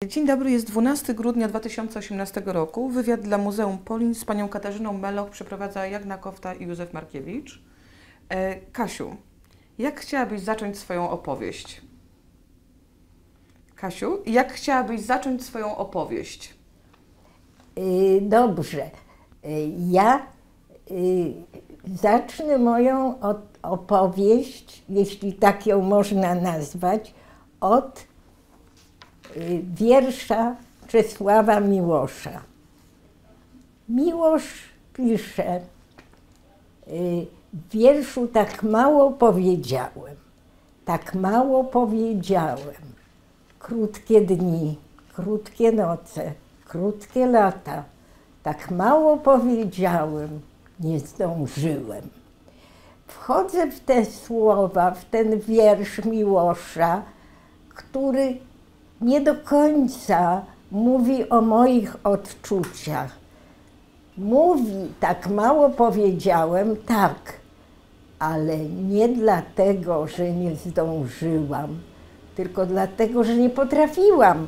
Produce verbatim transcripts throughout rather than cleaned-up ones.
Dzień dobry, jest dwunastego grudnia dwa tysiące osiemnastego roku. Wywiad dla Muzeum Polin z panią Katarzyną Meloch przeprowadza Jagna Kofta i Józef Markiewicz. E, Kasiu, jak chciałabyś zacząć swoją opowieść? Kasiu, jak chciałabyś zacząć swoją opowieść? Yy, dobrze. Yy, ja yy, zacznę moją opowieść, jeśli tak ją można nazwać, od yy, wiersza Czesława Miłosza. Miłosz pisze yy, w wierszu: tak mało powiedziałem, tak mało powiedziałem. Krótkie dni, krótkie noce, krótkie lata, tak mało powiedziałem, nie zdążyłem. Wchodzę w te słowa, w ten wiersz Miłosza, który nie do końca mówi o moich odczuciach. Mówi, tak mało powiedziałem, tak, ale nie dlatego, że nie zdążyłam, tylko dlatego, że nie potrafiłam.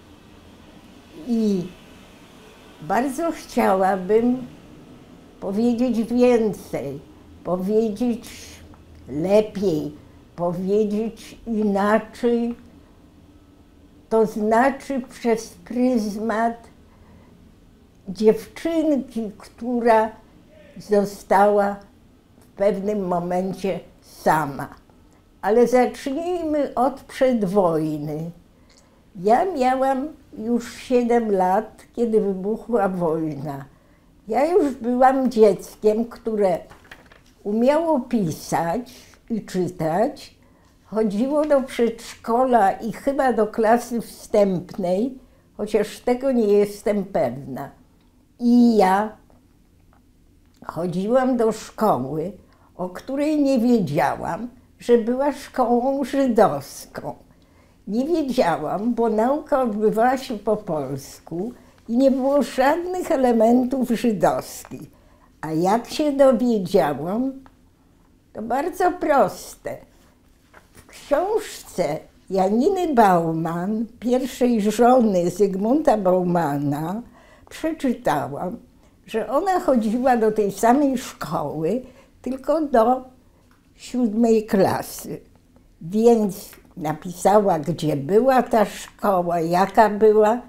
I bardzo chciałabym powiedzieć więcej, powiedzieć lepiej, powiedzieć inaczej, to znaczy przez pryzmat dziewczynki, która została w pewnym momencie sama. Ale zacznijmy od przedwojny. Ja miałam już siedem lat, kiedy wybuchła wojna. Ja już byłam dzieckiem, które umiało pisać i czytać, chodziło do przedszkola i chyba do klasy wstępnej, chociaż tego nie jestem pewna. I ja chodziłam do szkoły, o której nie wiedziałam, że była szkołą żydowską. Nie wiedziałam, bo nauka odbywała się po polsku i nie było żadnych elementów żydowskich. A jak się dowiedziałam, to bardzo proste. W książce Janiny Bauman, pierwszej żony Zygmunta Baumana, przeczytałam, że ona chodziła do tej samej szkoły, tylko do siódmej klasy. Więc napisała, gdzie była ta szkoła, jaka była.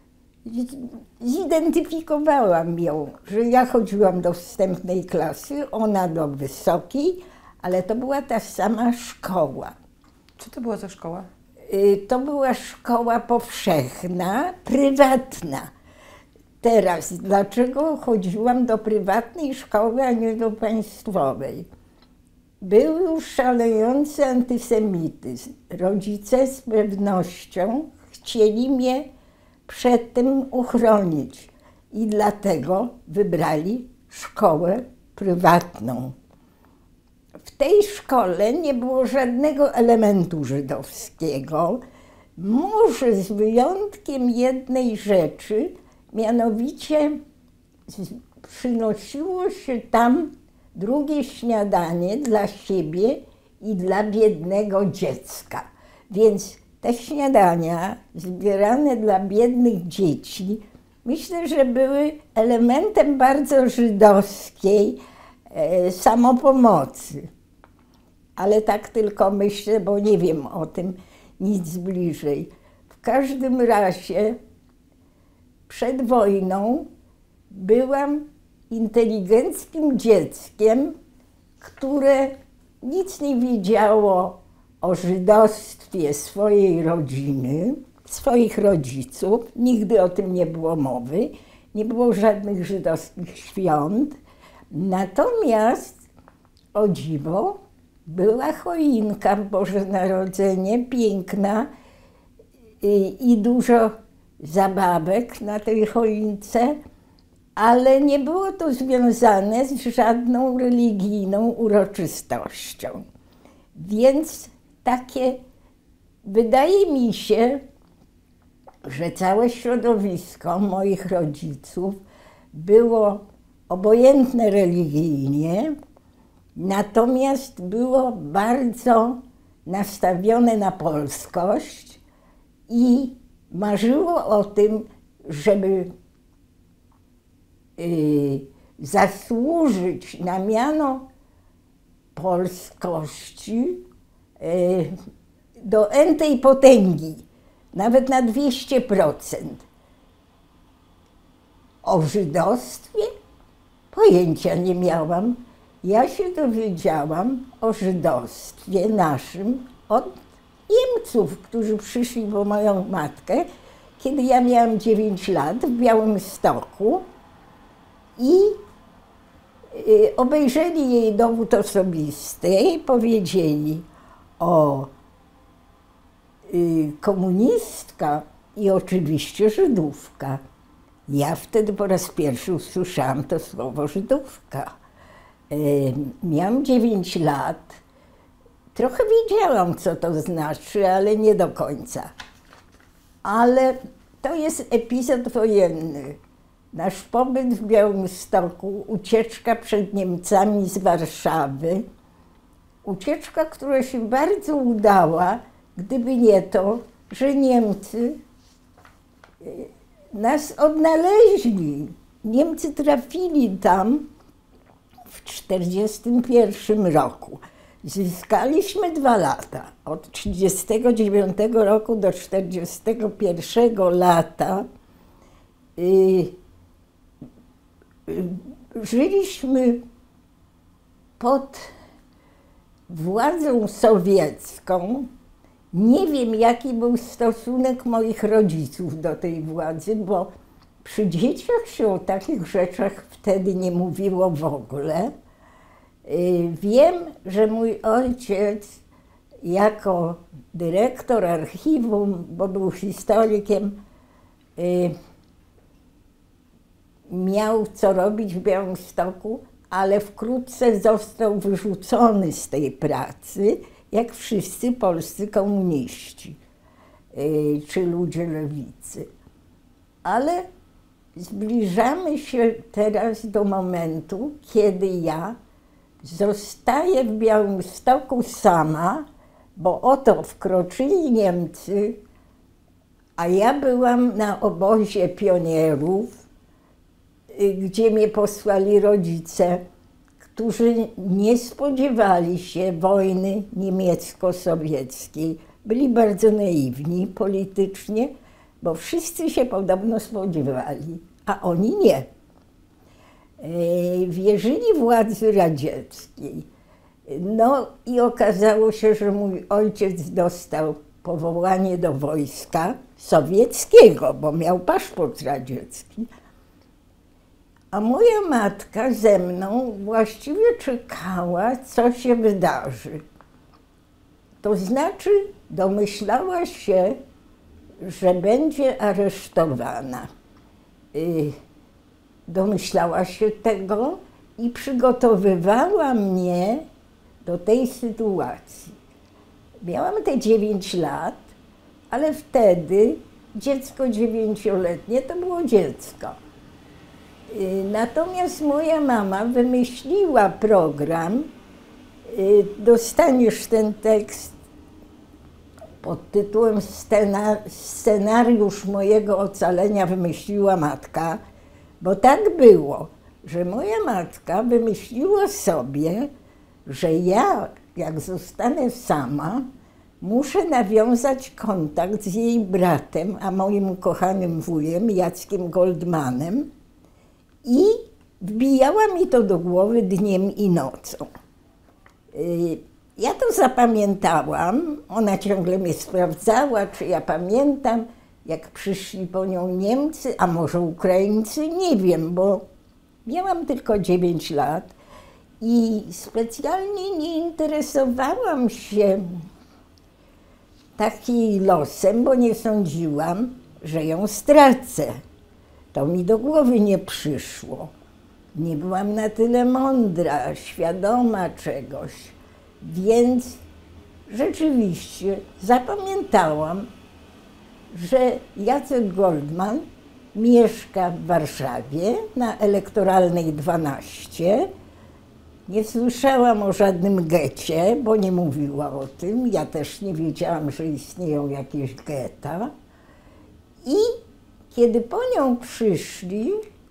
Zidentyfikowałam ją, że ja chodziłam do wstępnej klasy, ona do wysokiej, ale to była ta sama szkoła. Co to była za szkoła? To była szkoła powszechna, prywatna. Teraz, dlaczego chodziłam do prywatnej szkoły, a nie do państwowej? Był już szalejący antysemityzm. Rodzice z pewnością chcieli mnie przed tym uchronić i dlatego wybrali szkołę prywatną. W tej szkole nie było żadnego elementu żydowskiego, może z wyjątkiem jednej rzeczy, mianowicie przynosiło się tam drugie śniadanie dla siebie i dla biednego dziecka. Więc te śniadania zbierane dla biednych dzieci, myślę, że były elementem bardzo żydowskiej e, samopomocy. Ale tak tylko myślę, bo nie wiem o tym nic bliżej. W każdym razie przed wojną byłam inteligenckim dzieckiem, które nic nie wiedziało o żydostwie swojej rodziny, swoich rodziców. Nigdy o tym nie było mowy, nie było żadnych żydowskich świąt. Natomiast, o dziwo, była choinka w Boże Narodzenie, piękna i, i dużo zabawek na tej choince, ale nie było to związane z żadną religijną uroczystością. Więc takie, wydaje mi się, że całe środowisko moich rodziców było obojętne religijnie, natomiast było bardzo nastawione na polskość i marzyło o tym, żeby y, zasłużyć na miano polskości y, do entej potęgi, nawet na dwieście procent. O żydostwie pojęcia nie miałam. Ja się dowiedziałam o żydostwie naszym od Niemców, którzy przyszli po moją matkę, kiedy ja miałam dziewięć lat w Białymstoku i y, obejrzeli jej dowód osobisty i powiedzieli: o, y, komunistka i oczywiście Żydówka. Ja wtedy po raz pierwszy usłyszałam to słowo Żydówka. Y, miałam dziewięć lat. Trochę wiedziałam, co to znaczy, ale nie do końca. Ale to jest epizod wojenny. Nasz pobyt w Białymstoku, ucieczka przed Niemcami z Warszawy. Ucieczka, która się bardzo udała, gdyby nie to, że Niemcy nas odnaleźli. Niemcy trafili tam w czterdziestym pierwszym roku. Zyskaliśmy dwa lata. Od trzydziestego dziewiątego roku do czterdziestego pierwszego lata y, y, żyliśmy pod władzą sowiecką. Nie wiem, jaki był stosunek moich rodziców do tej władzy, bo przy dzieciach się o takich rzeczach wtedy nie mówiło w ogóle. Wiem, że mój ojciec jako dyrektor archiwum, bo był historykiem, miał co robić w Białymstoku, ale wkrótce został wyrzucony z tej pracy, jak wszyscy polscy komuniści czy ludzie lewicy. Ale zbliżamy się teraz do momentu, kiedy ja zostaję w Białymstoku sama, bo oto wkroczyli Niemcy, a ja byłam na obozie pionierów, gdzie mnie posłali rodzice, którzy nie spodziewali się wojny niemiecko-sowieckiej. Byli bardzo naiwni politycznie, bo wszyscy się podobno spodziewali, a oni nie. Wierzyli władzy radzieckiej. No i okazało się, że mój ojciec dostał powołanie do wojska sowieckiego, bo miał paszport radziecki. A moja matka ze mną właściwie czekała, co się wydarzy. To znaczy domyślała się, że będzie aresztowana. Domyślała się tego i przygotowywała mnie do tej sytuacji. Miałam te dziewięć lat, ale wtedy dziecko dziewięcioletnie to było dziecko. Natomiast moja mama wymyśliła program, dostaniesz ten tekst pod tytułem Scenariusz mojego ocalenia wymyśliła matka, bo tak było, że moja matka wymyśliła sobie, że ja, jak zostanę sama, muszę nawiązać kontakt z jej bratem, a moim ukochanym wujem, Jackiem Goldmanem, i wbijała mi to do głowy dniem i nocą. Ja to zapamiętałam, ona ciągle mnie sprawdzała, czy ja pamiętam, jak przyszli po nią Niemcy, a może Ukraińcy, nie wiem, bo miałam tylko dziewięć lat i specjalnie nie interesowałam się takim losem, bo nie sądziłam, że ją stracę. To mi do głowy nie przyszło. Nie byłam na tyle mądra, świadoma czegoś, więc rzeczywiście zapamiętałam, że Jacek Goldman mieszka w Warszawie na Elektoralnej dwanaście. Nie słyszałam o żadnym getcie, bo nie mówiła o tym. Ja też nie wiedziałam, że istnieją jakieś getta. I kiedy po nią przyszli,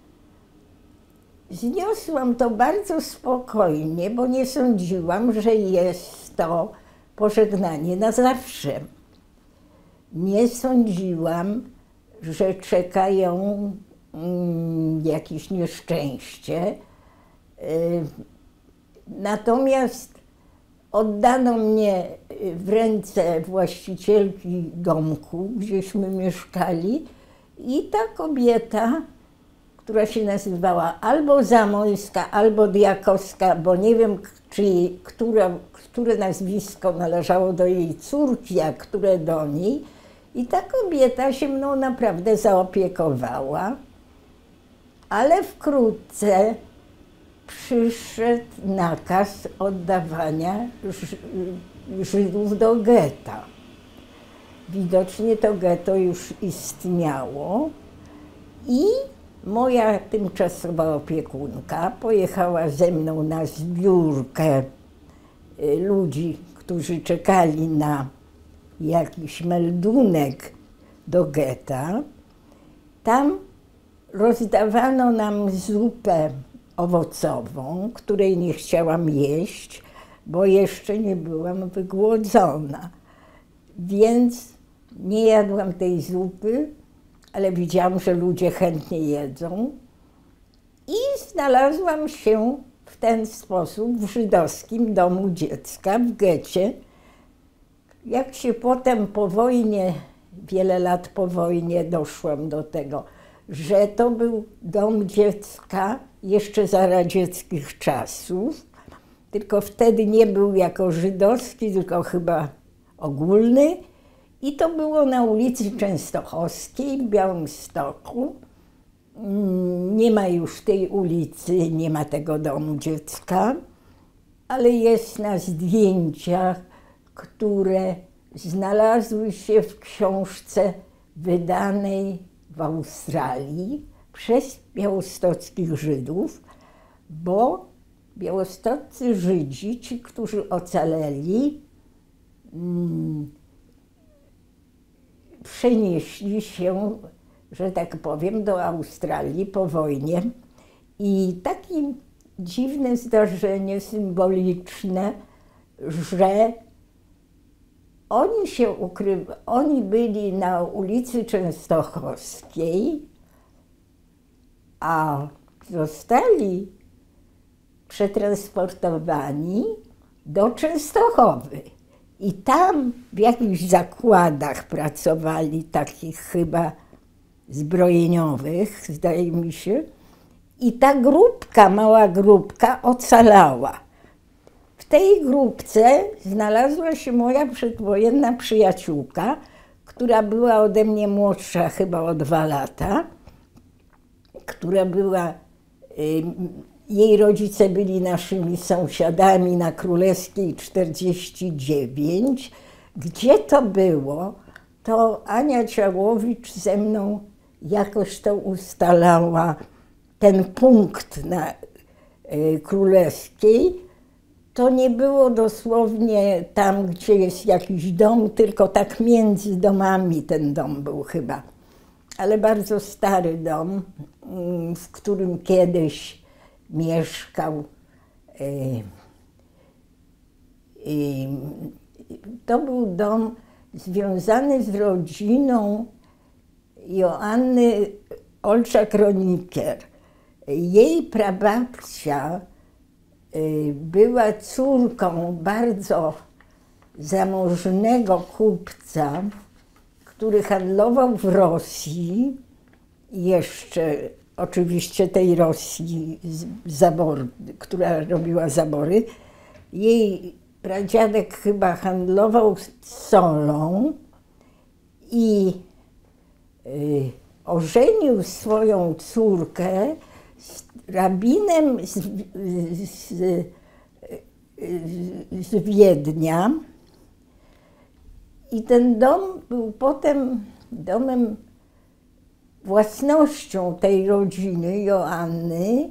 zniosłam to bardzo spokojnie, bo nie sądziłam, że jest to pożegnanie na zawsze. Nie sądziłam, że czeka ją mm, jakieś nieszczęście. Natomiast oddano mnie w ręce właścicielki domku, gdzieśmy mieszkali, i ta kobieta, która się nazywała albo Zamojska, albo Diakowska, bo nie wiem, czy która, które nazwisko należało do jej córki, a które do niej. I ta kobieta się mną naprawdę zaopiekowała, ale wkrótce przyszedł nakaz oddawania Żydów do getta. Widocznie to getto już istniało i moja tymczasowa opiekunka pojechała ze mną na zbiórkę ludzi, którzy czekali na jakiś meldunek do getta. Tam rozdawano nam zupę owocową, której nie chciałam jeść, bo jeszcze nie byłam wygłodzona. Więc nie jadłam tej zupy, ale widziałam, że ludzie chętnie jedzą. I znalazłam się w ten sposób w żydowskim domu dziecka w getcie. Jak się potem po wojnie, wiele lat po wojnie doszłam do tego, że to był dom dziecka jeszcze za radzieckich czasów, tylko wtedy nie był jako żydowski, tylko chyba ogólny. I to było na ulicy Częstochowskiej w Białymstoku. Nie ma już tej ulicy, nie ma tego domu dziecka, ale jest na zdjęciach, które znalazły się w książce wydanej w Australii przez białostockich Żydów, bo białostoccy Żydzi, ci, którzy ocaleli, mm, przenieśli się, że tak powiem, do Australii po wojnie. I takie dziwne zdarzenie symboliczne, że oni się ukrywa, oni byli na ulicy Częstochowskiej, a zostali przetransportowani do Częstochowy. I tam w jakichś zakładach pracowali, takich chyba zbrojeniowych, zdaje mi się. I ta grupka, mała grupka ocalała. W tej grupce znalazła się moja przedwojenna przyjaciółka, która była ode mnie młodsza chyba o dwa lata, która była, jej rodzice byli naszymi sąsiadami na Królewskiej czterdzieści dziewięć. Gdzie to było, to Ania Ciałowicz ze mną jakoś to ustalała, ten punkt na Królewskiej. To nie było dosłownie tam, gdzie jest jakiś dom, tylko tak między domami ten dom był chyba. Ale bardzo stary dom, w którym kiedyś mieszkał. To był dom związany z rodziną Joanny Olczak-Roniker. Jej prababcia była córką bardzo zamożnego kupca, który handlował w Rosji, jeszcze oczywiście tej Rosji, zabor, która robiła zabory. Jej pradziadek chyba handlował solą i y, ożenił swoją córkę z rabinem z, z, z, z Wiednia. I ten dom był potem domem, własnością tej rodziny Joanny.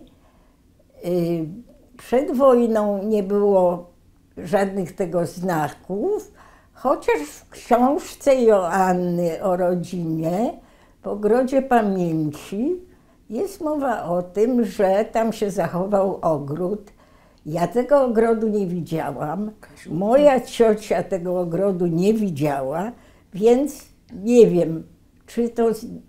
Przed wojną nie było żadnych tego znaków, chociaż w książce Joanny o rodzinie w Ogrodzie Pamięci jest mowa o tym, że tam się zachował ogród. Ja tego ogrodu nie widziałam, Kasiu. moja ciocia tego ogrodu nie widziała, więc nie wiem, czy to,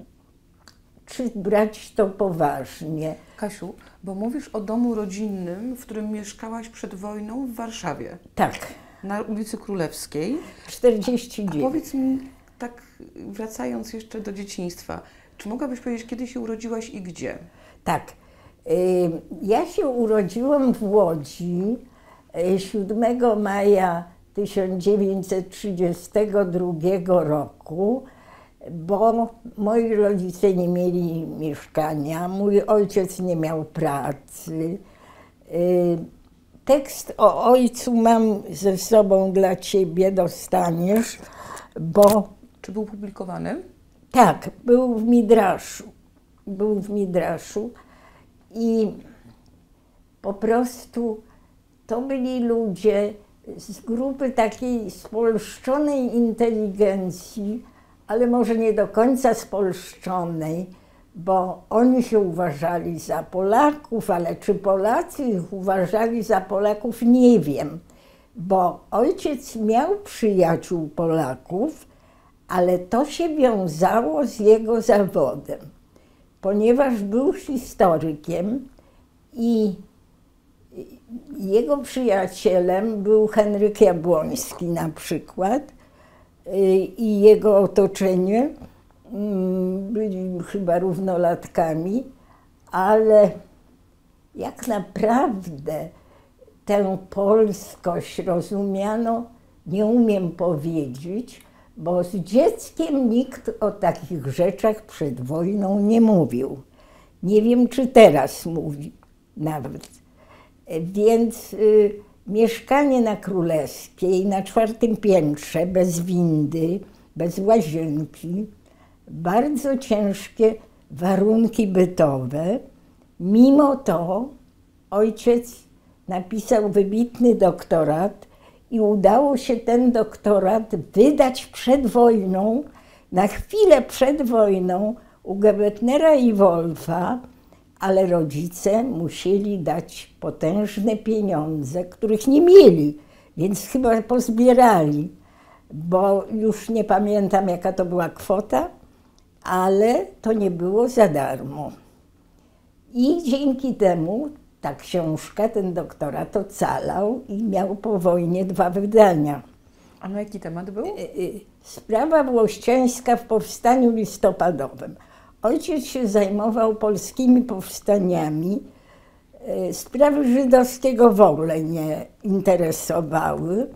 czy brać to poważnie. Kasiu, bo mówisz o domu rodzinnym, w którym mieszkałaś przed wojną w Warszawie, Tak, na ulicy Królewskiej. czterdzieści A dziewięć. powiedz mi, tak wracając jeszcze do dzieciństwa, czy mogłabyś powiedzieć, kiedy się urodziłaś i gdzie? Tak. Y, Ja się urodziłam w Łodzi y, siódmego maja tysiąc dziewięćset trzydziestego drugiego roku, bo moi rodzice nie mieli mieszkania, mój ojciec nie miał pracy. Y, Tekst o ojcu mam ze sobą dla ciebie, dostaniesz, bo Czy był publikowany? tak, był w Midraszu. Był w Midraszu i po prostu to byli ludzie z grupy takiej spolszczonej inteligencji, ale może nie do końca spolszczonej, bo oni się uważali za Polaków, ale czy Polacy ich uważali za Polaków, nie wiem, bo ojciec miał przyjaciół Polaków, ale to się wiązało z jego zawodem, ponieważ był historykiem i jego przyjacielem był Henryk Jabłoński na przykład i jego otoczenie byli chyba równolatkami, ale jak naprawdę tę polskość rozumiano, nie umiem powiedzieć, bo z dzieckiem nikt o takich rzeczach przed wojną nie mówił. Nie wiem, czy teraz mówi nawet. Więc y, mieszkanie na Królewskiej, na czwartym piętrze, bez windy, bez łazienki, bardzo ciężkie warunki bytowe. Mimo to ojciec napisał wybitny doktorat i udało się ten doktorat wydać przed wojną, na chwilę przed wojną u Gebethnera i Wolfa, ale rodzice musieli dać potężne pieniądze, których nie mieli, więc chyba pozbierali, bo już nie pamiętam, jaka to była kwota, ale to nie było za darmo. I dzięki temu ta książka, ten doktorat ocalał i miał po wojnie dwa wydania. A na jaki temat był? Sprawa włościańska w powstaniu listopadowym. Ojciec się zajmował polskimi powstaniami. Sprawy żydowskiego w ogóle nie interesowały.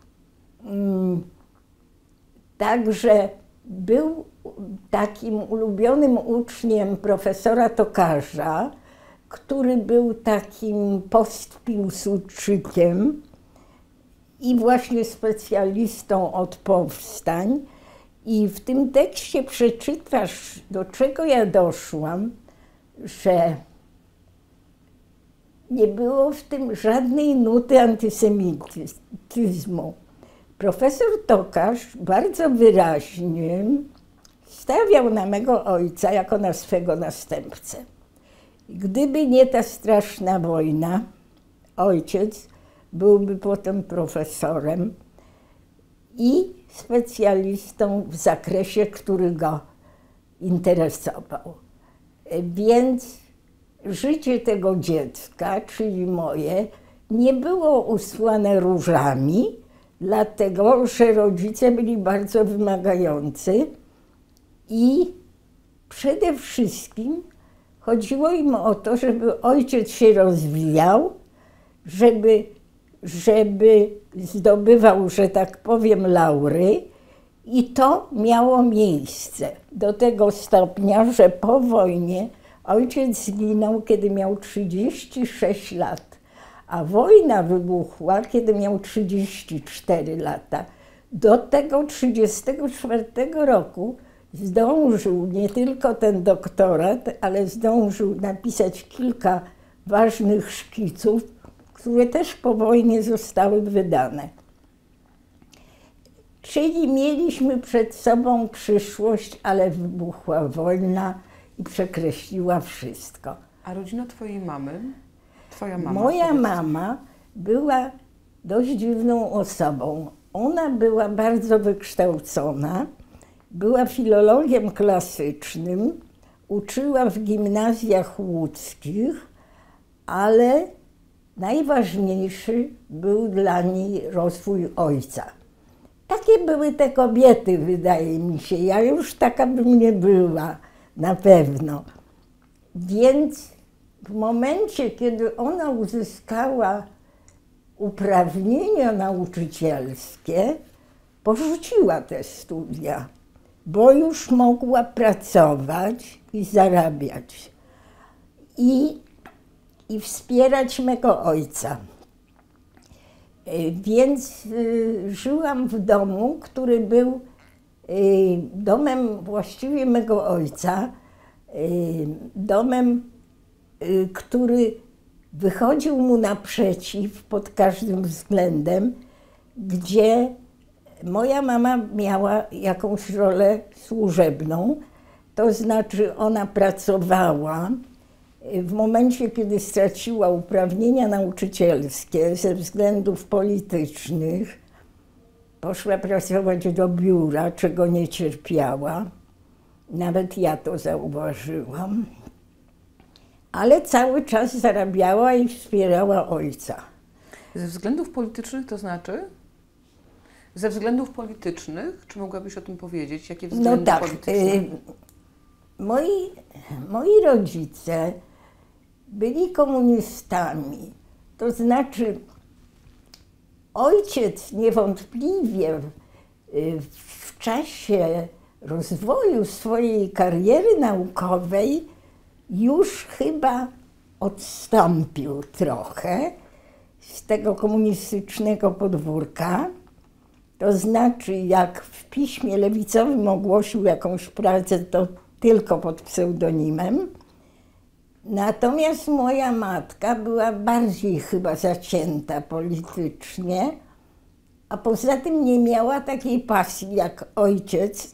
Także był takim ulubionym uczniem profesora Tokarza, który był takim postpiłsudczykiem i właśnie specjalistą od powstań. I w tym tekście przeczytasz, do czego ja doszłam, że nie było w tym żadnej nuty antysemityzmu. Profesor Tokarz bardzo wyraźnie stawiał na mego ojca jako na swego następcę. Gdyby nie ta straszna wojna, ojciec byłby potem profesorem i specjalistą w zakresie, który go interesował. Więc życie tego dziecka, czyli moje, nie było usłane różami, dlatego że rodzice byli bardzo wymagający i przede wszystkim chodziło im o to, żeby ojciec się rozwijał, żeby, żeby zdobywał, że tak powiem, laury i to miało miejsce do tego stopnia, że po wojnie ojciec zginął, kiedy miał trzydzieści sześć lat, a wojna wybuchła, kiedy miał trzydzieści cztery lata. Do tego trzydziestego czwartego roku zdążył nie tylko ten doktorat, ale zdążył napisać kilka ważnych szkiców, które też po wojnie zostały wydane. Czyli mieliśmy przed sobą przyszłość, ale wybuchła wojna i przekreśliła wszystko. A rodzina twojej mamy? Twoja mama? Moja powiedz. mama była dość dziwną osobą. Ona była bardzo wykształcona, była filologiem klasycznym, uczyła w gimnazjach łódzkich, ale najważniejszy był dla niej rozwój ojca. Takie były te kobiety, wydaje mi się. Ja już taka bym nie była, na pewno. Więc w momencie, kiedy ona uzyskała uprawnienia nauczycielskie, porzuciła te studia, bo już mogła pracować i zarabiać i, i wspierać mego ojca. Więc y, żyłam w domu, który był y, domem właściwie mego ojca, y, domem, y, który wychodził mu naprzeciw pod każdym względem, gdzie moja mama miała jakąś rolę służebną, to znaczy ona pracowała. W momencie, kiedy straciła uprawnienia nauczycielskie ze względów politycznych, poszła pracować do biura, czego nie cierpiała. Nawet ja to zauważyłam. Ale cały czas zarabiała i wspierała ojca. Ze względów politycznych to znaczy? Ze względów politycznych, czy mogłabyś o tym powiedzieć? Jakie względy no tak, polityczne? Y, moi, moi rodzice byli komunistami. To znaczy ojciec niewątpliwie y, w czasie rozwoju swojej kariery naukowej już chyba odstąpił trochę z tego komunistycznego podwórka. To znaczy, jak w piśmie lewicowym ogłosił jakąś pracę, to tylko pod pseudonimem. Natomiast moja matka była bardziej chyba zacięta politycznie, a poza tym nie miała takiej pasji jak ojciec.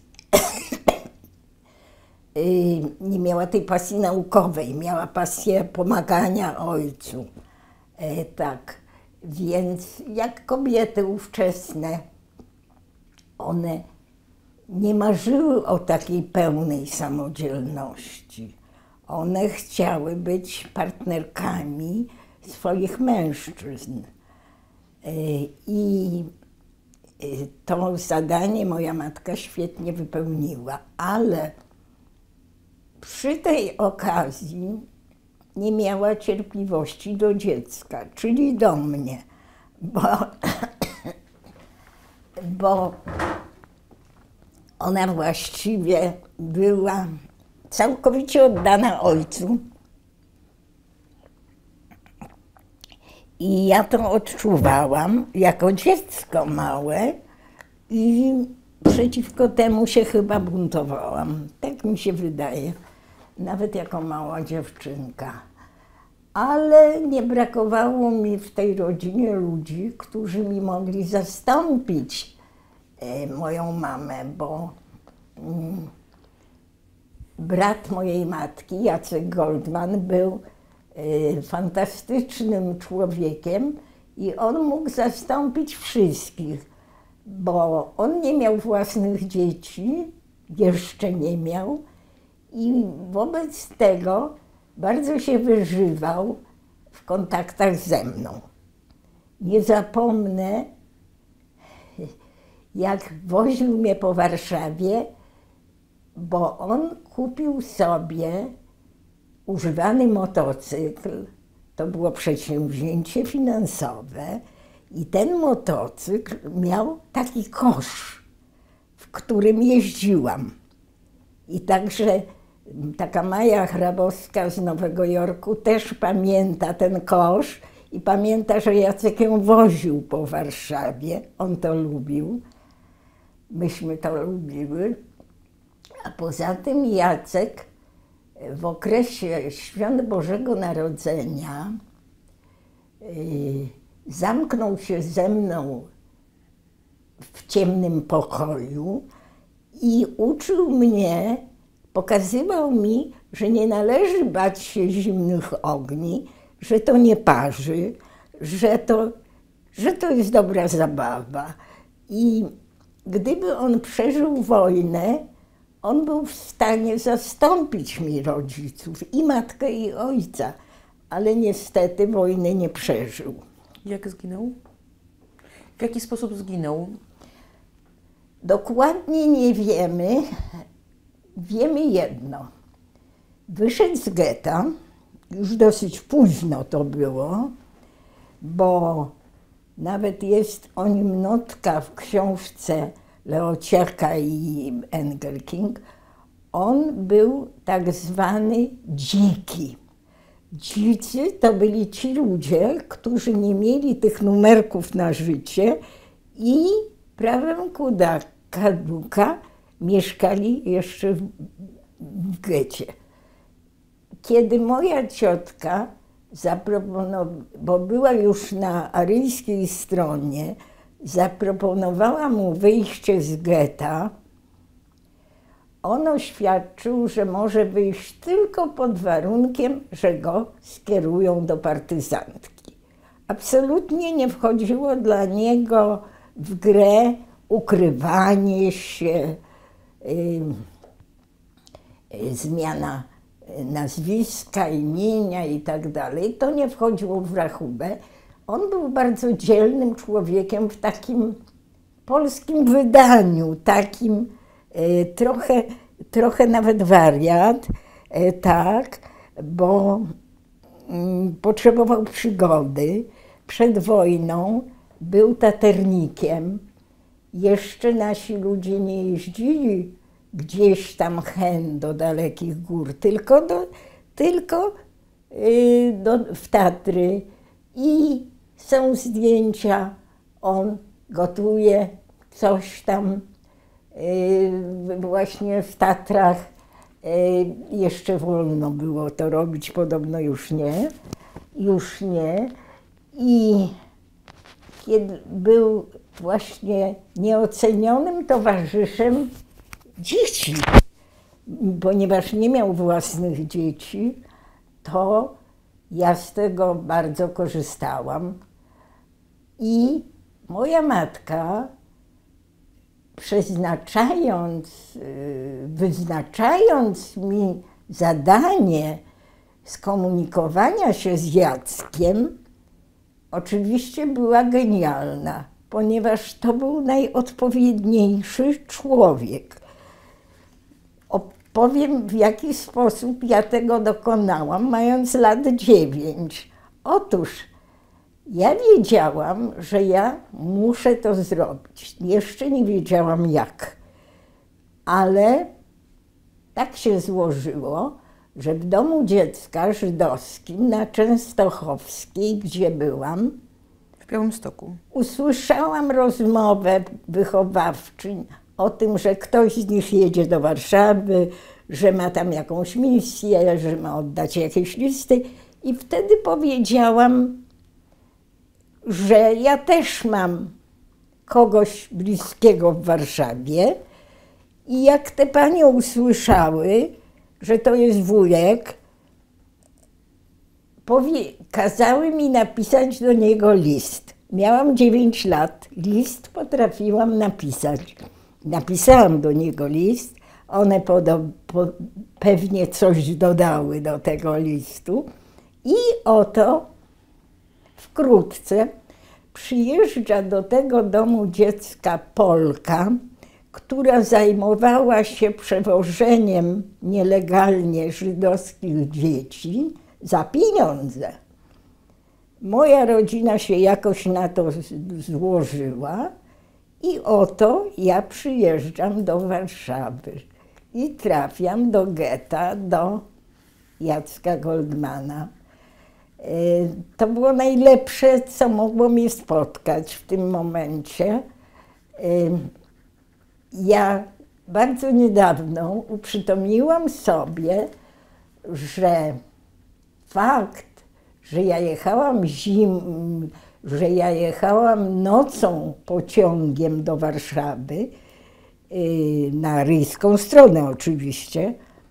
Nie miała tej pasji naukowej, miała pasję pomagania ojcu. E, tak, więc jak kobiety ówczesne, one nie marzyły o takiej pełnej samodzielności. One chciały być partnerkami swoich mężczyzn. E, I to zadanie moja matka świetnie wypełniła, ale przy tej okazji nie miała cierpliwości do dziecka, czyli do mnie, bo, bo ona właściwie była całkowicie oddana ojcu. I ja to odczuwałam jako dziecko małe i przeciwko temu się chyba buntowałam. Tak mi się wydaje, nawet jako mała dziewczynka. Ale nie brakowało mi w tej rodzinie ludzi, którzy mi mogli zastąpić e, moją mamę, bo mm, brat mojej matki, Jacek Goldman, był e, fantastycznym człowiekiem i on mógł zastąpić wszystkich, bo on nie miał własnych dzieci, jeszcze nie miał i wobec tego bardzo się wyżywał w kontaktach ze mną. Nie zapomnę, jak woził mnie po Warszawie, bo on kupił sobie używany motocykl. To było przedsięwzięcie finansowe i ten motocykl miał taki kosz, w którym jeździłam. I także taka Maja Hrabowska z Nowego Jorku też pamięta ten kosz i pamięta, że Jacek ją woził po Warszawie. On to lubił, myśmy to lubiły. A poza tym Jacek w okresie Świąt Bożego Narodzenia yy, zamknął się ze mną w ciemnym pokoju i uczył mnie, pokazywał mi, że nie należy bać się zimnych ogni, że to nie parzy, że to, że to jest dobra zabawa. I gdyby on przeżył wojnę, on był w stanie zastąpić mi rodziców, i matkę, i ojca, ale niestety wojny nie przeżył. Jak zginął? W jaki sposób zginął? Dokładnie nie wiemy. Wiemy jedno. Wyszedł z getta, już dosyć późno to było, bo nawet jest o nim notka w książce Leociaka i Engelking. On był tak zwany dziki. Dzicy to byli ci ludzie, którzy nie mieli tych numerków na życie i prawem kuda kaduka mieszkali jeszcze w, w getcie. Kiedy moja ciotka zaproponowała, bo była już na aryjskiej stronie, zaproponowała mu wyjście z getta, on oświadczył, że może wyjść tylko pod warunkiem, że go skierują do partyzantki. Absolutnie nie wchodziło dla niego w grę ukrywanie się, yy, yy, zmiana nazwiska, imienia i tak dalej. To nie wchodziło w rachubę. On był bardzo dzielnym człowiekiem w takim polskim wydaniu, takim yy, trochę, trochę nawet wariat, yy, tak, bo yy, potrzebował przygody. Przed wojną był taternikiem. Jeszcze nasi ludzie nie jeździli gdzieś tam hen do dalekich gór, tylko, do, tylko yy, do, w Tatry. I są zdjęcia, on gotuje coś tam yy, właśnie w Tatrach. Yy, jeszcze wolno było to robić, podobno już nie, już nie. I kiedy był właśnie nieocenionym towarzyszem dzieci, ponieważ nie miał własnych dzieci, to ja z tego bardzo korzystałam. I moja matka, przeznaczając, wyznaczając mi zadanie skomunikowania się z Jackiem, oczywiście była genialna, ponieważ to był najodpowiedniejszy człowiek. Opowiem, w jaki sposób ja tego dokonałam, mając lat dziewięć. Otóż ja wiedziałam, że ja muszę to zrobić. Jeszcze nie wiedziałam jak, ale tak się złożyło, że w domu dziecka żydowskim na Częstochowskiej, gdzie byłam, w Białymstoku, usłyszałam rozmowę wychowawczyń o tym, że ktoś z nich jedzie do Warszawy, że ma tam jakąś misję, że ma oddać jakieś listy. I wtedy powiedziałam, że ja też mam kogoś bliskiego w Warszawie. I jak te panie usłyszały, że to jest wujek, powie, kazały mi napisać do niego list. Miałam dziewięć lat, list potrafiłam napisać. Napisałam do niego list, one podo, po, pewnie coś dodały do tego listu i oto wkrótce przyjeżdża do tego domu dziecka Polka, która zajmowała się przewożeniem nielegalnie żydowskich dzieci za pieniądze. Moja rodzina się jakoś na to złożyła i oto ja przyjeżdżam do Warszawy i trafiam do getta, do Jacka Goldmana. To było najlepsze, co mogło mnie spotkać w tym momencie. Ja bardzo niedawno uprzytomniłam sobie, że fakt, że ja jechałam zim, że ja jechałam nocą pociągiem do Warszawy, na ryską stronę oczywiście,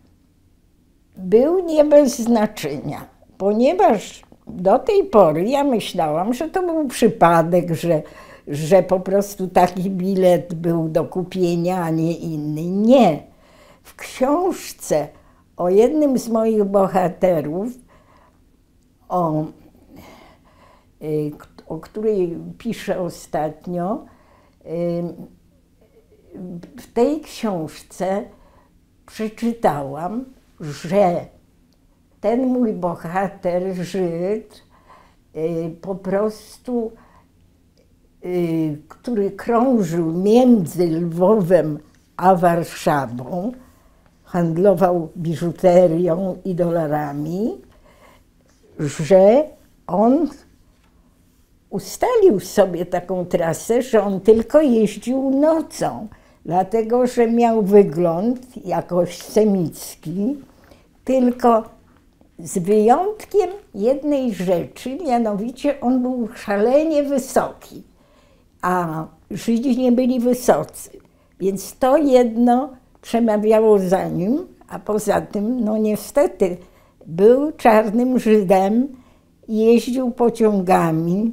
był nie bez znaczenia, ponieważ do tej pory ja myślałam, że to był przypadek, że, że po prostu taki bilet był do kupienia, a nie inny. Nie. W książce o jednym z moich bohaterów, o, o której piszę ostatnio, w tej książce przeczytałam, że ten mój bohater, Żyd, po prostu, który krążył między Lwowem a Warszawą, handlował biżuterią i dolarami, że on ustalił sobie taką trasę, że on tylko jeździł nocą, dlatego że miał wygląd jakoś semicki, tylko z wyjątkiem jednej rzeczy, mianowicie on był szalenie wysoki, a Żydzi nie byli wysocy, więc to jedno przemawiało za nim, a poza tym, no niestety, był czarnym Żydem, jeździł pociągami.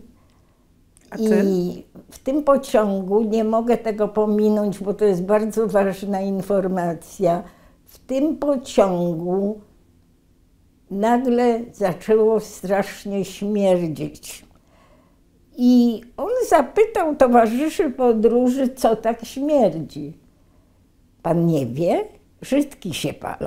I w tym pociągu, nie mogę tego pominąć, bo to jest bardzo ważna informacja, w tym pociągu nagle zaczęło strasznie śmierdzieć. I on zapytał towarzyszy podróży, co tak śmierdzi. Pan nie wie? Żydki się palą.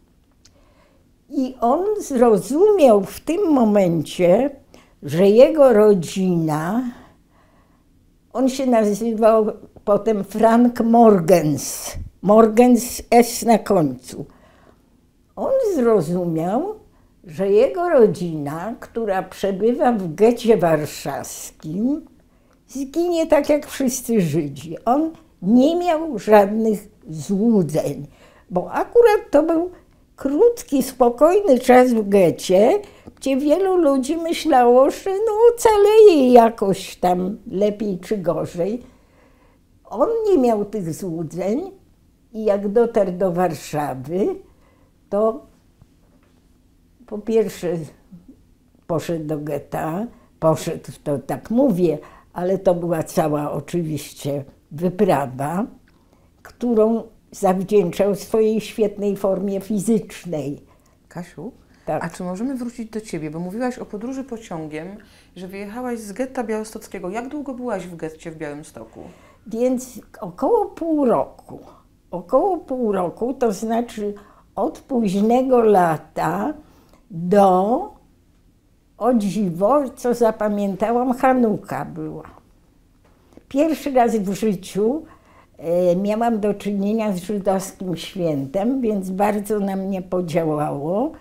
I on zrozumiał w tym momencie, że jego rodzina, on się nazywał potem Frank Morgens, Morgens S na końcu. On zrozumiał, że jego rodzina, która przebywa w getcie warszawskim, zginie tak jak wszyscy Żydzi. On nie miał żadnych złudzeń, bo akurat to był krótki, spokojny czas w getcie, gdzie wielu ludzi myślało, że no ocaleje jakoś tam lepiej czy gorzej. On nie miał tych złudzeń i jak dotarł do Warszawy, to po pierwsze poszedł do getta, poszedł, to tak mówię, ale to była cała oczywiście wyprawa, którą zawdzięczał swojej świetnej formie fizycznej. Kasiu, tak. A czy możemy wrócić do ciebie, bo mówiłaś o podróży pociągiem, że wyjechałaś z getta białostockiego. Jak długo byłaś w getcie w Białymstoku? Więc około pół roku. Około pół roku, to znaczy od późnego lata do, o dziwo, co zapamiętałam, Chanuka była. Pierwszy raz w życiu e, miałam do czynienia z żydowskim świętem, więc bardzo na mnie podziałało.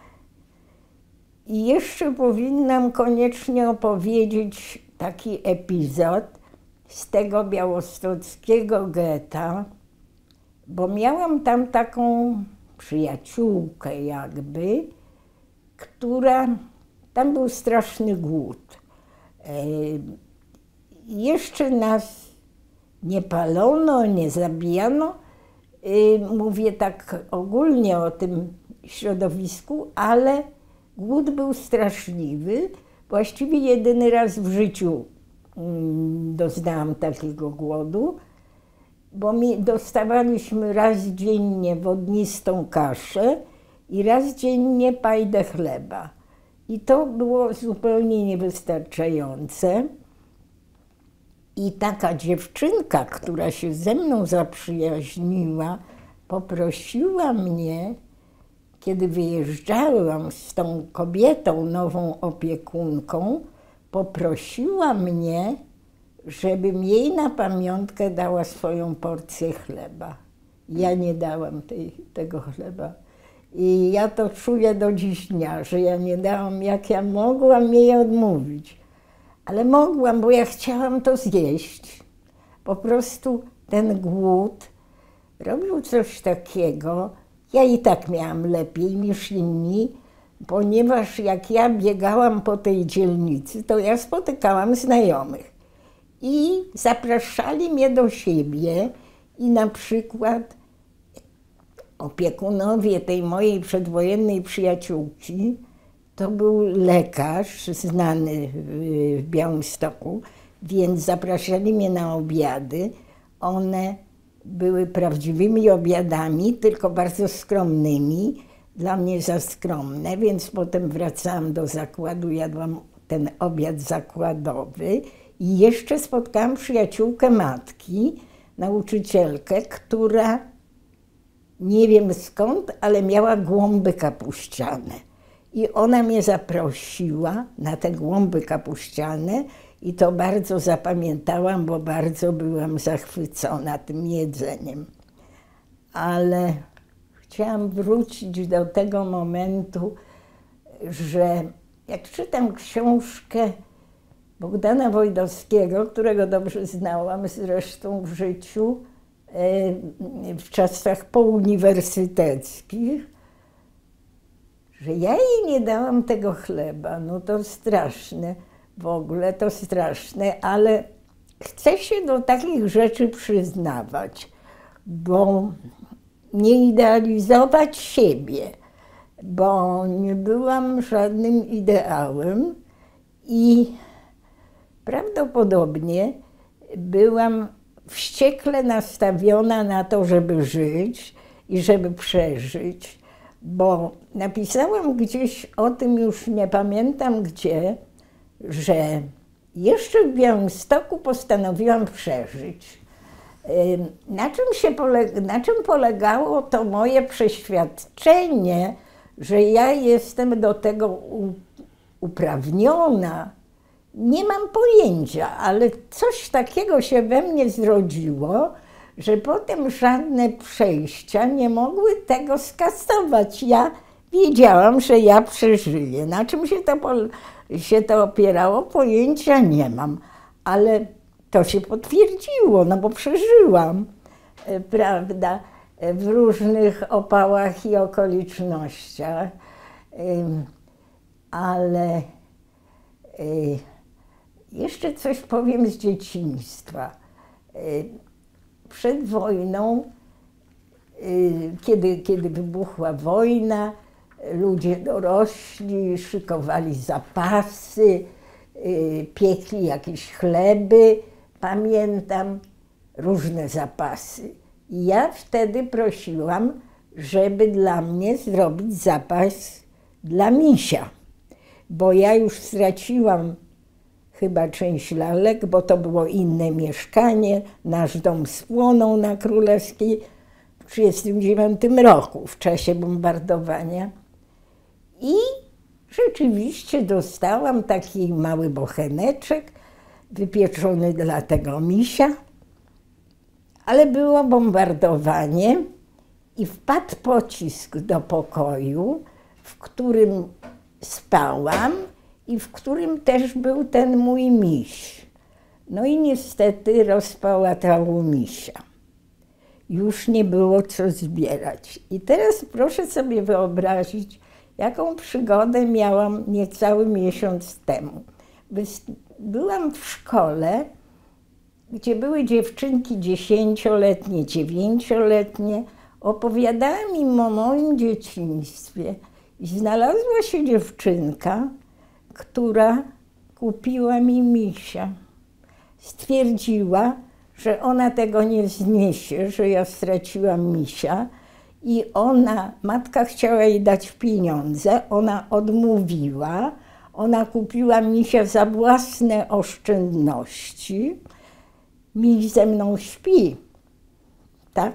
I jeszcze powinnam koniecznie opowiedzieć taki epizod z tego białostockiego getta, bo miałam tam taką przyjaciółkę jakby, która, tam był straszny głód. E, jeszcze nas nie palono, nie zabijano, e, mówię tak ogólnie o tym środowisku, ale głód był straszliwy. Właściwie jedyny raz w życiu mm, doznałam takiego głodu, bo mi dostawaliśmy raz dziennie wodnistą kaszę i raz dziennie pajdę chleba. I to było zupełnie niewystarczające. I taka dziewczynka, która się ze mną zaprzyjaźniła, poprosiła mnie, kiedy wyjeżdżałam z tą kobietą, nową opiekunką, poprosiła mnie, żebym jej na pamiątkę dała swoją porcję chleba. Ja nie dałam tej, tego chleba. I ja to czuję do dziś dnia, że ja nie dałam, jak ja mogłam jej odmówić. Ale mogłam, bo ja chciałam to zjeść. Po prostu ten głód robił coś takiego. Ja i tak miałam lepiej niż inni, ponieważ jak ja biegałam po tej dzielnicy, to ja spotykałam znajomych i zapraszali mnie do siebie i na przykład opiekunowie tej mojej przedwojennej przyjaciółki to był lekarz znany w Białymstoku, więc zapraszali mnie na obiady. One były prawdziwymi obiadami, tylko bardzo skromnymi, dla mnie za skromne, więc potem wracałam do zakładu, jadłam ten obiad zakładowy i jeszcze spotkałam przyjaciółkę matki, nauczycielkę, która nie wiem skąd, ale miała głąby kapuściane. I ona mnie zaprosiła na te głąby kapuściane i to bardzo zapamiętałam, bo bardzo byłam zachwycona tym jedzeniem. Ale chciałam wrócić do tego momentu, że jak czytam książkę Bogdana Wojdowskiego, którego dobrze znałam zresztą w życiu, w czasach pouniwersyteckich, że ja jej nie dałam tego chleba, no to straszne, w ogóle to straszne, ale chcę się do takich rzeczy przyznawać, bo nie idealizować siebie, bo nie byłam żadnym ideałem i prawdopodobnie byłam wściekle nastawiona na to, żeby żyć i żeby przeżyć, bo napisałam gdzieś o tym, już nie pamiętam gdzie, że jeszcze w Białymstoku postanowiłam przeżyć. Na czym, się polega, na czym polegało to moje przeświadczenie, że ja jestem do tego uprawniona? Nie mam pojęcia, ale coś takiego się we mnie zrodziło, że potem żadne przejścia nie mogły tego skasować. Ja wiedziałam, że ja przeżyję. Na czym się to, się to opierało, pojęcia nie mam, ale to się potwierdziło, no bo przeżyłam, prawda, w różnych opałach i okolicznościach, ale jeszcze coś powiem z dzieciństwa. Przed wojną, kiedy, kiedy wybuchła wojna, ludzie dorośli szykowali zapasy, piekli jakieś chleby, pamiętam, różne zapasy. I ja wtedy prosiłam, żeby dla mnie zrobić zapas dla misia, bo ja już straciłam chyba część lalek, bo to było inne mieszkanie. Nasz dom spłonął na Królewskiej w tysiąc dziewięćset trzydziestym dziewiątym roku, w czasie bombardowania. I rzeczywiście dostałam taki mały bocheneczek wypieczony dla tego misia, ale było bombardowanie i wpadł pocisk do pokoju, w którym spałam i w którym też był ten mój miś. No i niestety rozpałatało misia. Już nie było co zbierać. I teraz proszę sobie wyobrazić, jaką przygodę miałam niecały miesiąc temu. Byłam w szkole, gdzie były dziewczynki dziesięcioletnie, dziewięcioletnie. Opowiadałam im o moim dzieciństwie i znalazła się dziewczynka, która kupiła mi misia. Stwierdziła, że ona tego nie zniesie, że ja straciłam misia i ona, matka chciała jej dać pieniądze, ona odmówiła, ona kupiła misia za własne oszczędności. Miś ze mną śpi, tak?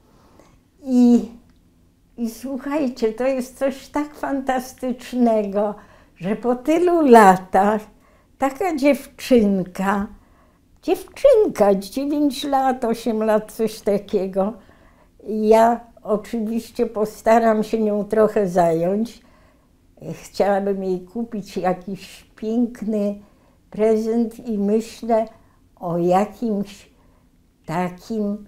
I, I słuchajcie, to jest coś tak fantastycznego, że po tylu latach taka dziewczynka, dziewczynka, dziewięć lat, osiem lat, coś takiego, ja oczywiście postaram się nią trochę zająć. Chciałabym jej kupić jakiś piękny prezent i myślę o jakimś takim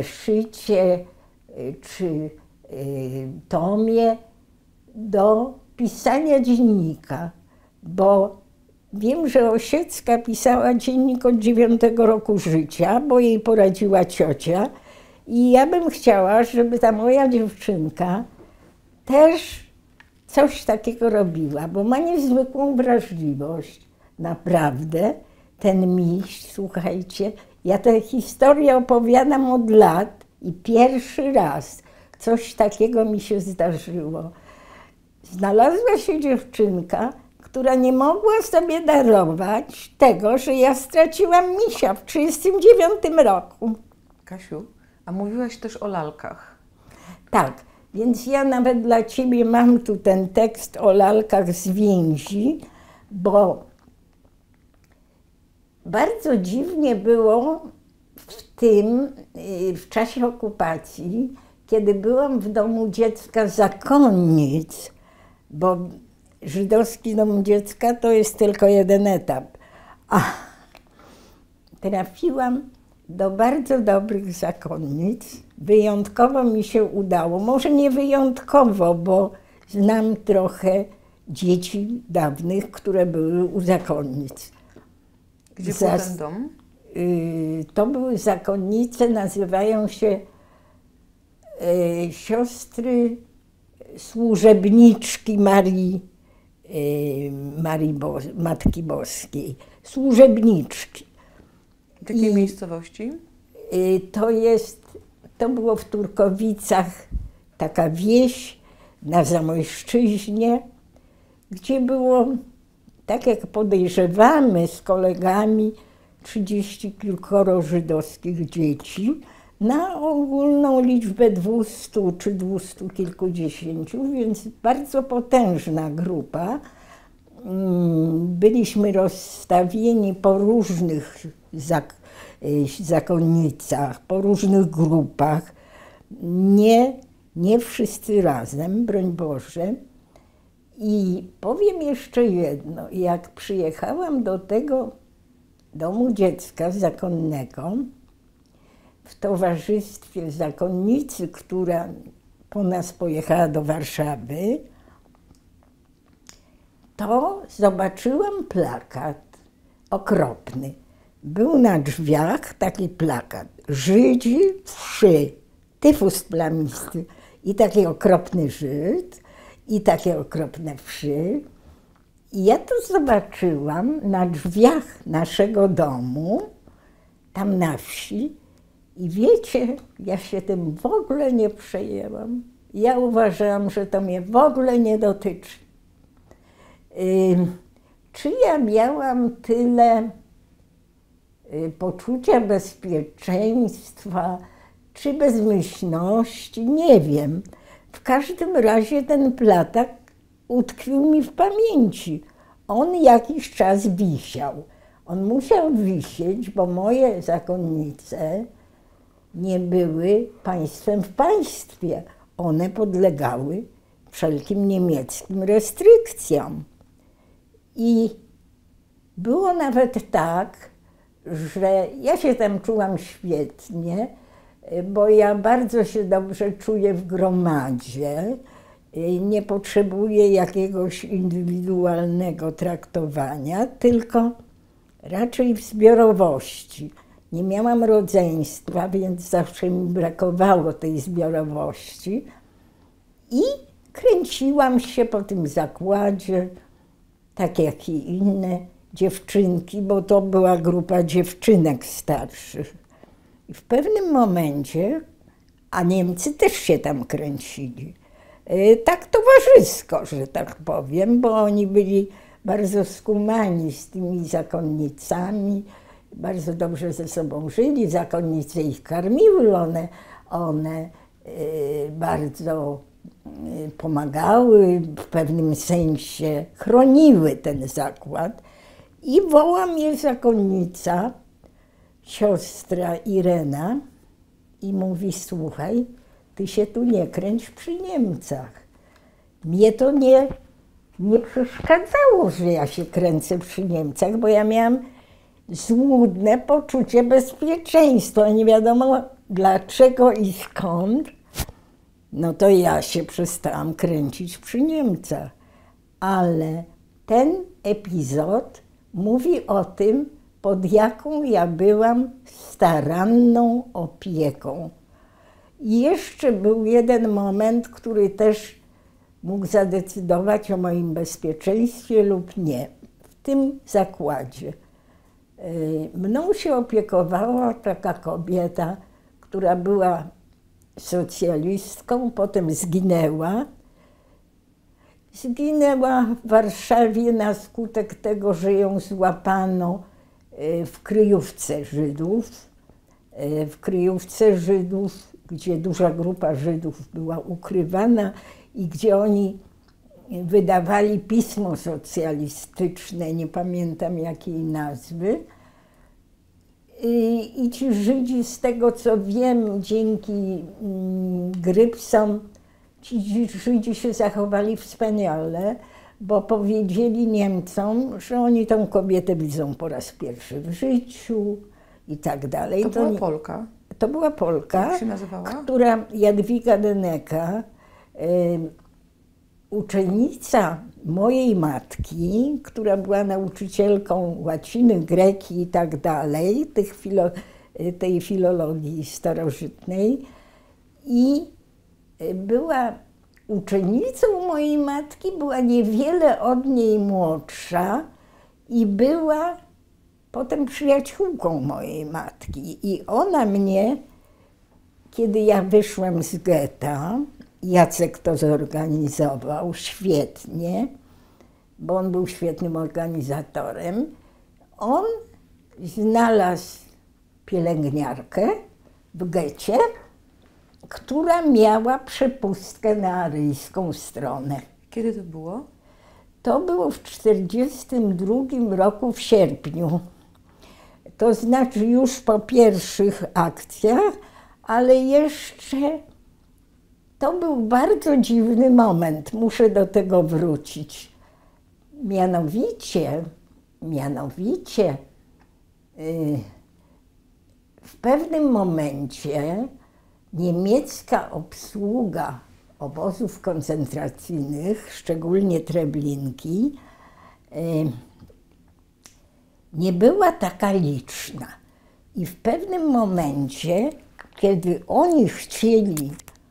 zeszycie czy tomie do pisania dziennika, bo wiem, że Osiecka pisała dziennik od dziewiątego roku życia, bo jej poradziła ciocia i ja bym chciała, żeby ta moja dziewczynka też coś takiego robiła, bo ma niezwykłą wrażliwość, naprawdę. Ten miś, słuchajcie, ja tę historię opowiadam od lat i pierwszy raz coś takiego mi się zdarzyło. Znalazła się dziewczynka, która nie mogła sobie darować tego, że ja straciłam misia w trzydziestym dziewiątym roku. Kasiu, a mówiłaś też o lalkach. Tak, więc ja nawet dla ciebie mam tu ten tekst o lalkach z więzi, bo bardzo dziwnie było w tym, w czasie okupacji, kiedy byłam w domu dziecka zakonnic, bo żydowski dom dziecka to jest tylko jeden etap. A trafiłam do bardzo dobrych zakonnic. Wyjątkowo mi się udało, może nie wyjątkowo, bo znam trochę dzieci dawnych, które były u zakonnic. Gdzie był ten dom? Y, to były zakonnice, nazywają się y, siostry służebniczki Marii, y, Marii Bo Matki Boskiej. Służebniczki. W jakiej I, miejscowości? Y, to jest, to było w Turkowicach, taka wieś na Zamojszczyźnie, gdzie było, tak jak podejrzewamy z kolegami, trzydzieści kilkoro żydowskich dzieci na ogólną liczbę dwustu czy dwustu kilkudziesięciu, więc bardzo potężna grupa. Byliśmy rozstawieni po różnych zak zakonnicach, po różnych grupach. Nie, nie wszyscy razem, broń Boże. I powiem jeszcze jedno, jak przyjechałam do tego domu dziecka zakonnego w towarzystwie zakonnicy, która po nas pojechała do Warszawy, to zobaczyłam plakat okropny. Był na drzwiach taki plakat: Żydzi wszy, tyfus plamisty. I taki okropny Żyd, i takie okropne wszy. I ja to zobaczyłam na drzwiach naszego domu, tam na wsi. I wiecie, ja się tym w ogóle nie przejęłam. Ja uważałam, że to mnie w ogóle nie dotyczy. Yy, czy ja miałam tyle yy, poczucia bezpieczeństwa, czy bezmyślności? Nie wiem. W każdym razie ten plakat utkwił mi w pamięci. On jakiś czas wisiał. On musiał wisieć, bo moje zakonnice nie były państwem w państwie. One podlegały wszelkim niemieckim restrykcjom. I było nawet tak, że ja się tam czułam świetnie, bo ja bardzo się dobrze czuję w gromadzie. Nie potrzebuję jakiegoś indywidualnego traktowania, tylko raczej w zbiorowości. Nie miałam rodzeństwa, więc zawsze mi brakowało tej zbiorowości. I kręciłam się po tym zakładzie, tak jak i inne dziewczynki, bo to była grupa dziewczynek starszych. I w pewnym momencie, a Niemcy też się tam kręcili, tak towarzysko, że tak powiem, bo oni byli bardzo skumani z tymi zakonnicami, bardzo dobrze ze sobą żyli, zakonnice ich karmiły, one, one y, bardzo y, pomagały, w pewnym sensie chroniły ten zakład. I woła mnie zakonnica, siostra Irena, i mówi: słuchaj, ty się tu nie kręć przy Niemcach. Mnie to nie, nie przeszkadzało, że ja się kręcę przy Niemcach, bo ja miałam złudne poczucie bezpieczeństwa. Nie wiadomo dlaczego i skąd. No to ja się przestałam kręcić przy Niemcach. ale ten epizod mówi o tym, pod jaką ja byłam staranną opieką. I jeszcze był jeden moment, który też mógł zadecydować o moim bezpieczeństwie lub nie. W tym zakładzie mną się opiekowała taka kobieta, która była socjalistką, potem zginęła. Zginęła w Warszawie na skutek tego, że ją złapano w kryjówce Żydów. W kryjówce Żydów, gdzie duża grupa Żydów była ukrywana i gdzie oni wydawali pismo socjalistyczne, nie pamiętam jakiej nazwy. I, i ci Żydzi, z tego co wiem, dzięki mm, Grypsom, ci Żydzi się zachowali wspaniale, bo powiedzieli Niemcom, że oni tą kobietę widzą po raz pierwszy w życiu i tak dalej. To, to była nie, Polka? To była Polka, Jak się nazywała? która, Jadwiga Deneka, y, uczennica mojej matki, która była nauczycielką łaciny, greki i tak dalej, tych filo, tej filologii starożytnej, i była uczennicą mojej matki, była niewiele od niej młodsza i była potem przyjaciółką mojej matki. I ona mnie, kiedy ja wyszłam z getta, Jacek to zorganizował świetnie, bo on był świetnym organizatorem. On znalazł pielęgniarkę w getcie, która miała przepustkę na aryjską stronę. Kiedy to było? To było w czterdziestym drugim roku w sierpniu. To znaczy już po pierwszych akcjach, ale jeszcze to był bardzo dziwny moment, muszę do tego wrócić. Mianowicie, mianowicie yy, w pewnym momencie niemiecka obsługa obozów koncentracyjnych, szczególnie Treblinki, yy, nie była taka liczna. I w pewnym momencie, kiedy oni chcieli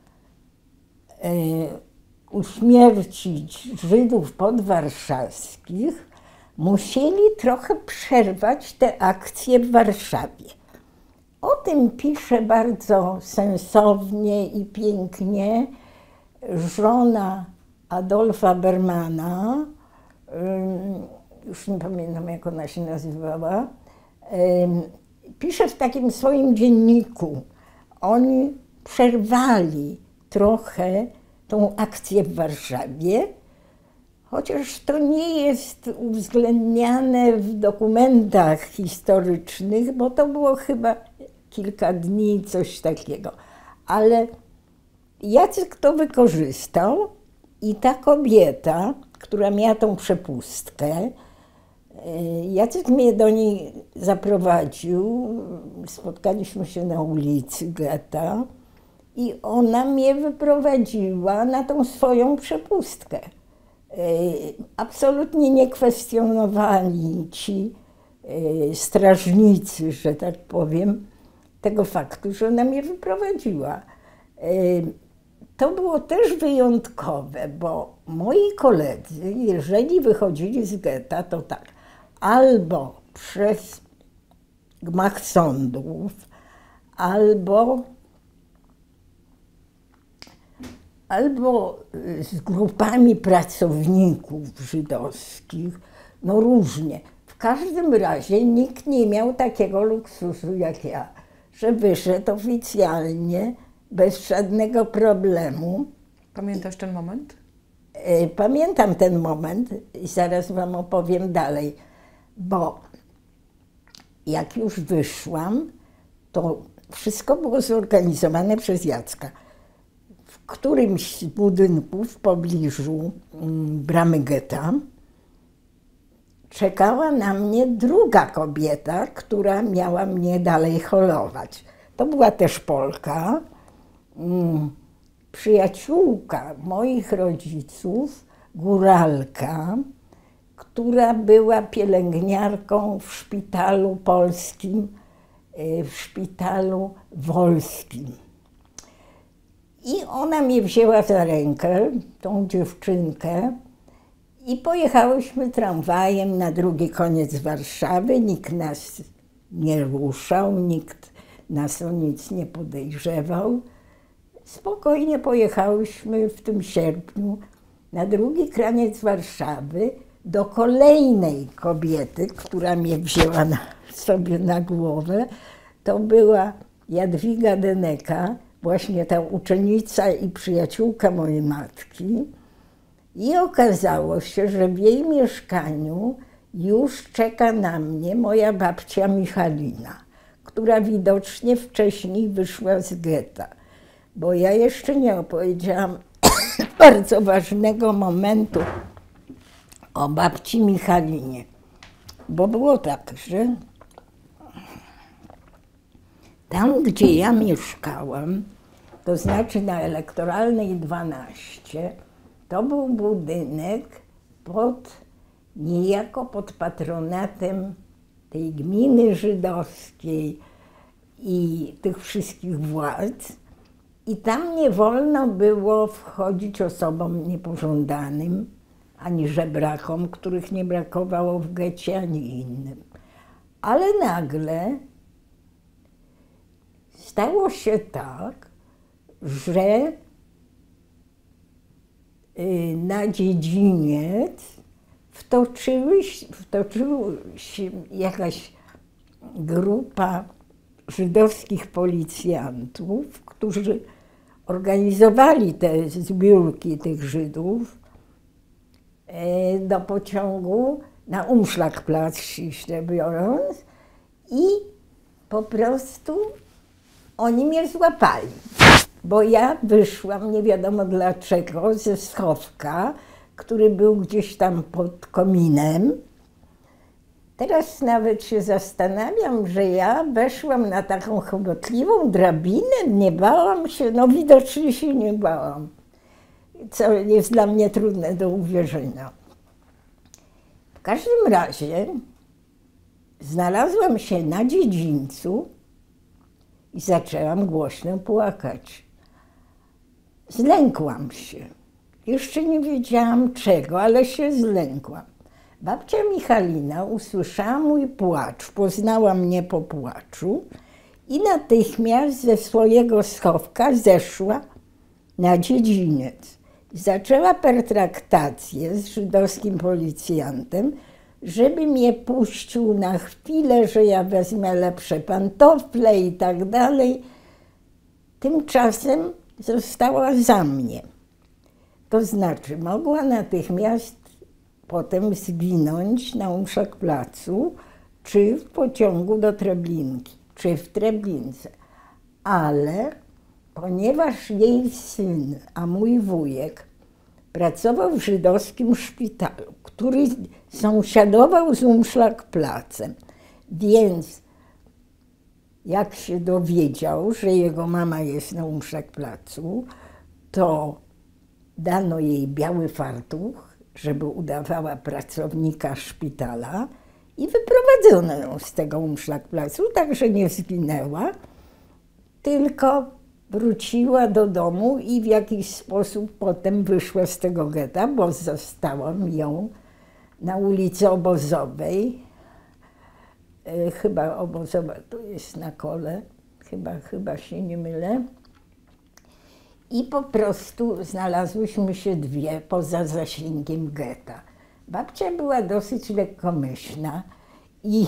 uśmiercić Żydów podwarszawskich, musieli trochę przerwać te akcje w Warszawie. O tym pisze bardzo sensownie i pięknie żona Adolfa Bermana, już nie pamiętam jak ona się nazywała, pisze w takim swoim dzienniku. Oni przerwali trochę tą akcję w Warszawie, chociaż to nie jest uwzględniane w dokumentach historycznych, bo to było chyba kilka dni, coś takiego. Ale Jacek to wykorzystał i ta kobieta, która miała tą przepustkę, Jacek mnie do niej zaprowadził, spotkaliśmy się na ulicy getta i ona mnie wyprowadziła na tą swoją przepustkę. Absolutnie nie kwestionowali ci strażnicy, że tak powiem, tego faktu, że ona mnie wyprowadziła. To było też wyjątkowe, bo moi koledzy, jeżeli wychodzili z getta, to tak, albo przez gmach sądów, albo, albo z grupami pracowników żydowskich, no różnie. W każdym razie nikt nie miał takiego luksusu jak ja, że wyszedł oficjalnie, bez żadnego problemu. Pamiętasz ten moment? Pamiętam ten moment i zaraz wam opowiem dalej, bo jak już wyszłam, to wszystko było zorganizowane przez Jacka. W którymś z budynków w pobliżu bramy getta czekała na mnie druga kobieta, która miała mnie dalej holować. To była też Polka, przyjaciółka moich rodziców, góralka, która była pielęgniarką w szpitalu polskim, w szpitalu wolskim. I ona mnie wzięła za rękę, tą dziewczynkę, i pojechałyśmy tramwajem na drugi koniec Warszawy. Nikt nas nie ruszał, nikt nas o nic nie podejrzewał. Spokojnie pojechałyśmy w tym sierpniu na drugi koniec Warszawy do kolejnej kobiety, która mnie wzięła na, sobie na głowę. To była Jadwiga Deneka, właśnie ta uczennica i przyjaciółka mojej matki. I okazało się, że w jej mieszkaniu już czeka na mnie moja babcia Michalina, która widocznie wcześniej wyszła z getta. Bo ja jeszcze nie opowiedziałam bardzo ważnego momentu o babci Michalinie. Bo było tak, że tam, gdzie ja mieszkałam, to znaczy na Elektoralnej dwanaście, to był budynek pod, niejako pod patronatem tej gminy żydowskiej i tych wszystkich władz. I tam nie wolno było wchodzić osobom niepożądanym, ani żebrakom, których nie brakowało w getcie, ani innym. Ale nagle stało się tak, że na dziedziniec wtoczyły, wtoczyła się jakaś grupa żydowskich policjantów, którzy organizowali te zbiórki tych Żydów do pociągu na Umschlagplatz, ściśle biorąc, i po prostu oni mnie złapali. Bo ja wyszłam, nie wiadomo dlaczego, ze schowka, który był gdzieś tam pod kominem. Teraz nawet się zastanawiam, że ja weszłam na taką chobotliwą drabinę, nie bałam się, no widocznie się nie bałam, co jest dla mnie trudne do uwierzenia. W każdym razie znalazłam się na dziedzińcu i zaczęłam głośno płakać. Zlękłam się. Jeszcze nie wiedziałam czego, ale się zlękłam. Babcia Michalina usłyszała mój płacz, poznała mnie po płaczu i natychmiast ze swojego schowka zeszła na dziedziniec. Zaczęła pertraktację z żydowskim policjantem, żeby mnie puścił na chwilę, że ja wezmę lepsze pantofle i tak dalej. Tymczasem została za mnie. To znaczy mogła natychmiast potem zginąć na Umschlagplacu, czy w pociągu do Treblinki, czy w Treblince. Ale ponieważ jej syn, a mój wujek, pracował w żydowskim szpitalu, który sąsiadował z Umschlagplacem, więc jak się dowiedział, że jego mama jest na Umschlagplacu, to dano jej biały fartuch, żeby udawała pracownika szpitala i wyprowadzono ją z tego Umschlagplacu, tak że nie zginęła, tylko wróciła do domu i w jakiś sposób potem wyszła z tego getta, bo zastałam ją na ulicy Obozowej. E, chyba Obozowa to jest na Kole, chyba, chyba się nie mylę. I po prostu znalazłyśmy się dwie poza zasięgiem getta. Babcia była dosyć lekkomyślna i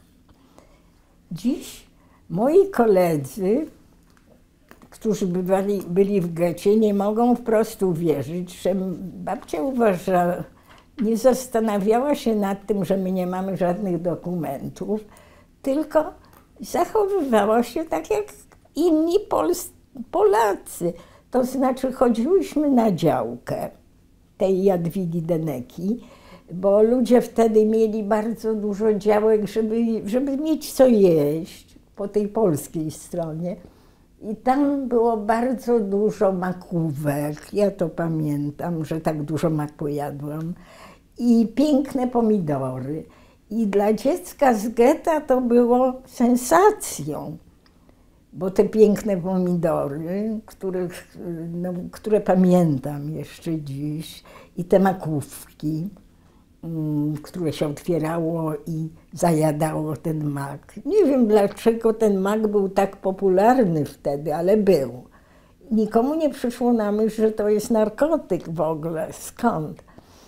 dziś moi koledzy, którzy bywali, byli w getcie, nie mogą wprost uwierzyć, że babcia uważała, nie zastanawiała się nad tym, że my nie mamy żadnych dokumentów, tylko zachowywała się tak jak inni Pols Polacy. To znaczy chodziłyśmy na działkę tej Jadwigi Deneki, bo ludzie wtedy mieli bardzo dużo działek, żeby, żeby mieć co jeść po tej polskiej stronie. I tam było bardzo dużo makówek. Ja to pamiętam, że tak dużo maku jadłam. I piękne pomidory. I dla dziecka z getta to było sensacją. Bo te piękne pomidory, których, no, które pamiętam jeszcze dziś, i te makówki, mm, które się otwierało i zajadało ten mak. Nie wiem, dlaczego ten mak był tak popularny wtedy, ale był. Nikomu nie przyszło na myśl, że to jest narkotyk w ogóle. Skąd?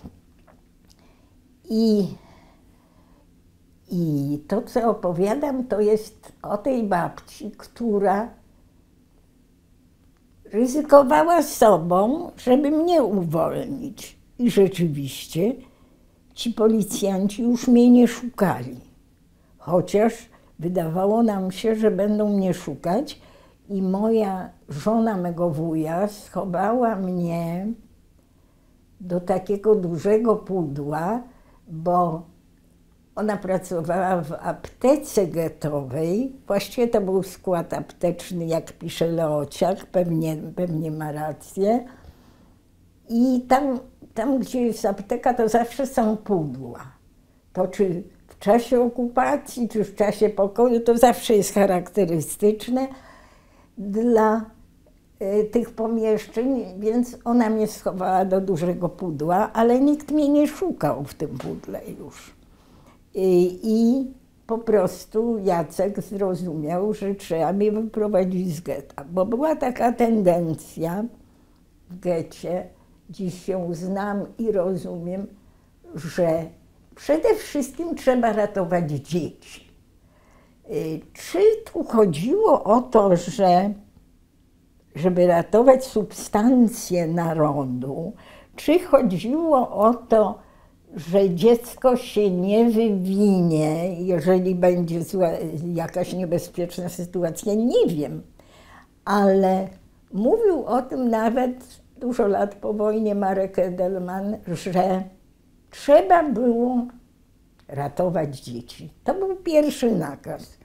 I, I to, co opowiadam, to jest o tej babci, która ryzykowała sobą, żeby mnie uwolnić. I rzeczywiście ci policjanci już mnie nie szukali. Chociaż wydawało nam się, że będą mnie szukać i moja żona mego wuja schowała mnie do takiego dużego pudła, bo ona pracowała w aptece getowej. Właściwie to był skład apteczny, jak pisze Leociak, pewnie, pewnie ma rację. I tam, tam, gdzie jest apteka, to zawsze są pudła. To czy w czasie okupacji, czy w czasie pokoju, to zawsze jest charakterystyczne dla y, tych pomieszczeń, więc ona mnie schowała do dużego pudła, ale nikt mnie nie szukał w tym pudle już. I, I po prostu Jacek zrozumiał, że trzeba mnie wyprowadzić z getta, bo była taka tendencja w getcie, dziś się znam i rozumiem, że przede wszystkim trzeba ratować dzieci. Czy tu chodziło o to, że żeby ratować substancję narodu, czy chodziło o to, że dziecko się nie wywinie, jeżeli będzie zła, jakaś niebezpieczna sytuacja, nie wiem. Ale mówił o tym nawet dużo lat po wojnie Marek Edelman, że trzeba było ratować dzieci. To był pierwszy nakaz.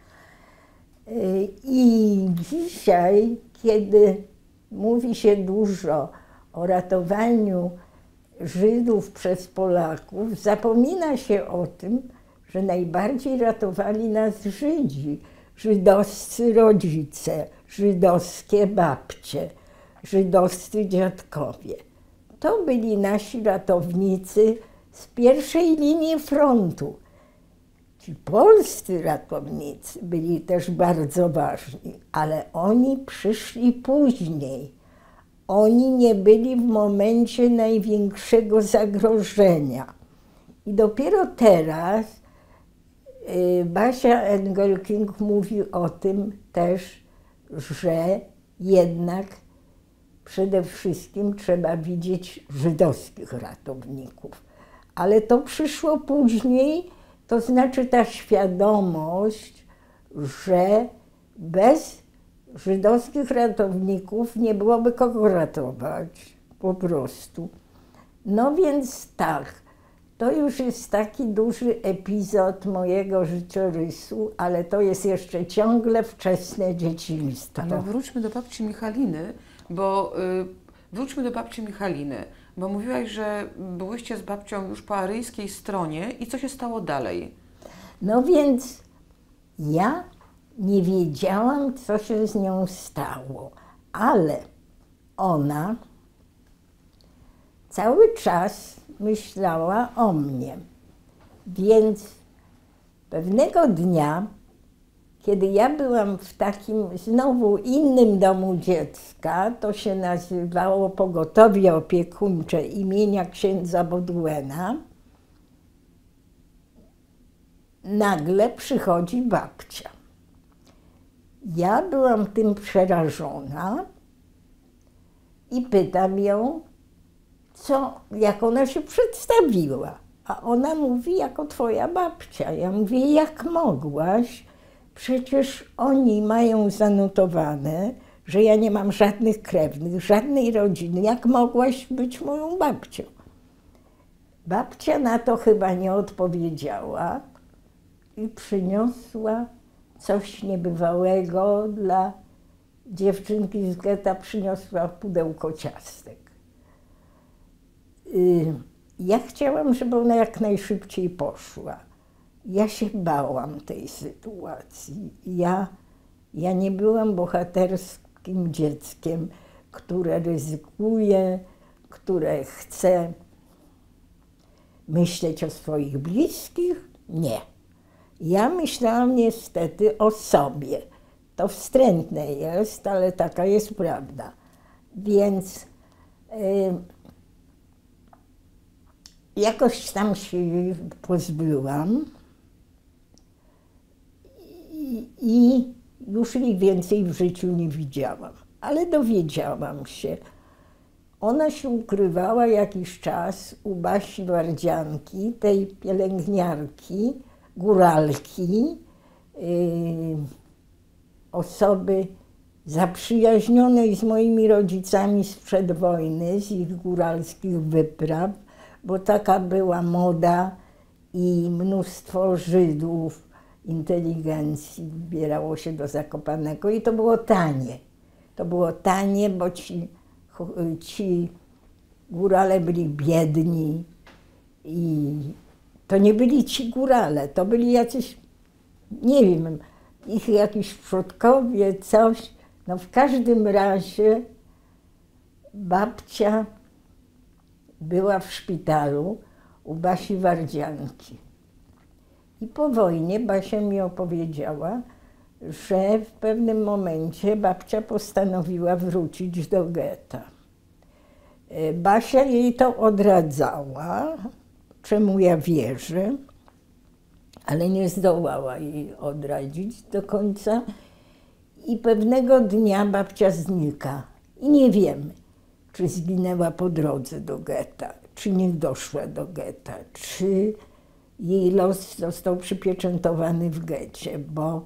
I dzisiaj, kiedy mówi się dużo o ratowaniu Żydów przez Polaków, zapomina się o tym, że najbardziej ratowali nas Żydzi, żydowscy rodzice, żydowskie babcie, żydowscy dziadkowie. To byli nasi ratownicy z pierwszej linii frontu. Ci polscy ratownicy byli też bardzo ważni, ale oni przyszli później. Oni nie byli w momencie największego zagrożenia. I dopiero teraz y, Basia Engelking mówi o tym też, że jednak przede wszystkim trzeba widzieć żydowskich ratowników. Ale to przyszło później, to znaczy ta świadomość, że bez żydowskich ratowników nie byłoby kogo ratować, po prostu. No więc tak, to już jest taki duży epizod mojego życiorysu, ale to jest jeszcze ciągle wczesne dzieciństwo. Ale wróćmy do babci Michaliny, bo y, wróćmy do babci Michaliny, bo mówiłaś, że byłyście z babcią już po aryjskiej stronie i co się stało dalej? No więc ja nie wiedziałam, co się z nią stało, ale ona cały czas myślała o mnie. Więc pewnego dnia, kiedy ja byłam w takim znowu innym domu dziecka, to się nazywało Pogotowie Opiekuńcze imienia księdza Baudouina, nagle przychodzi babcia. Ja byłam tym przerażona i pytam ją, co, jak ona się przedstawiła. A ona mówi, jako twoja babcia. Ja mówię, jak mogłaś? Przecież oni mają zanotowane, że ja nie mam żadnych krewnych, żadnej rodziny. Jak mogłaś być moją babcią? Babcia na to chyba nie odpowiedziała i przyniosła coś niebywałego dla dziewczynki z getta przyniosła pudełko ciastek. Y, ja chciałam, żeby ona jak najszybciej poszła. Ja się bałam tej sytuacji. Ja, ja nie byłam bohaterskim dzieckiem, które ryzykuje, które chce myśleć o swoich bliskich. Nie. Ja myślałam niestety o sobie. To wstrętne jest, ale taka jest prawda. Więc y, jakoś tam się jej pozbyłam i, i już jej więcej w życiu nie widziałam. Ale dowiedziałam się. Ona się ukrywała jakiś czas u Basi Wardzianki, tej pielęgniarki, góralki, yy, osoby zaprzyjaźnionej z moimi rodzicami sprzed wojny, z ich góralskich wypraw, bo taka była moda i mnóstwo Żydów, inteligencji wybierało się do Zakopanego i to było tanie. To było tanie, bo ci, ci górale byli biedni i to nie byli ci górale, to byli jacyś, nie wiem, ich jakiś przodkowie, coś. No w każdym razie babcia była w szpitalu u Basi Wardzianki. I po wojnie Basia mi opowiedziała, że w pewnym momencie babcia postanowiła wrócić do getta. Basia jej to odradzała, czemu ja wierzę, ale nie zdołała jej odradzić do końca. I pewnego dnia babcia znika. I nie wiemy, czy zginęła po drodze do getta, czy nie doszła do getta, czy jej los został przypieczętowany w getcie, bo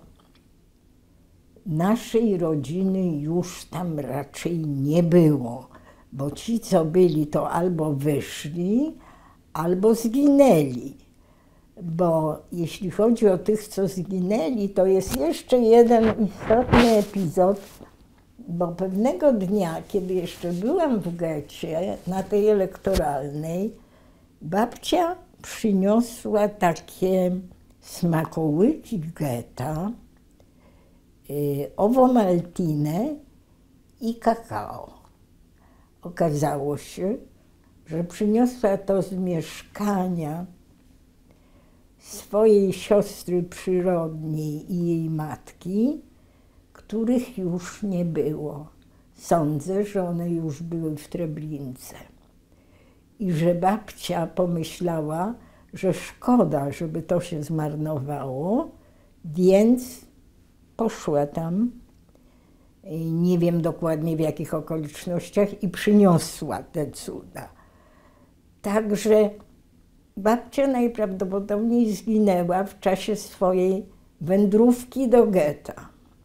naszej rodziny już tam raczej nie było, bo ci, co byli, to albo wyszli, albo zginęli. Bo jeśli chodzi o tych, co zginęli, to jest jeszcze jeden istotny epizod, bo pewnego dnia, kiedy jeszcze byłam w getcie, na tej elektoralnej, babcia przyniosła takie smakołyki getta, y, owomaltinę i kakao. Okazało się, że przyniosła to z mieszkania swojej siostry przyrodniej i jej matki, których już nie było. Sądzę, że one już były w Treblince. I że babcia pomyślała, że szkoda, żeby to się zmarnowało, więc poszła tam, nie wiem dokładnie w jakich okolicznościach, i przyniosła te cuda. Także babcia najprawdopodobniej zginęła w czasie swojej wędrówki do getta.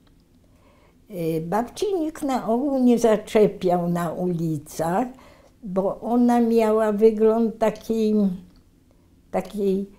Babci nikt na ogół nie zaczepiał na ulicach, bo ona miała wygląd takiej, takiej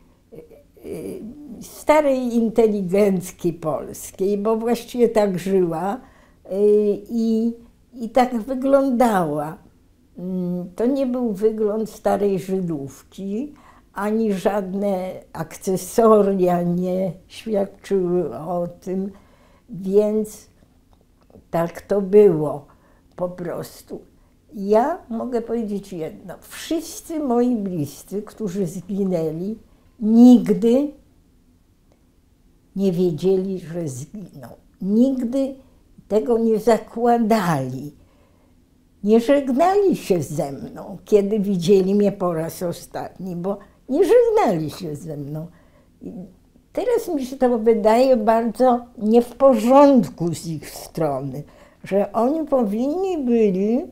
starej inteligencki polskiej, bo właściwie tak żyła i, i tak wyglądała. To nie był wygląd starej Żydówki, ani żadne akcesoria nie świadczyły o tym, więc tak to było po prostu. Ja mogę powiedzieć jedno, wszyscy moi bliscy, którzy zginęli, nigdy nie wiedzieli, że zginą. Nigdy tego nie zakładali. Nie żegnali się ze mną, kiedy widzieli mnie po raz ostatni, bo nie żegnali się ze mną. I teraz mi się to wydaje bardzo nie w porządku z ich strony, że oni powinni byli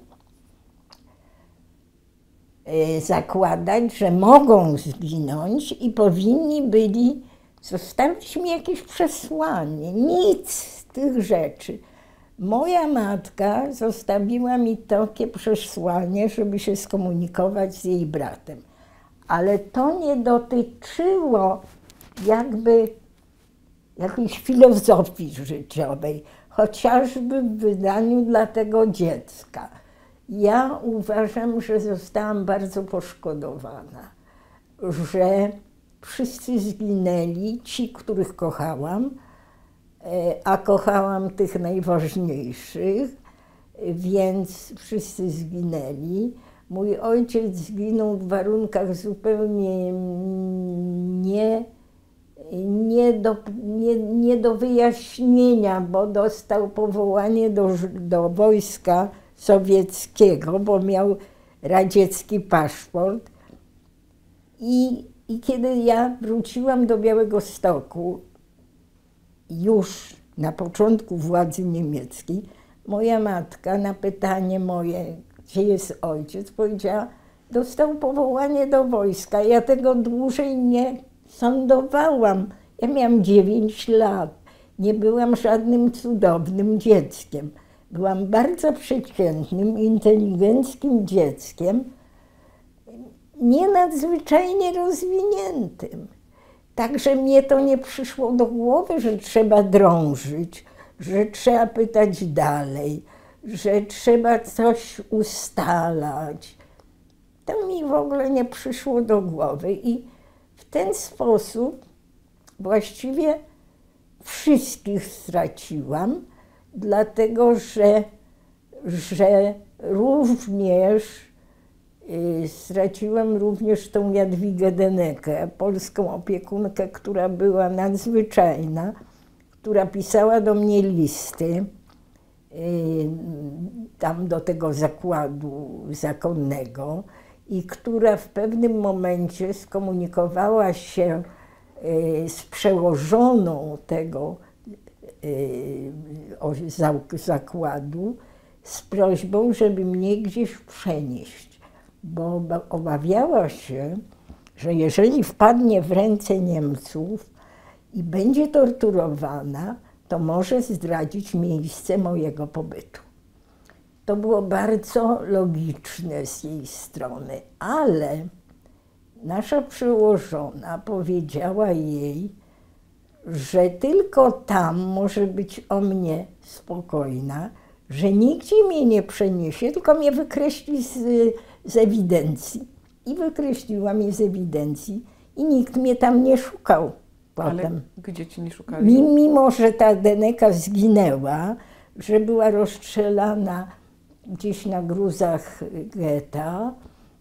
zakładać, że mogą zginąć i powinni byli zostawić mi jakieś przesłanie. Nic z tych rzeczy. Moja matka zostawiła mi takie przesłanie, żeby się skomunikować z jej bratem. Ale to nie dotyczyło jakby jakiejś filozofii życiowej. chociażby w wydaniu dla tego dziecka. Ja uważam, że zostałam bardzo poszkodowana, że wszyscy zginęli, ci, których kochałam, a kochałam tych najważniejszych, więc wszyscy zginęli. Mój ojciec zginął w warunkach zupełnie nie, nie, do, nie, nie do wyjaśnienia, bo dostał powołanie do, do wojska sowieckiego, bo miał radziecki paszport. I, I kiedy ja wróciłam do Białegostoku, już na początku władzy niemieckiej, moja matka na pytanie moje, gdzie jest ojciec, powiedziała, dostał powołanie do wojska. Ja tego dłużej nie sądowałam. Ja miałam dziewięć lat. Nie byłam żadnym cudownym dzieckiem. Byłam bardzo przeciętnym, inteligenckim dzieckiem, nie nadzwyczajnie rozwiniętym. Także mnie to nie przyszło do głowy, że trzeba drążyć, że trzeba pytać dalej, że trzeba coś ustalać. To mi w ogóle nie przyszło do głowy i w ten sposób właściwie wszystkich straciłam, dlatego że, że również y, straciłam również tą Jadwigę Denekę, polską opiekunkę, która była nadzwyczajna, która pisała do mnie listy y, tam do tego zakładu zakonnego i która w pewnym momencie skomunikowała się y, z przełożoną tego zakładu z prośbą, żeby mnie gdzieś przenieść, bo obawiała się, że jeżeli wpadnie w ręce Niemców i będzie torturowana, to może zdradzić miejsce mojego pobytu. To było bardzo logiczne z jej strony, ale nasza przełożona powiedziała jej, że tylko tam może być o mnie spokojna, że nigdzie mnie nie przeniesie, tylko mnie wykreśli z, z ewidencji. I wykreśliła mnie z ewidencji i nikt mnie tam nie szukał potem. Ale gdzie ci nie szukali? Mimo, że ta Deneka zginęła, że była rozstrzelana gdzieś na gruzach getta,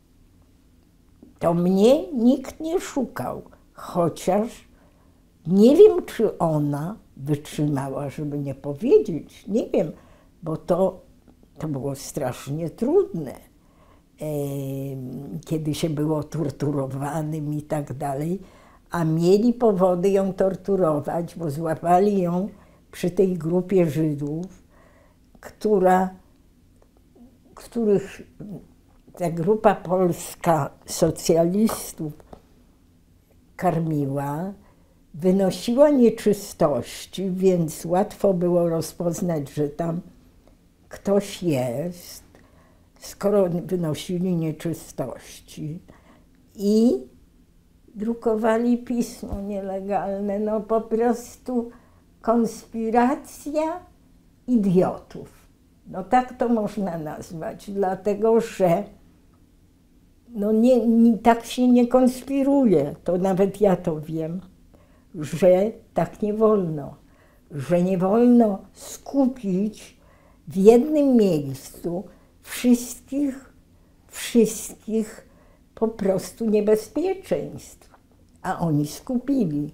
to mnie nikt nie szukał, chociaż nie wiem, czy ona wytrzymała, żeby nie powiedzieć. Nie wiem, bo to, to było strasznie trudne, e, kiedy się było torturowanym i tak dalej, a mieli powody ją torturować, bo złapali ją przy tej grupie Żydów, która, których ta grupa polska socjalistów karmiła, wynosiła nieczystości, więc łatwo było rozpoznać, że tam ktoś jest, skoro wynosili nieczystości. I drukowali pismo nielegalne, no po prostu konspiracja idiotów. No tak to można nazwać, dlatego że no nie, nie, tak się nie konspiruje, to nawet ja to wiem, że tak nie wolno, że nie wolno skupić w jednym miejscu wszystkich, wszystkich po prostu niebezpieczeństw, a oni skupili.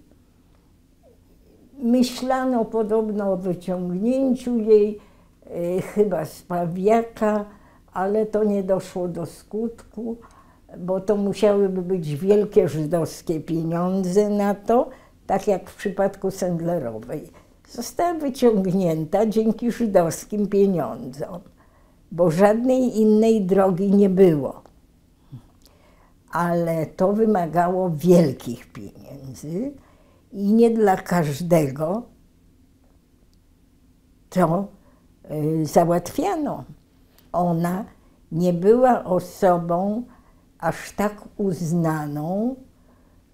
Myślano podobno o wyciągnięciu jej, e, chyba z Pawiaka, ale to nie doszło do skutku, bo to musiałyby być wielkie żydowskie pieniądze na to, tak jak w przypadku Sendlerowej. Została wyciągnięta dzięki żydowskim pieniądzom, bo żadnej innej drogi nie było. Ale to wymagało wielkich pieniędzy i nie dla każdego to y, załatwiano. Ona nie była osobą aż tak uznaną,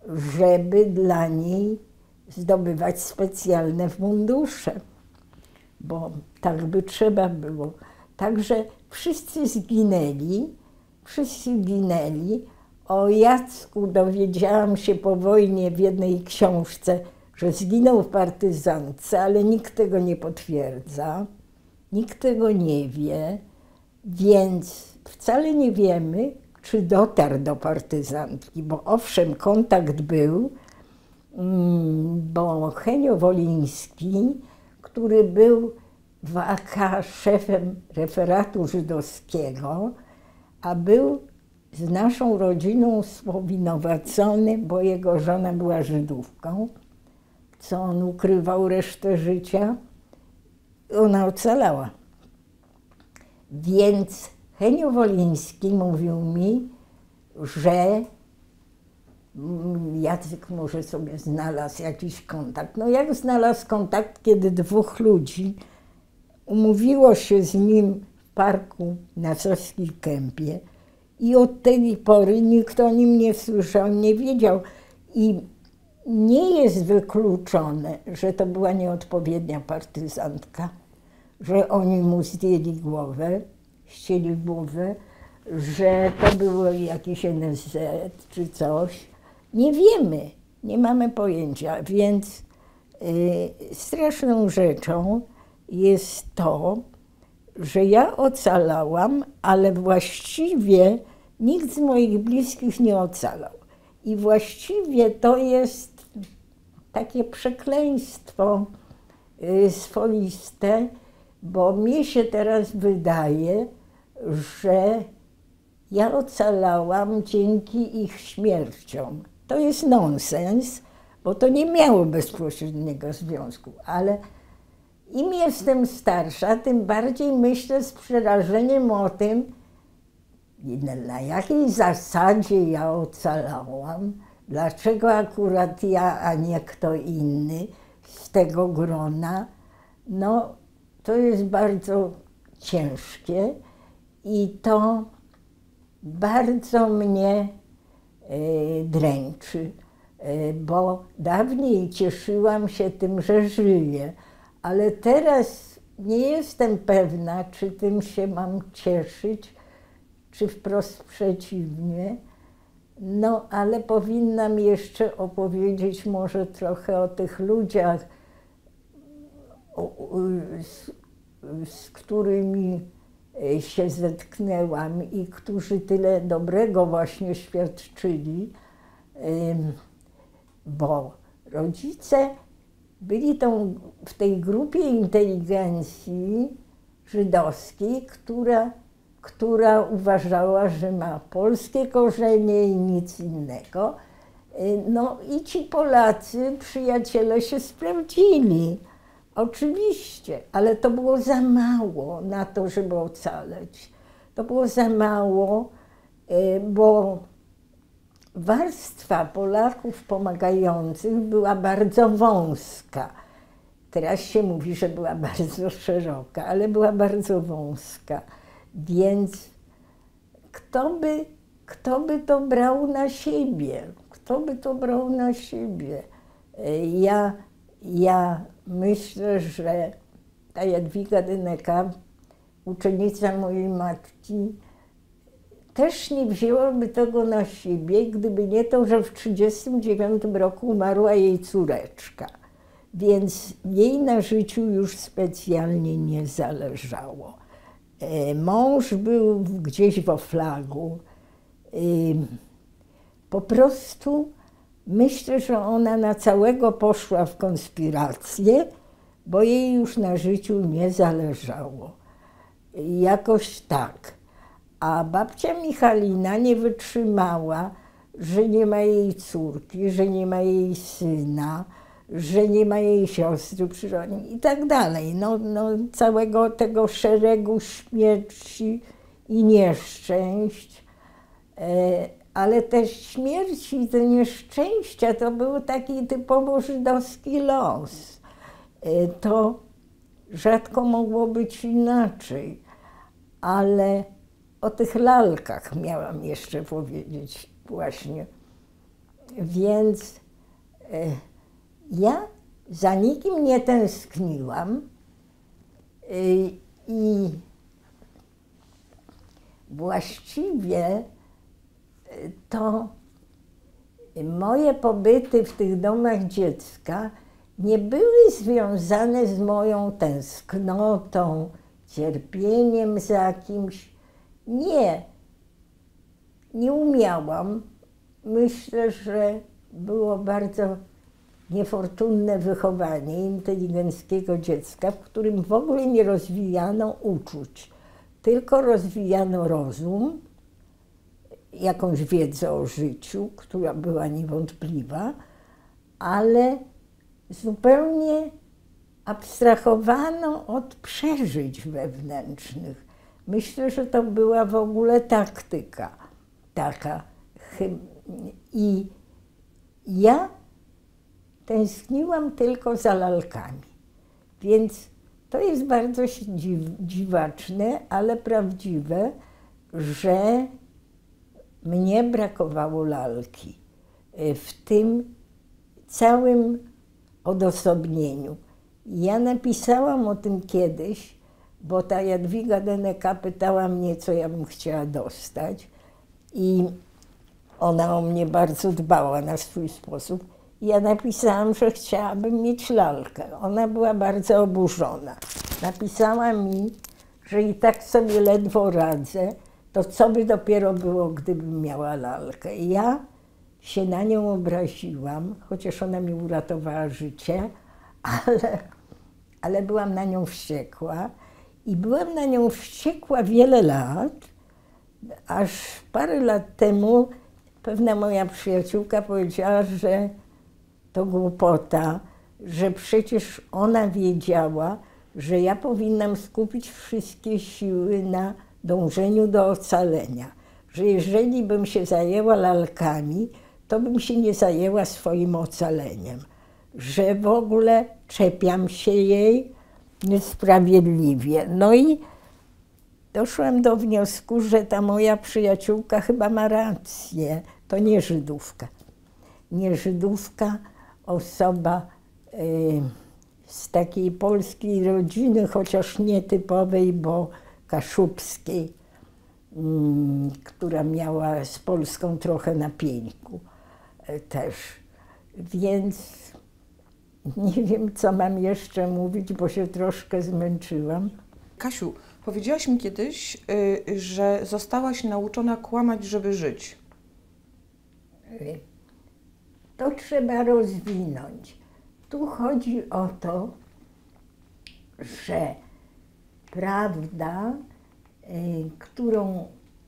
żeby dla niej zdobywać specjalne fundusze. bo tak by trzeba było. Także wszyscy zginęli, wszyscy ginęli. O Jacku dowiedziałam się po wojnie w jednej książce, że zginął w partyzantce, ale nikt tego nie potwierdza, nikt tego nie wie, więc wcale nie wiemy, czy dotarł do partyzantki, bo owszem, kontakt był, bo Henio Woliński, który był w A K szefem referatu żydowskiego, a był z naszą rodziną spowinowacony, bo jego żona była Żydówką, co on ukrywał resztę życia, ona ocalała. Więc Henio Woliński mówił mi, że Jacek może sobie znalazł jakiś kontakt. No jak znalazł kontakt, kiedy dwóch ludzi umówiło się z nim w parku na Saskiej Kępie i od tej pory nikt o nim nie słyszał, nie wiedział. I nie jest wykluczone, że to była nieodpowiednia partyzantka, że oni mu zdjęli głowę, ścięli głowę, że to było jakiś N S Z czy coś. Nie wiemy, nie mamy pojęcia, więc y, straszną rzeczą jest to, że ja ocalałam, ale właściwie nikt z moich bliskich nie ocalał. I właściwie to jest takie przekleństwo y, swoiste, bo mi się teraz wydaje, że ja ocalałam dzięki ich śmierciom. To jest nonsens, bo to nie miało bezpośredniego związku, ale im jestem starsza, tym bardziej myślę z przerażeniem o tym, na jakiej zasadzie ja ocalałam, dlaczego akurat ja, a nie kto inny z tego grona. No, to jest bardzo ciężkie i to bardzo mnie y, dręczy, y, bo dawniej cieszyłam się tym, że żyję, ale teraz nie jestem pewna, czy tym się mam cieszyć, czy wprost przeciwnie. No, ale powinnam jeszcze opowiedzieć może trochę o tych ludziach, o, z, z którymi się zetknęłam i którzy tyle dobrego właśnie świadczyli, bo rodzice byli tą, w tej grupie inteligencji żydowskiej, która, która uważała, że ma polskie korzenie i nic innego. No i ci Polacy, przyjaciele się sprawdzili. Oczywiście, ale to było za mało na to, żeby ocaleć. To było za mało, bo warstwa Polaków pomagających była bardzo wąska. Teraz się mówi, że była bardzo szeroka, ale była bardzo wąska. Więc kto by, kto by to brał na siebie? Kto by to brał na siebie? Ja, ja myślę, że ta Jadwiga Dyneka, uczennica mojej matki, też nie wzięłaby tego na siebie, gdyby nie to, że w tysiąc dziewięćset trzydziestym dziewiątym roku umarła jej córeczka. Więc jej na życiu już specjalnie nie zależało. Mąż był gdzieś w Oflagu. Po prostu myślę, że ona na całego poszła w konspirację, bo jej już na życiu nie zależało. Jakoś tak. A babcia Michalina nie wytrzymała, że nie ma jej córki, że nie ma jej syna, że nie ma jej siostry przyrodniej i tak dalej. No, no, całego tego szeregu śmierci i nieszczęść. E, ale te śmierci, te nieszczęścia to był taki typowo żydowski los. E, to rzadko mogło być inaczej. Ale o tych lalkach miałam jeszcze powiedzieć właśnie. Więc e, ja za nikim nie tęskniłam, Y, I właściwie to moje pobyty w tych domach dziecka nie były związane z moją tęsknotą, cierpieniem za kimś. Nie, nie umiałam. Myślę, że było bardzo niefortunne wychowanie inteligenckiego dziecka, w którym w ogóle nie rozwijano uczuć, tylko rozwijano rozum, jakąś wiedzę o życiu, która była niewątpliwa, ale zupełnie abstrahowano od przeżyć wewnętrznych. Myślę, że to była w ogóle taktyka taka. I ja tęskniłam tylko za lalkami. Więc to jest bardzo dziw, dziwaczne, ale prawdziwe, że mnie brakowało lalki w tym całym odosobnieniu. Ja napisałam o tym kiedyś, bo ta Jadwiga Deneka pytała mnie, co ja bym chciała dostać, i ona o mnie bardzo dbała na swój sposób. I ja napisałam, że chciałabym mieć lalkę. Ona była bardzo oburzona. Napisała mi, że i tak sobie ledwo radzę, to co by dopiero było, gdybym miała lalkę. I ja się na nią obraziłam, chociaż ona mi uratowała życie, ale, ale byłam na nią wściekła. I byłam na nią wściekła wiele lat, aż parę lat temu pewna moja przyjaciółka powiedziała, że to głupota, że przecież ona wiedziała, że ja powinnam skupić wszystkie siły na dążeniu do ocalenia. Że jeżeli bym się zajęła lalkami, to bym się nie zajęła swoim ocaleniem. Że w ogóle czepiam się jej niesprawiedliwie. No i doszłam do wniosku, że ta moja przyjaciółka chyba ma rację. To nie Żydówka. Nie Żydówka, osoba y, z takiej polskiej rodziny, chociaż nietypowej, bo kaszubskiej, y, która miała z Polską trochę na pieńku y, też. Więc nie wiem, co mam jeszcze mówić, bo się troszkę zmęczyłam. Kasiu, powiedziałaś mi kiedyś, y, że zostałaś nauczona kłamać, żeby żyć. To trzeba rozwinąć. Tu chodzi o to, że prawda, y, którą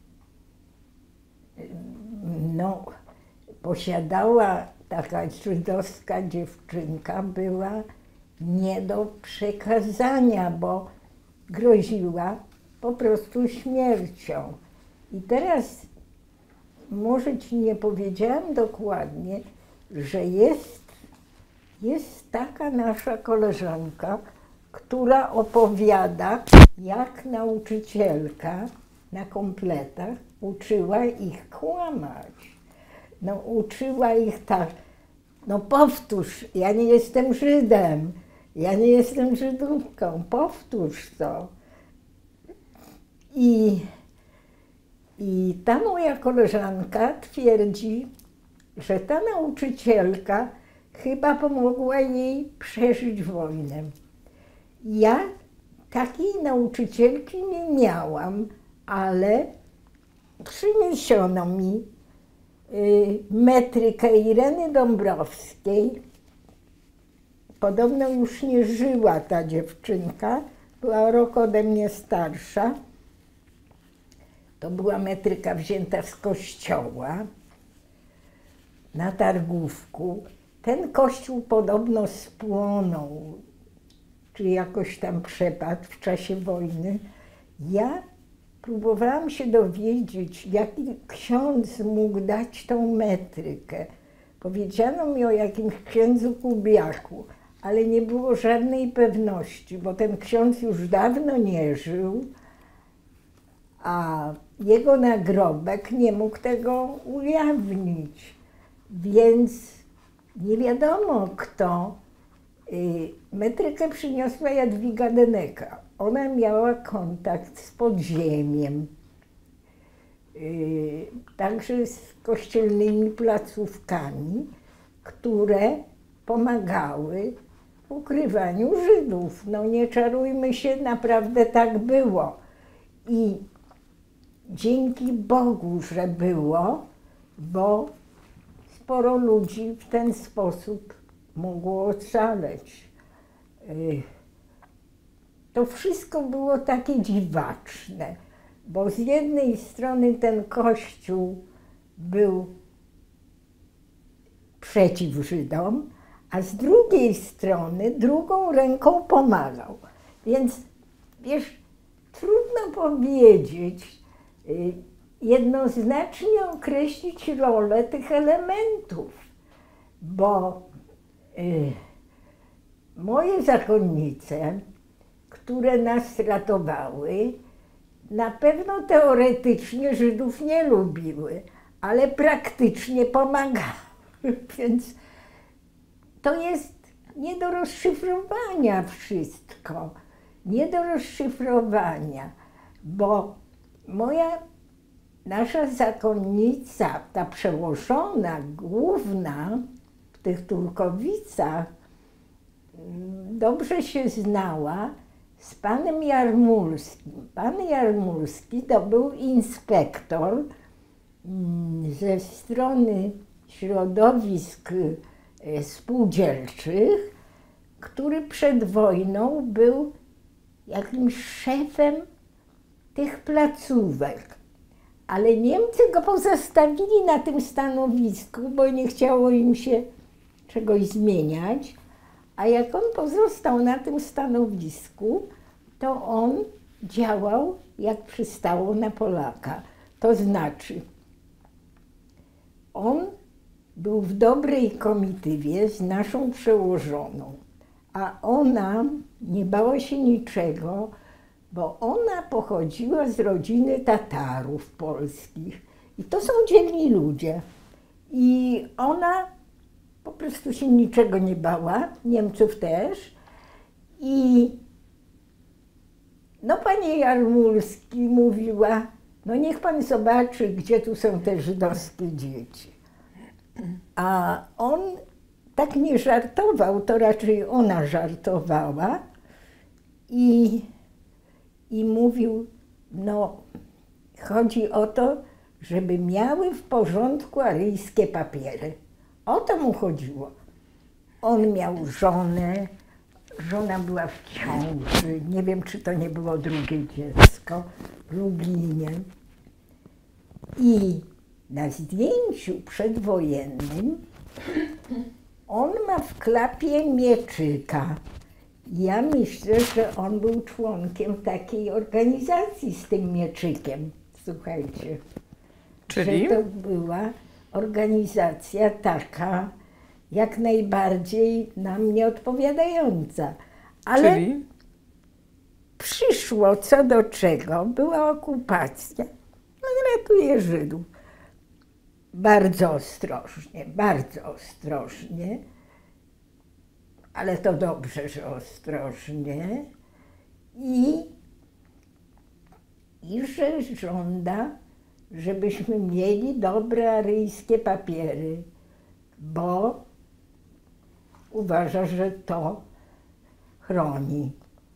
y, no, posiadała taka żydowska dziewczynka, była nie do przekazania, bo groziła po prostu śmiercią. I teraz może ci nie powiedziałam dokładnie, że jest, jest taka nasza koleżanka, która opowiada, jak nauczycielka na kompletach uczyła ich kłamać. No, uczyła ich tak, no powtórz, ja nie jestem Żydem, ja nie jestem Żydówką, powtórz to. I, i ta moja koleżanka twierdzi, że ta nauczycielka chyba pomogła jej przeżyć wojnę. Ja takiej nauczycielki nie miałam, ale przyniesiono mi y, metrykę Ireny Dąbrowskiej. Podobno już nie żyła ta dziewczynka, była rok ode mnie starsza. To była metryka wzięta z kościoła na Targówku. Ten kościół podobno spłonął, czy jakoś tam przepadł w czasie wojny. Ja próbowałam się dowiedzieć, jaki ksiądz mógł dać tą metrykę. Powiedziano mi o jakimś księdzu Kubiaku, ale nie było żadnej pewności, bo ten ksiądz już dawno nie żył, a jego nagrobek nie mógł tego ujawnić. Więc nie wiadomo kto. Metrykę przyniosła Jadwiga Deneka. ona miała kontakt z podziemiem, yy, także z kościelnymi placówkami, które pomagały w ukrywaniu Żydów. No nie czarujmy się, naprawdę tak było. I dzięki Bogu, że było, bo sporo ludzi w ten sposób mogło ocaleć. To wszystko było takie dziwaczne, bo z jednej strony ten Kościół był przeciw Żydom, a z drugiej strony drugą ręką pomagał. Więc wiesz, trudno powiedzieć, jednoznacznie określić rolę tych elementów, bo y, moje zakonnice, które nas ratowały, na pewno teoretycznie Żydów nie lubiły, ale praktycznie pomagały. Więc to jest nie do rozszyfrowania wszystko, nie do rozszyfrowania, bo moja, nasza zakonnica, ta przełożona, główna w tych Turkowicach, dobrze się znała z panem Jarmulskim. Pan Jarmulski to był inspektor ze strony środowisk spółdzielczych, który przed wojną był jakimś szefem tych placówek. Ale Niemcy go pozostawili na tym stanowisku, bo nie chciało im się czegoś zmieniać. A jak on pozostał na tym stanowisku, to on działał jak przystało na Polaka. To znaczy, on był w dobrej komitywie z naszą przełożoną, a ona nie bała się niczego, bo ona pochodziła z rodziny Tatarów polskich. I to są dzielni ludzie. I ona po prostu się niczego nie bała, Niemców też. I no panie Jarmulski mówiła, no niech pan zobaczy, gdzie tu są te żydowskie dzieci. A on tak nie żartował, to raczej ona żartowała i, i mówił, no chodzi o to, żeby miały w porządku aryjskie papiery. O to mu chodziło. On miał żonę, żona była w ciąży, nie wiem, czy to nie było drugie dziecko, w Lublinie. I na zdjęciu przedwojennym on ma w klapie mieczyka. Ja myślę, że on był członkiem takiej organizacji z tym mieczykiem. Słuchajcie. Czyli? Że to była organizacja taka jak najbardziej nam nieodpowiadająca. Ale Czyli? Przyszło co do czego, była okupacja. No ratuje Żydów. Bardzo ostrożnie, bardzo ostrożnie, ale to dobrze, że ostrożnie. I, i że żąda, żebyśmy mieli dobre aryjskie papiery, bo uważa, że to chroni.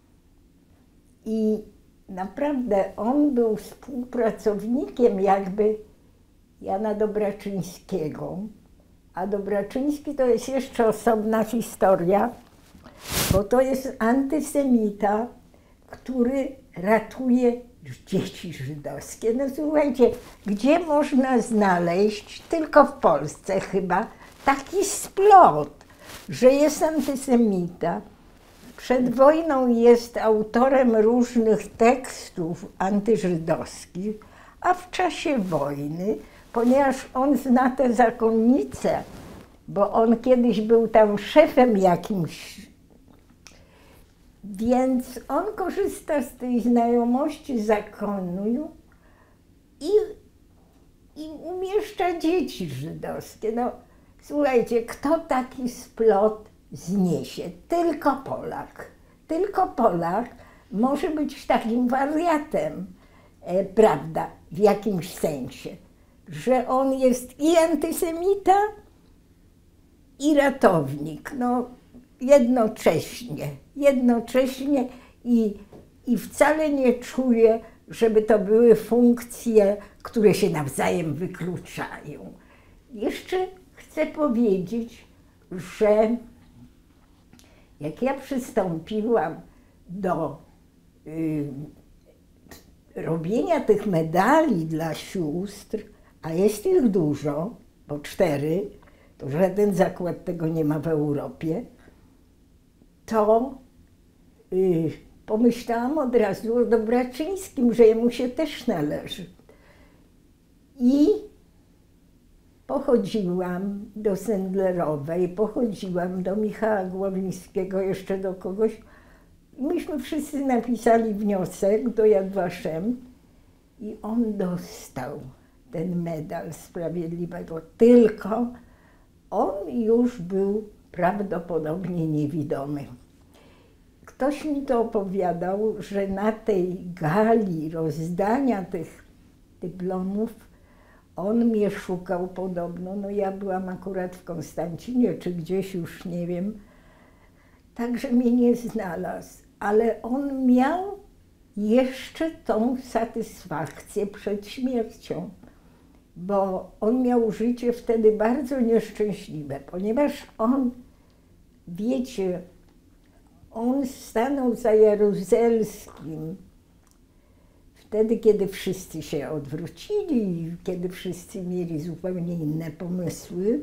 I naprawdę on był współpracownikiem jakby Jana Dobraczyńskiego, a Dobraczyński to jest jeszcze osobna historia, bo to jest antysemita, który ratuje dzieci żydowskie. No słuchajcie, gdzie można znaleźć, tylko w Polsce chyba, taki splot, że jest antysemita. Przed wojną jest autorem różnych tekstów antyżydowskich, a w czasie wojny, ponieważ on zna te zakonnice, bo on kiedyś był tam szefem jakimś, więc on korzysta z tej znajomości zakonu i, i umieszcza dzieci żydowskie. No słuchajcie, kto taki splot zniesie? Tylko Polak. Tylko Polak, może być takim wariatem, e, prawda, w jakimś sensie, że on jest i antysemita, i ratownik, no jednocześnie, jednocześnie i, i wcale nie czuję, żeby to były funkcje, które się nawzajem wykluczają. Jeszcze chcę powiedzieć, że jak ja przystąpiłam do y, robienia tych medali dla sióstr, a jest ich dużo, bo cztery, to żaden zakład tego nie ma w Europie, to y, pomyślałam od razu o Dobraczyńskim, że jemu się też należy. I pochodziłam do Sendlerowej, pochodziłam do Michała Głowickiego, jeszcze do kogoś. I myśmy wszyscy napisali wniosek do Yad Vashem i on dostał ten medal sprawiedliwego, tylko on już był prawdopodobnie niewidomy. Ktoś mi to opowiadał, że na tej gali rozdania tych dyplomów on mnie szukał podobno, no ja byłam akurat w Konstancinie, czy gdzieś, już nie wiem, także mnie nie znalazł, ale on miał jeszcze tą satysfakcję przed śmiercią, bo on miał życie wtedy bardzo nieszczęśliwe, ponieważ on, wiecie, on stanął za Jaruzelskim wtedy, kiedy wszyscy się odwrócili, kiedy wszyscy mieli zupełnie inne pomysły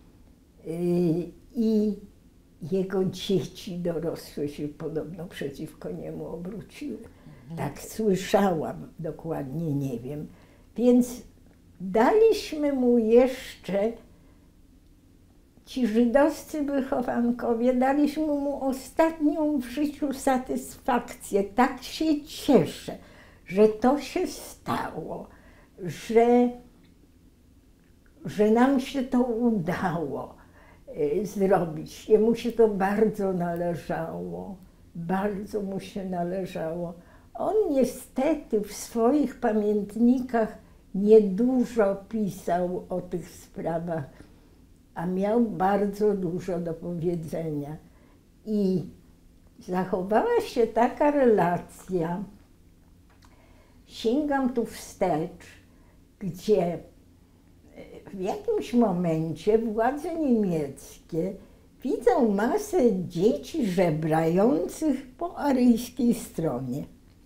i jego dzieci dorosłe się podobno przeciwko niemu obróciły. Tak słyszałam, dokładnie nie wiem. Więc daliśmy mu jeszcze, ci żydowscy wychowankowie, daliśmy mu ostatnią w życiu satysfakcję. Tak się cieszę, że to się stało, że, że nam się to udało y, zrobić. Jemu się to bardzo należało, bardzo mu się należało. On niestety w swoich pamiętnikach niedużo pisał o tych sprawach, a miał bardzo dużo do powiedzenia. I zachowała się taka relacja, sięgam tu wstecz, gdzie w jakimś momencie władze niemieckie widzą masę dzieci żebrających po aryjskiej stronie.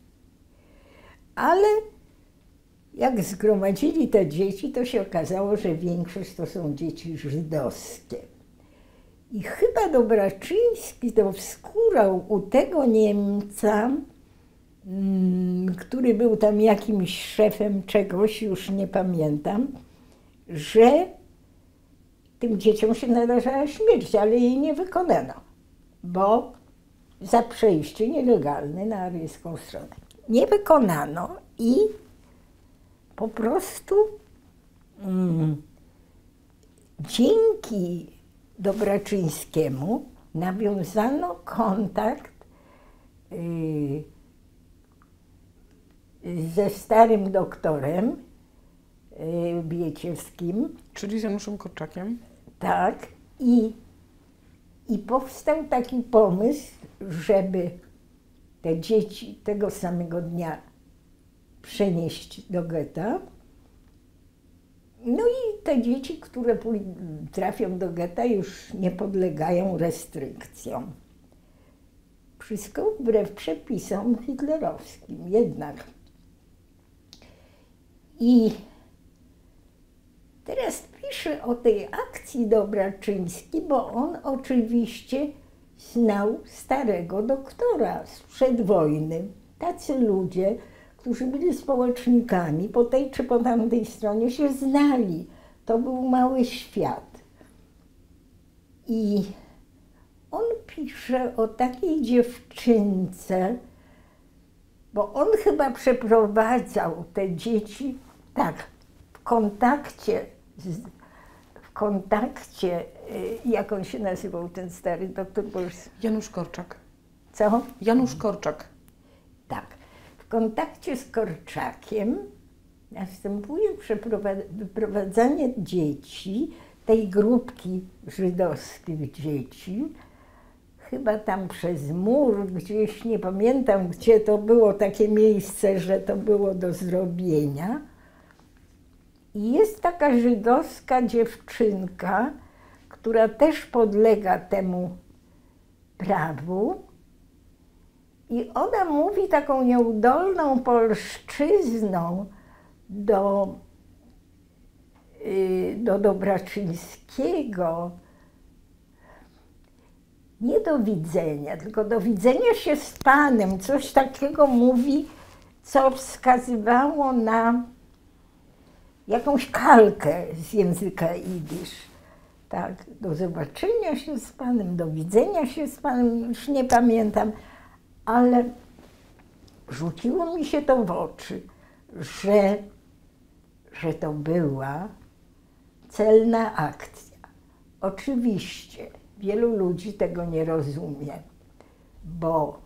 Ale jak zgromadzili te dzieci, to się okazało, że większość to są dzieci żydowskie. I chyba Dobraczyński to wskórał u tego Niemca, mm, który był tam jakimś szefem czegoś, już nie pamiętam, że tym dzieciom się należała śmierć, ale jej nie wykonano, bo za przejście nielegalne na aryjską stronę. Nie wykonano i po prostu mm, dzięki Dobraczyńskiemu nawiązano kontakt y, ze starym doktorem y, Bieciewskim. Czyli z Januszem Korczakiem? Tak. I, I powstał taki pomysł, żeby te dzieci tego samego dnia przenieść do getta. No i te dzieci, które trafią do getta, już nie podlegają restrykcjom. Wszystko wbrew przepisom hitlerowskim jednak. I teraz piszę o tej akcji Dobraczyński, bo on oczywiście znał starego doktora sprzed wojny. Tacy ludzie, którzy byli społecznikami, po tej czy po tamtej stronie się znali. To był mały świat. I on pisze o takiej dziewczynce, bo on chyba przeprowadzał te dzieci, tak, w kontakcie, z, w kontakcie, jak on się nazywał, ten stary doktor? Bo już... Janusz Korczak. Co? Janusz Korczak. Tak. W kontakcie z Korczakiem następuje wyprowadzanie dzieci, tej grupki żydowskich dzieci, chyba tam przez mur, gdzieś, nie pamiętam gdzie to było takie miejsce, że to było do zrobienia. I jest taka żydowska dziewczynka, która też podlega temu prawu. I ona mówi taką nieudolną polszczyzną do, yy, do Dobraczyńskiego, nie do widzenia, tylko do widzenia się z Panem. Coś takiego mówi, co wskazywało na jakąś kalkę z języka jidysz. Tak, do zobaczenia się z Panem, do widzenia się z Panem, już nie pamiętam, ale rzuciło mi się to w oczy, że, że to była celna akcja. Oczywiście wielu ludzi tego nie rozumie, bo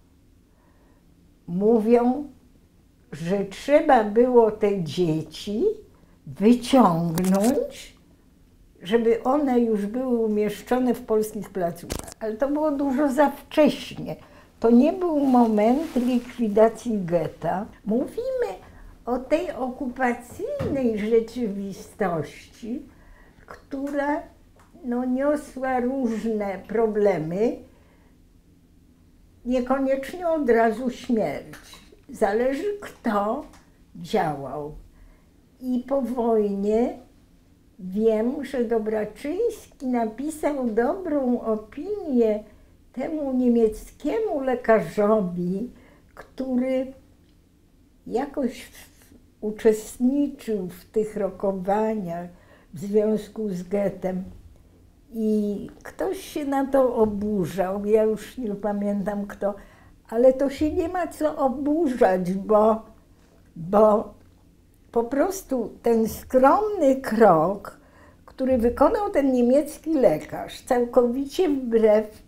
mówią, że trzeba było te dzieci wyciągnąć, żeby one już były umieszczone w polskich placówkach. Ale to było dużo za wcześnie. To nie był moment likwidacji getta. Mówimy o tej okupacyjnej rzeczywistości, która no, niosła różne problemy, niekoniecznie od razu śmierć. Zależy, kto działał. I po wojnie wiem, że Dobraczyński napisał dobrą opinię temu niemieckiemu lekarzowi, który jakoś w, uczestniczył w tych rokowaniach w związku z gettem. I ktoś się na to oburzał, ja już nie pamiętam kto, ale to się nie ma co oburzać, bo, bo po prostu ten skromny krok, który wykonał ten niemiecki lekarz, całkowicie wbrew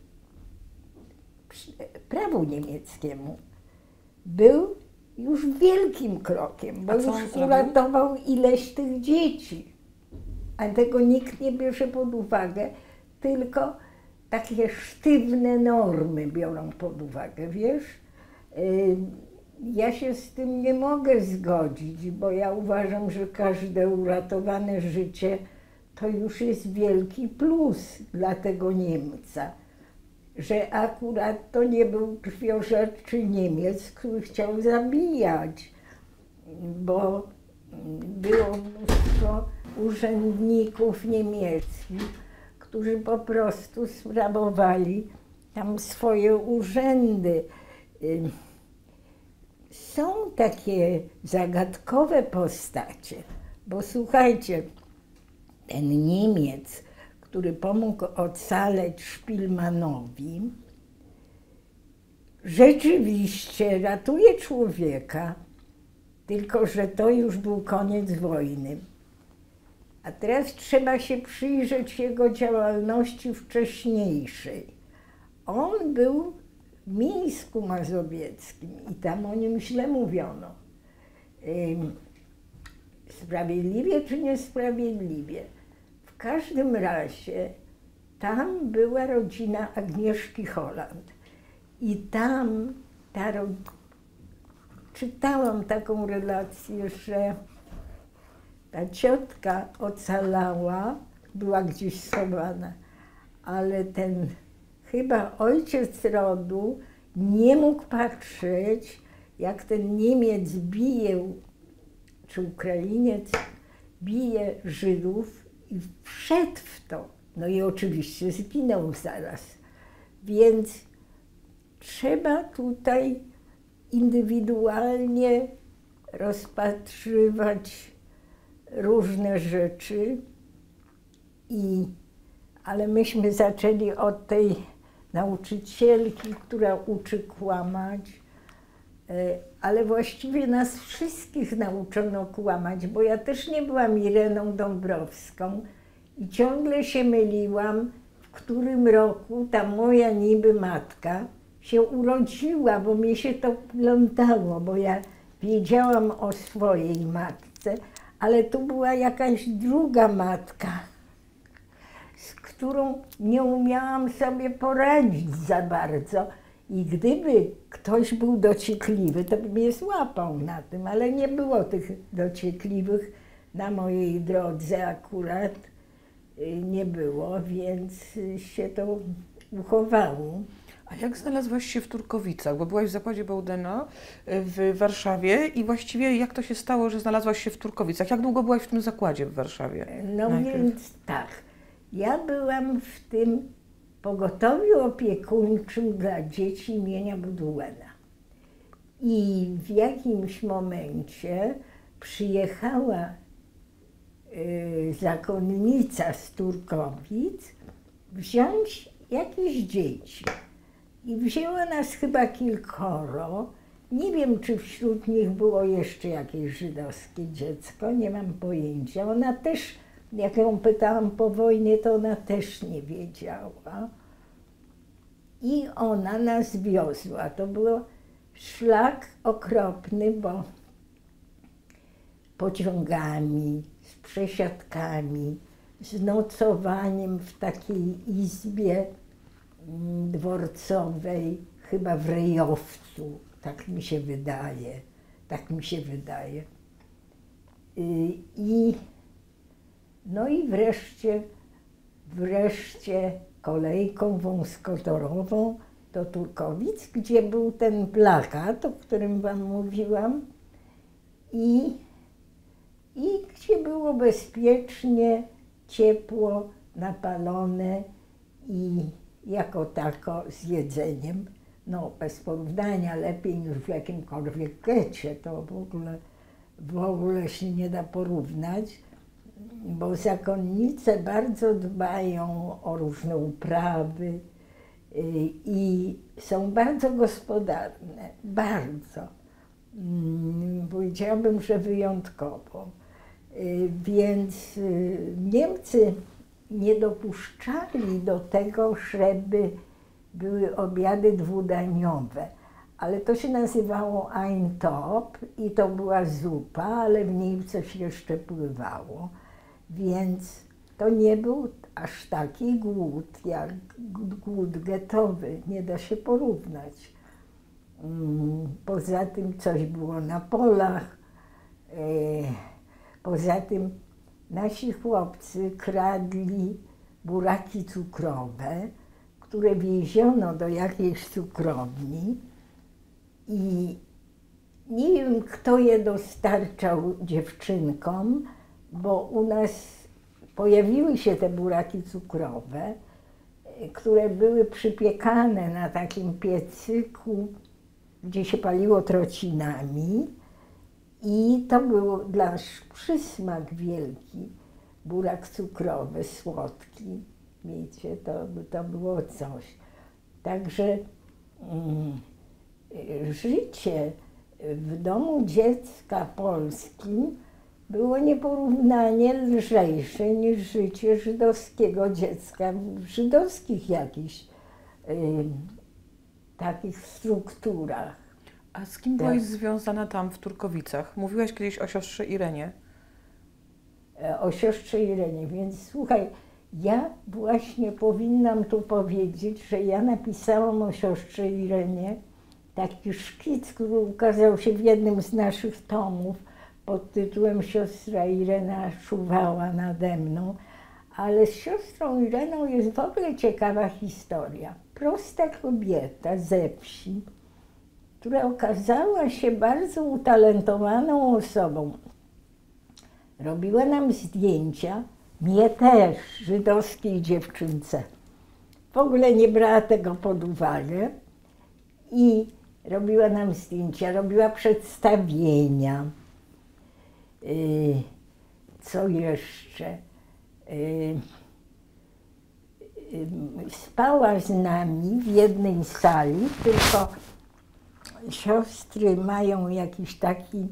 prawu niemieckiemu, był już wielkim krokiem, bo już uratował ileś tych dzieci. A tego nikt nie bierze pod uwagę, tylko takie sztywne normy biorą pod uwagę, wiesz? Ja się z tym nie mogę zgodzić, bo ja uważam, że każde uratowane życie to już jest wielki plus dla tego Niemca, że akurat to nie był krwiożerczy Niemiec, który chciał zabijać, bo było mnóstwo urzędników niemieckich, którzy po prostu sprawowali tam swoje urzędy. Są takie zagadkowe postacie, bo słuchajcie, ten Niemiec, który pomógł ocaleć Szpilmanowi, rzeczywiście ratuje człowieka, tylko że to już był koniec wojny. A teraz trzeba się przyjrzeć jego działalności wcześniejszej. On był w Mińsku Mazowieckim i tam o nim źle mówiono. Sprawiedliwie czy niesprawiedliwie? W każdym razie tam była rodzina Agnieszki Holland i tam ta ro... czytałam taką relację, że ta ciotka ocalała, była gdzieś schowana, ale ten chyba ojciec rodu nie mógł patrzeć, jak ten Niemiec bije, czy Ukrainiec bije Żydów i wszedł w to. No i oczywiście zginął zaraz. Więc trzeba tutaj indywidualnie rozpatrywać różne rzeczy, i, ale myśmy zaczęli od tej nauczycielki, która uczy kłamać, ale właściwie nas wszystkich nauczono kłamać, bo ja też nie byłam Ireną Dąbrowską i ciągle się myliłam, w którym roku ta moja niby matka się urodziła, bo mnie się to plątało, bo ja wiedziałam o swojej matce, ale tu była jakaś druga matka, z którą nie umiałam sobie poradzić za bardzo. I gdyby ktoś był dociekliwy, to by mnie złapał na tym, ale nie było tych dociekliwych na mojej drodze akurat. Nie było, więc się to uchowało. A jak znalazłaś się w Turkowicach? Bo byłaś w zakładzie Bałdyna w Warszawie i właściwie jak to się stało, że znalazłaś się w Turkowicach? Jak długo byłaś w tym zakładzie w Warszawie? No najpierw? Więc tak, ja byłam w tym pogotowiu opiekuńczym dla dzieci imienia Budłena. I w jakimś momencie przyjechała y, zakonnica z Turkowic wziąć jakieś dzieci. I wzięła nas chyba kilkoro. Nie wiem, czy wśród nich było jeszcze jakieś żydowskie dziecko, nie mam pojęcia. Ona też, jak ją pytałam po wojnie, to ona też nie wiedziała. I ona nas wiozła. To był szlak okropny, bo pociągami, z przesiadkami, z nocowaniem w takiej izbie dworcowej, chyba w Rejowcu, tak mi się wydaje, tak mi się wydaje. I no i wreszcie, wreszcie kolejką wąskotorową do Turkowic, gdzie był ten plakat, o którym wam mówiłam, i, i gdzie było bezpiecznie, ciepło, napalone i jako tako z jedzeniem, no bez porównania lepiej niż w jakimkolwiek getcie, to w ogóle, w ogóle się nie da porównać, bo zakonnice bardzo dbają o różne uprawy y, i są bardzo gospodarne, bardzo. Mm, powiedziałabym, że wyjątkowo. Y, więc y, Niemcy nie dopuszczali do tego, żeby były obiady dwudaniowe, ale to się nazywało Eintop i to była zupa, ale w niej coś jeszcze pływało, więc to nie był aż taki głód jak głód getowy, nie da się porównać. Poza tym coś było na polach, poza tym nasi chłopcy kradli buraki cukrowe, które wieziono do jakiejś cukrowni i nie wiem, kto je dostarczał dziewczynkom, bo u nas pojawiły się te buraki cukrowe, które były przypiekane na takim piecyku, gdzie się paliło trocinami. I to był dla nas przysmak wielki, burak cukrowy, słodki, wiecie, to, to było coś. Także mm, życie w domu dziecka polskim było nieporównanie lżejsze niż życie żydowskiego dziecka w żydowskich jakichś y, takich strukturach. A z kim byłaś tak związana tam w Turkowicach? Mówiłaś kiedyś o siostrze Irenie. O siostrze Irenie, więc słuchaj, ja właśnie powinnam tu powiedzieć, że ja napisałam o siostrze Irenie taki szkic, który ukazał się w jednym z naszych tomów pod tytułem Siostra Irena czuwała nade mną, ale z siostrą Ireną jest w ogóle ciekawa historia. Prosta kobieta ze wsi, która okazała się bardzo utalentowaną osobą. Robiła nam zdjęcia, mnie też, żydowskiej dziewczynce. W ogóle nie brała tego pod uwagę i robiła nam zdjęcia, robiła przedstawienia. Yy, co jeszcze? Yy, yy, spała z nami w jednej sali, tylko siostry mają jakiś taki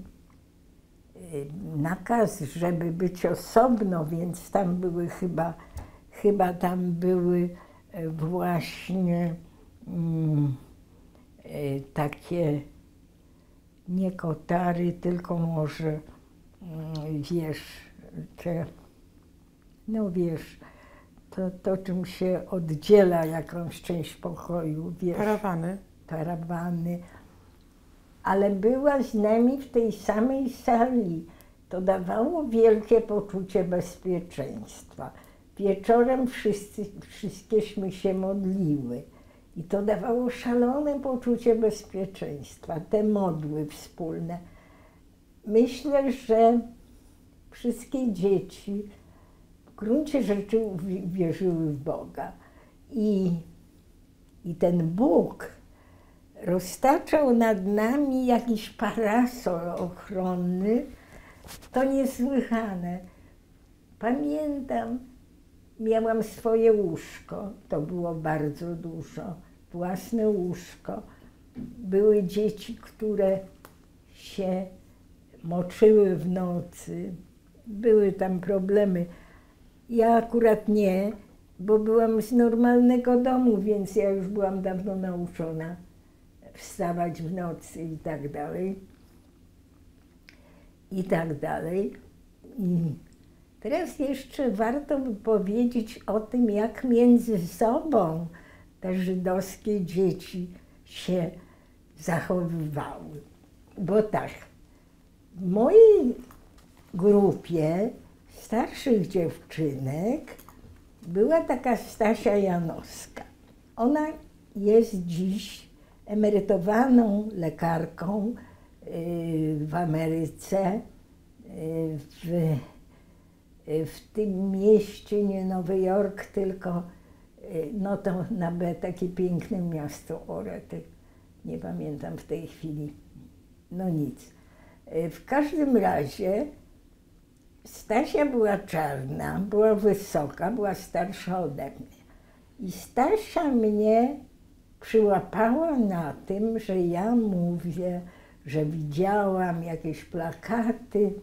nakaz, żeby być osobno, więc tam były chyba, chyba tam były właśnie um, e, takie nie kotary, tylko może mm, wiesz, te, no wiesz, to, to czym się oddziela jakąś część pokoju, wiesz. Parawany. Parawany. Ale była z nami w tej samej sali. To dawało wielkie poczucie bezpieczeństwa. Wieczorem wszyscy, wszystkieśmy się modliły. I to dawało szalone poczucie bezpieczeństwa, te modły wspólne. Myślę, że wszystkie dzieci w gruncie rzeczy wierzyły w Boga. I, i ten Bóg roztaczał nad nami jakiś parasol ochronny. To niesłychane. Pamiętam, miałam swoje łóżko, to było bardzo dużo, własne łóżko. Były dzieci, które się moczyły w nocy, były tam problemy. Ja akurat nie, bo byłam z normalnego domu, więc ja już byłam dawno nauczona wstawać w nocy i tak dalej. I tak dalej. I teraz jeszcze warto by powiedzieć o tym, jak między sobą te żydowskie dzieci się zachowywały. Bo tak, w mojej grupie starszych dziewczynek była taka Stasia Janowska. Ona jest dziś emerytowaną lekarką w Ameryce, w, w tym mieście, nie Nowy Jork, tylko no to na B, takie piękne miasto Orety. Nie pamiętam w tej chwili. No nic. W każdym razie Stasia była czarna, była wysoka, była starsza ode mnie. I Stasia mnie przyłapała na tym, że ja mówię, że widziałam jakieś plakaty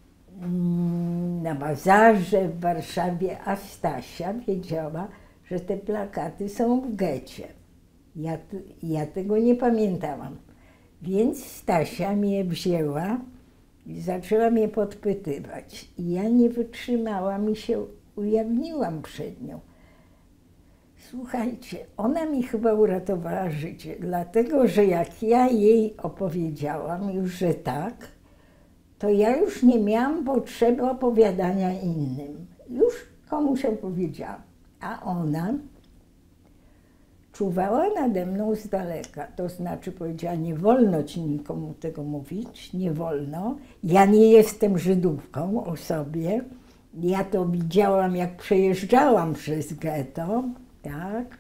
na bazarze w Warszawie, a Stasia wiedziała, że te plakaty są w getcie. Ja, ja tego nie pamiętałam. Więc Stasia mnie wzięła i zaczęła mnie podpytywać. I ja nie wytrzymałam i się ujawniłam przed nią. Słuchajcie, ona mi chyba uratowała życie, dlatego że jak ja jej opowiedziałam już, że tak, to ja już nie miałam potrzeby opowiadania innym. Już komuś opowiedziałam. A ona czuwała nade mną z daleka, to znaczy powiedziała, nie wolno ci nikomu tego mówić, nie wolno. Ja nie jestem Żydówką o sobie. Ja to widziałam, jak przejeżdżałam przez getto. Tak.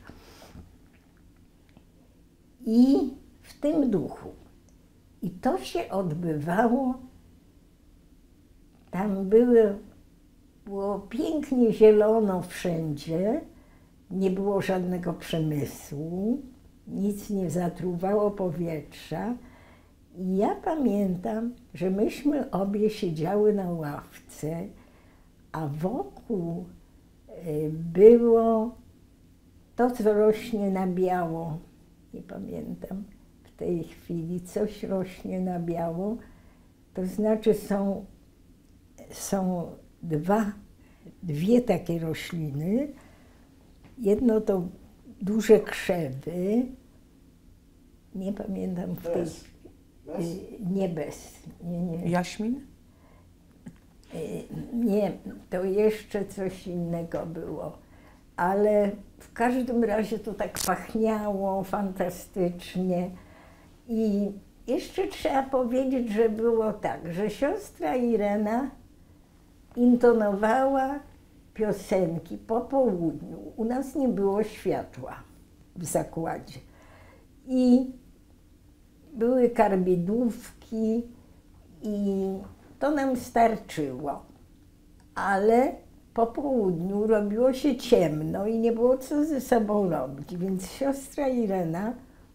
I w tym duchu. I to się odbywało, tam były, było pięknie zielono wszędzie, nie było żadnego przemysłu, nic nie zatruwało powietrza. I ja pamiętam, że myśmy obie siedziały na ławce, a wokół było to, co rośnie na biało, nie pamiętam w tej chwili, coś rośnie na biało, to znaczy są, są dwa, dwie takie rośliny. Jedno to duże krzewy, nie pamiętam w tej Bez. Bez? nie bez, nie, nie. Jaśmin? Nie, to jeszcze coś innego było, ale w każdym razie to tak pachniało fantastycznie. I jeszcze trzeba powiedzieć, że było tak, że siostra Irena intonowała piosenki po południu. U nas nie było światła w zakładzie. I były karbidówki i to nam starczyło. Ale po południu robiło się ciemno i nie było co ze sobą robić, więc siostra Irena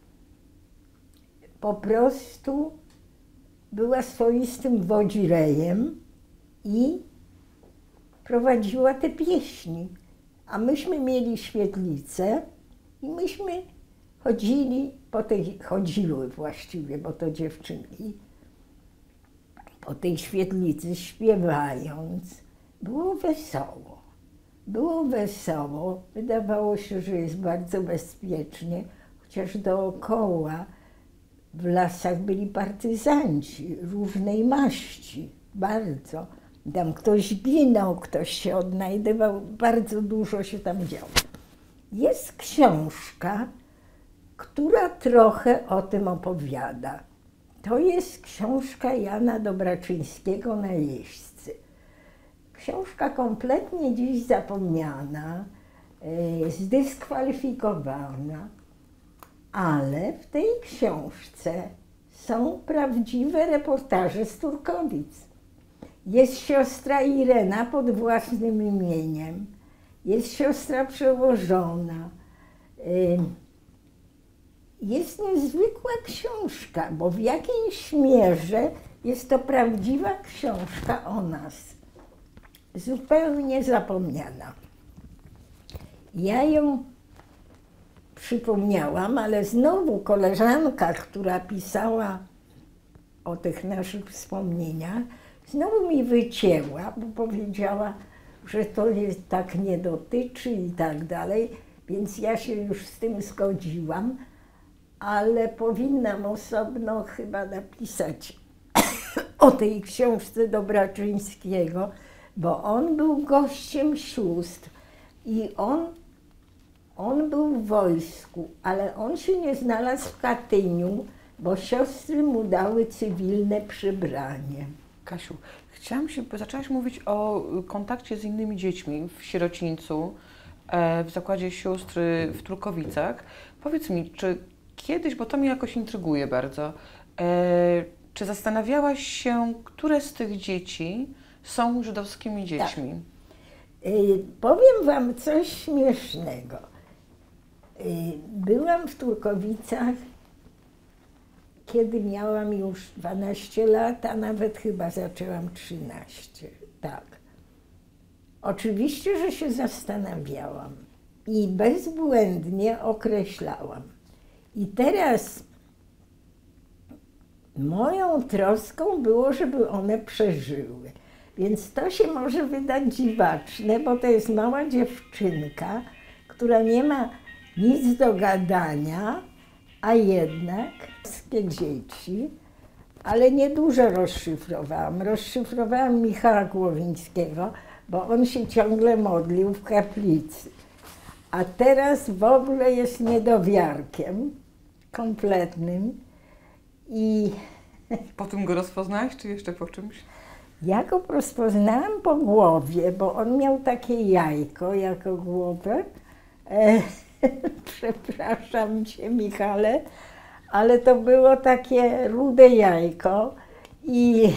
po prostu była swoistym wodzirejem i prowadziła te pieśni. A myśmy mieli świetlicę i myśmy chodzili po tej, chodziły właściwie, bo to dziewczynki, po tej świetlicy śpiewając, było wesoło. Było wesoło, wydawało się, że jest bardzo bezpiecznie, chociaż dookoła w lasach byli partyzanci różnej maści, bardzo. Tam ktoś ginął, ktoś się odnajdywał, bardzo dużo się tam działo. Jest książka, która trochę o tym opowiada. To jest książka Jana Dobraczyńskiego Najeźdźcy. Książka kompletnie dziś zapomniana, zdyskwalifikowana, ale w tej książce są prawdziwe reportaże z Turkowic. Jest siostra Irena pod własnym imieniem, jest siostra przełożona. Jest niezwykła książka, bo w jakiejś mierze jest to prawdziwa książka o nas. Zupełnie zapomniana. Ja ją przypomniałam, ale znowu koleżanka, która pisała o tych naszych wspomnieniach, znowu mi wycięła, bo powiedziała, że to jest, tak nie dotyczy i tak dalej, więc ja się już z tym zgodziłam, ale powinnam osobno chyba napisać o tej książce Dobraczyńskiego, bo on był gościem sióstr i on, on był w wojsku, ale on się nie znalazł w Katyniu, bo siostry mu dały cywilne przybranie. Kasiu, chciałam się, bo zaczęłaś mówić o kontakcie z innymi dziećmi w sierocińcu, w zakładzie sióstr w Turkowicach. Powiedz mi, czy kiedyś, bo to mnie jakoś intryguje bardzo, czy zastanawiałaś się, które z tych dzieci są żydowskimi dziećmi? Tak. Y, powiem wam coś śmiesznego. Y, byłam w Turkowicach, kiedy miałam już dwanaście lat, a nawet chyba zaczęłam trzynaście. Tak. Oczywiście, że się zastanawiałam i bezbłędnie określałam. I teraz moją troską było, żeby one przeżyły. Więc to się może wydać dziwaczne, bo to jest mała dziewczynka, która nie ma nic do gadania, a jednak wszystkie dzieci, ale niedużo rozszyfrowałam. Rozszyfrowałam Michała Głowińskiego, bo on się ciągle modlił w kaplicy. A teraz w ogóle jest niedowiarkiem kompletnym i... Po tym go rozpoznałaś, czy jeszcze po czymś? Ja go rozpoznałam po głowie, bo on miał takie jajko jako głowę. E, przepraszam cię, Michale, ale to było takie rude jajko i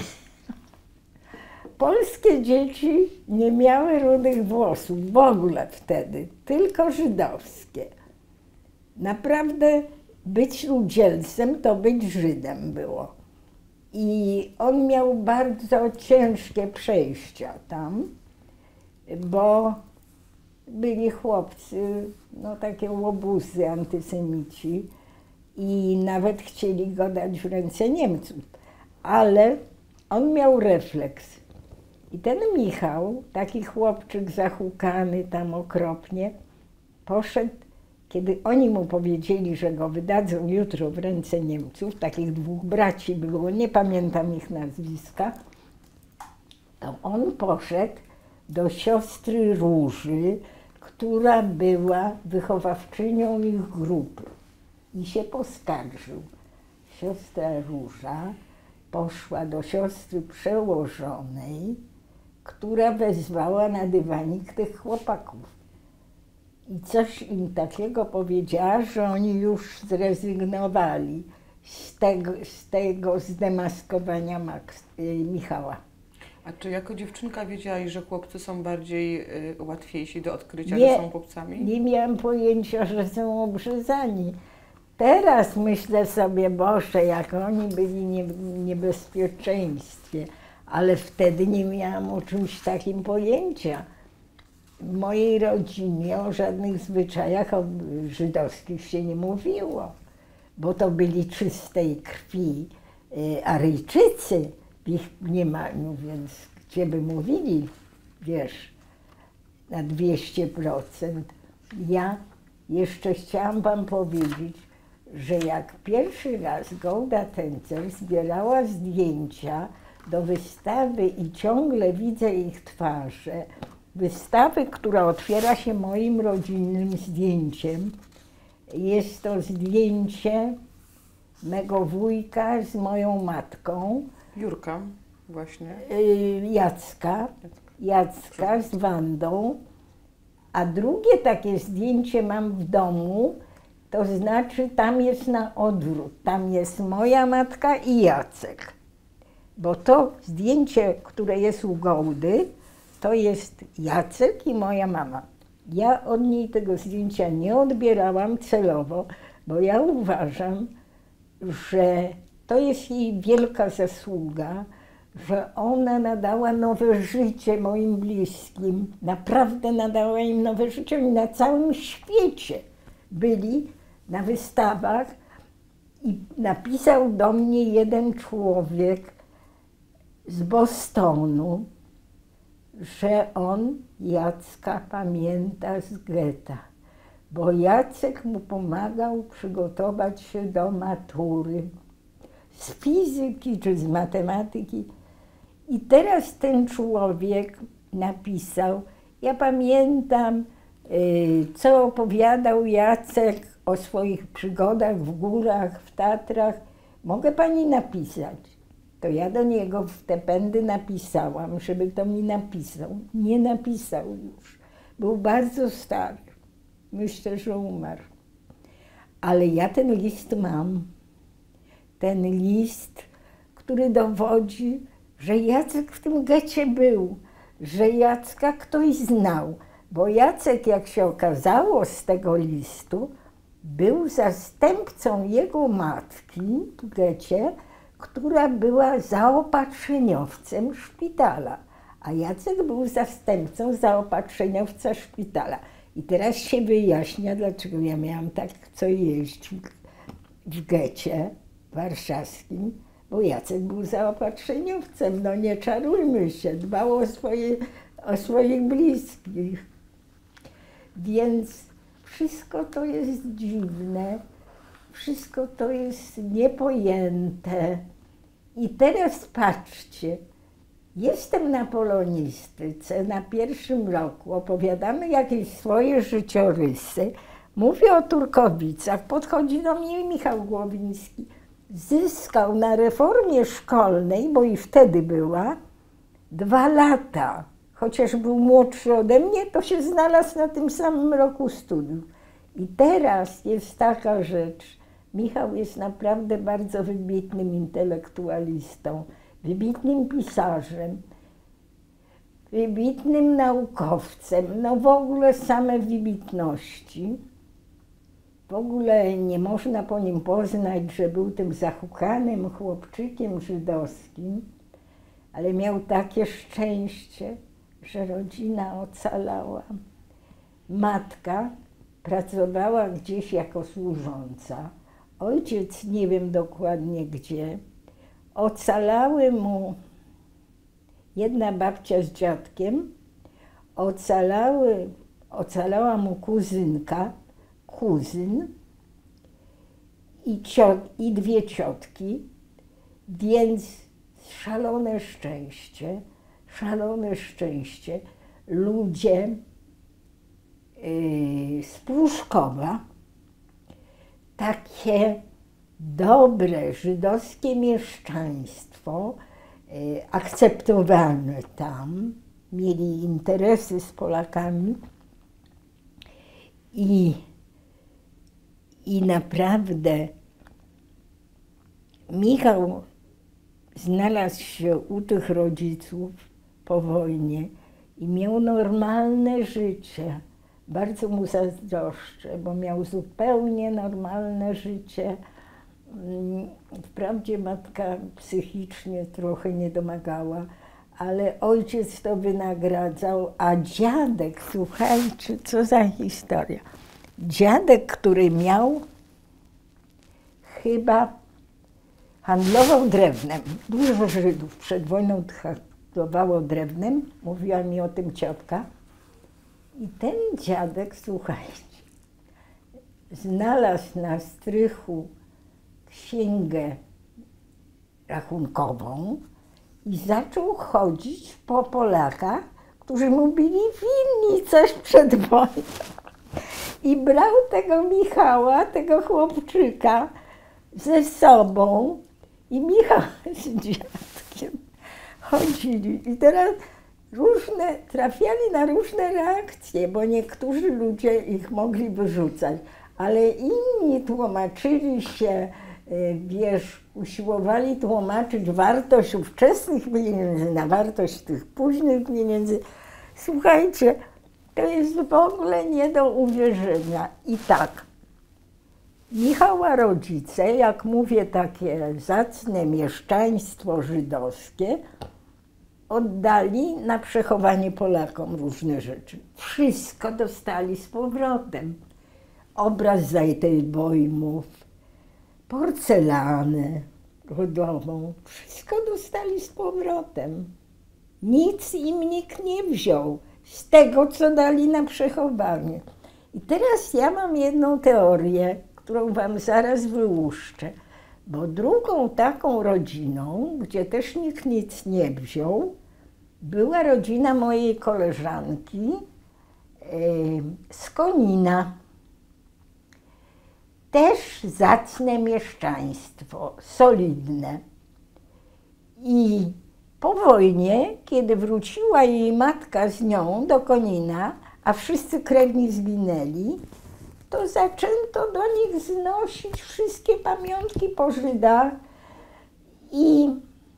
polskie dzieci nie miały rudych włosów w ogóle wtedy, tylko żydowskie. Naprawdę być ludzielcem to być Żydem było. I on miał bardzo ciężkie przejścia tam, bo byli chłopcy, no takie łobuzy, antysemici i nawet chcieli go dać w ręce Niemców. Ale on miał refleks. I ten Michał, taki chłopczyk zahukany tam okropnie, poszedł, kiedy oni mu powiedzieli, że go wydadzą jutro w ręce Niemców, takich dwóch braci było, nie pamiętam ich nazwiska, to on poszedł do siostry Róży, która była wychowawczynią ich grupy i się poskarżył. Siostra Róża poszła do siostry przełożonej, która wezwała na dywanik tych chłopaków. I coś im takiego powiedziała, że oni już zrezygnowali z tego, z tego zdemaskowania Max, y, Michała. A czy jako dziewczynka wiedziałaś, że chłopcy są bardziej y, łatwiejsi do odkrycia, Nie, że są chłopcami? Nie miałam pojęcia, że są obrzezani. Teraz myślę sobie, Boże, jak oni byli nie, w niebezpieczeństwie, ale wtedy nie miałam o czymś takim pojęcia. W mojej rodzinie o żadnych zwyczajach żydowskich się nie mówiło. bo to byli czystej krwi y, Aryjczycy w ich mniemaniu, więc gdzie by mówili, wiesz, na dwieście procent. Ja jeszcze chciałam wam powiedzieć, że jak pierwszy raz Golda Tencer zbierała zdjęcia do wystawy i ciągle widzę ich twarze, wystawy, która otwiera się moim rodzinnym zdjęciem. Jest to zdjęcie mego wujka z moją matką. Jurka właśnie. Jacka, Jacka z Wandą. A drugie takie zdjęcie mam w domu, to znaczy tam jest na odwrót. Tam jest moja matka i Jacek. Bo to zdjęcie, które jest u Goldy, to jest Jacek i moja mama. Ja od niej tego zdjęcia nie odbierałam celowo, bo ja uważam, że to jest jej wielka zasługa, że ona nadała nowe życie moim bliskim. Naprawdę nadała im nowe życie i na całym świecie byli na wystawach i napisał do mnie jeden człowiek z Bostonu, że on Jacka pamięta z getta, bo Jacek mu pomagał przygotować się do matury z fizyki czy z matematyki. I teraz ten człowiek napisał, ja pamiętam, co opowiadał Jacek o swoich przygodach w górach, w Tatrach. Mogę pani napisać? To ja do niego w te pędy napisałam, żeby to mi napisał. Nie napisał już. Był bardzo stary. Myślę, że umarł. Ale ja ten list mam. Ten list, który dowodzi, że Jacek w tym getcie był, że Jacka ktoś znał. Bo Jacek, jak się okazało z tego listu, był zastępcą jego matki w getcie, która była zaopatrzeniowcem szpitala, a Jacek był zastępcą zaopatrzeniowca szpitala. I teraz się wyjaśnia, dlaczego ja miałam tak co jeść w getcie warszawskim, bo Jacek był zaopatrzeniowcem, no nie czarujmy się, dbał o, swoje, o swoich bliskich. Więc wszystko to jest dziwne. Wszystko to jest niepojęte. I teraz patrzcie, jestem na polonistyce, na pierwszym roku, opowiadamy jakieś swoje życiorysy, mówię o Turkowicach, podchodzi do mnie Michał Głowiński. Zyskał na reformie szkolnej, bo i wtedy była, dwa lata. Chociaż był młodszy ode mnie, to się znalazł na tym samym roku studiów. I teraz jest taka rzecz, Michał jest naprawdę bardzo wybitnym intelektualistą, wybitnym pisarzem, wybitnym naukowcem, no w ogóle same wybitności. W ogóle nie można po nim poznać, że był tym zahukanym chłopczykiem żydowskim, ale miał takie szczęście, że rodzina ocalała. Matka pracowała gdzieś jako służąca, ojciec nie wiem dokładnie gdzie. Ocalały mu jedna babcia z dziadkiem, ocalały, ocalała mu kuzynka, kuzyn i, ciot, i dwie ciotki, więc szalone szczęście, szalone szczęście. Ludzie yy, z Pruszkowa, takie dobre żydowskie mieszczaństwo, yy, akceptowane tam, mieli interesy z Polakami i, i naprawdę Michał znalazł się u tych rodziców po wojnie i miał normalne życie. Bardzo mu zazdroszczę, bo miał zupełnie normalne życie. Wprawdzie matka psychicznie trochę nie domagała, ale ojciec to wynagradzał, a dziadek, słuchajcie, co za historia. Dziadek, który miał chyba handlował drewnem. Dużo Żydów przed wojną handlowało drewnem, mówiła mi o tym ciotka. I ten dziadek, słuchajcie, znalazł na strychu księgę rachunkową i zaczął chodzić po Polakach, którzy mu byli winni coś przed wojną. I brał tego Michała, tego chłopczyka ze sobą i Michał z dziadkiem chodzili. I teraz różne, trafiali na różne reakcje, bo niektórzy ludzie ich mogli wyrzucać, ale inni tłumaczyli się, wiesz, usiłowali tłumaczyć wartość ówczesnych pieniędzy na wartość tych późnych pieniędzy. Słuchajcie, to jest w ogóle nie do uwierzenia. I tak, Michała rodzice, jak mówię, takie zacne mieszczaństwo żydowskie, oddali na przechowanie Polakom różne rzeczy. Wszystko dostali z powrotem. Obraz Zajtelbojmów, porcelanę rodową, wszystko dostali z powrotem. Nic im nikt nie wziął z tego, co dali na przechowanie. I teraz ja mam jedną teorię, którą wam zaraz wyłuszczę, bo drugą taką rodziną, gdzie też nikt nic nie wziął, była rodzina mojej koleżanki yy, z Konina. Też zacne mieszczaństwo, solidne. I po wojnie, kiedy wróciła jej matka z nią do Konina, a wszyscy krewni zginęli, to zaczęto do nich znosić wszystkie pamiątki po Żydach i,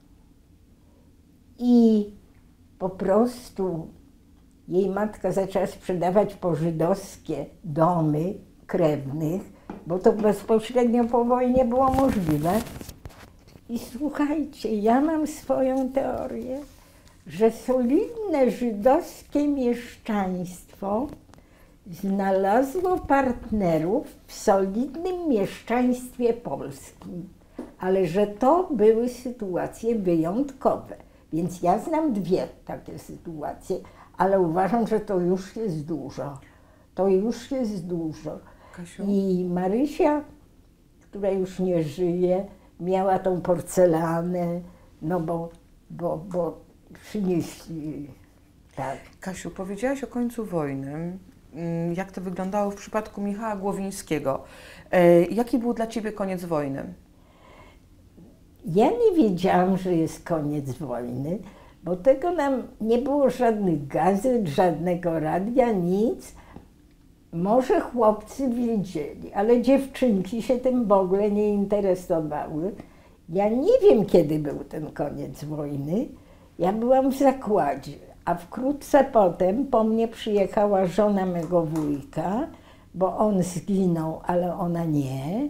i po prostu jej matka zaczęła sprzedawać pożydowskie domy krewnych, bo to bezpośrednio po wojnie było możliwe. I słuchajcie, ja mam swoją teorię, że solidne żydowskie mieszczaństwo znalazło partnerów w solidnym mieszczaństwie polskim, ale że to były sytuacje wyjątkowe. Więc ja znam dwie takie sytuacje, ale uważam, że to już jest dużo. To już jest dużo. Kasiu? I Marysia, która już nie żyje, miała tą porcelanę, no bo, bo, bo przynieśli, tak. Kasiu, powiedziałaś o końcu wojny. Jak to wyglądało w przypadku Michała Głowińskiego? Jaki był dla ciebie koniec wojny? Ja nie wiedziałam, że jest koniec wojny, bo tego nam nie było żadnych gazet, żadnego radia, nic. Może chłopcy wiedzieli, ale dziewczynki się tym w ogóle nie interesowały. Ja nie wiem, kiedy był ten koniec wojny. Ja byłam w zakładzie, a wkrótce potem po mnie przyjechała żona mego wujka, bo on zginął, ale ona nie.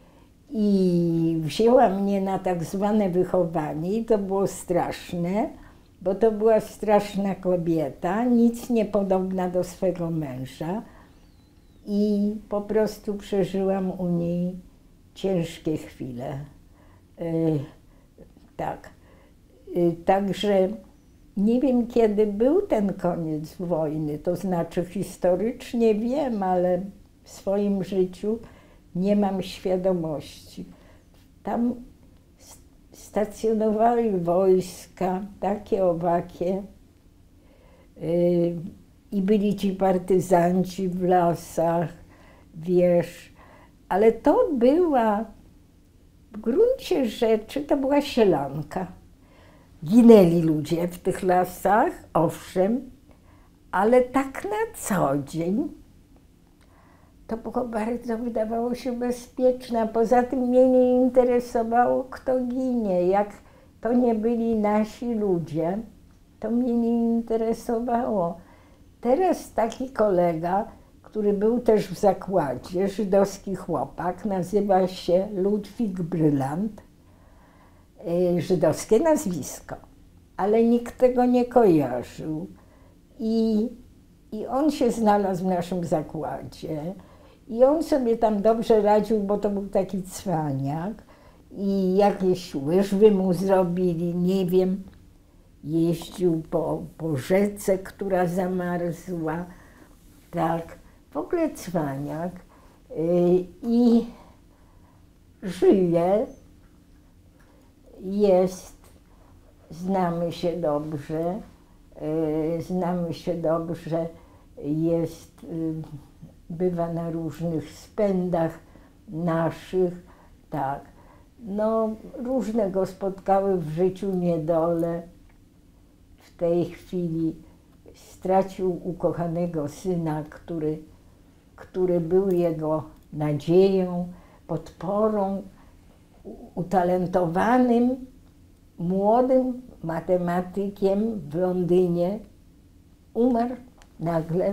I wzięła mnie na tak zwane wychowanie i to było straszne, bo to była straszna kobieta, nic nie podobna do swego męża. I po prostu przeżyłam u niej ciężkie chwile. Yy, tak. Yy, także nie wiem, kiedy był ten koniec wojny, to znaczy historycznie wiem, ale w swoim życiu nie mam świadomości. Tam stacjonowały wojska, takie owakie, yy, i byli ci partyzanci w lasach, wiesz, ale to była, w gruncie rzeczy, to była sielanka. Ginęli ludzie w tych lasach, owszem, ale tak na co dzień to było bardzo, wydawało się bezpieczne, a poza tym mnie nie interesowało, kto ginie. Jak to nie byli nasi ludzie, to mnie nie interesowało. Teraz taki kolega, który był też w zakładzie, żydowski chłopak, nazywa się Ludwik Brylant, żydowskie nazwisko, ale nikt tego nie kojarzył. I, i on się znalazł w naszym zakładzie I on sobie tam dobrze radził, bo to był taki cwaniak. I jakieś łyżwy mu zrobili, nie wiem. Jeździł po, po rzece, która zamarzła. Tak, w ogóle cwaniak. Yy, I żyje, jest, znamy się dobrze, yy, znamy się dobrze, jest, yy, bywa na różnych spędach naszych, tak. No, różne go spotkały w życiu niedole. W tej chwili stracił ukochanego syna, który, który był jego nadzieją, podporą, utalentowanym, młodym matematykiem w Londynie. Umarł nagle.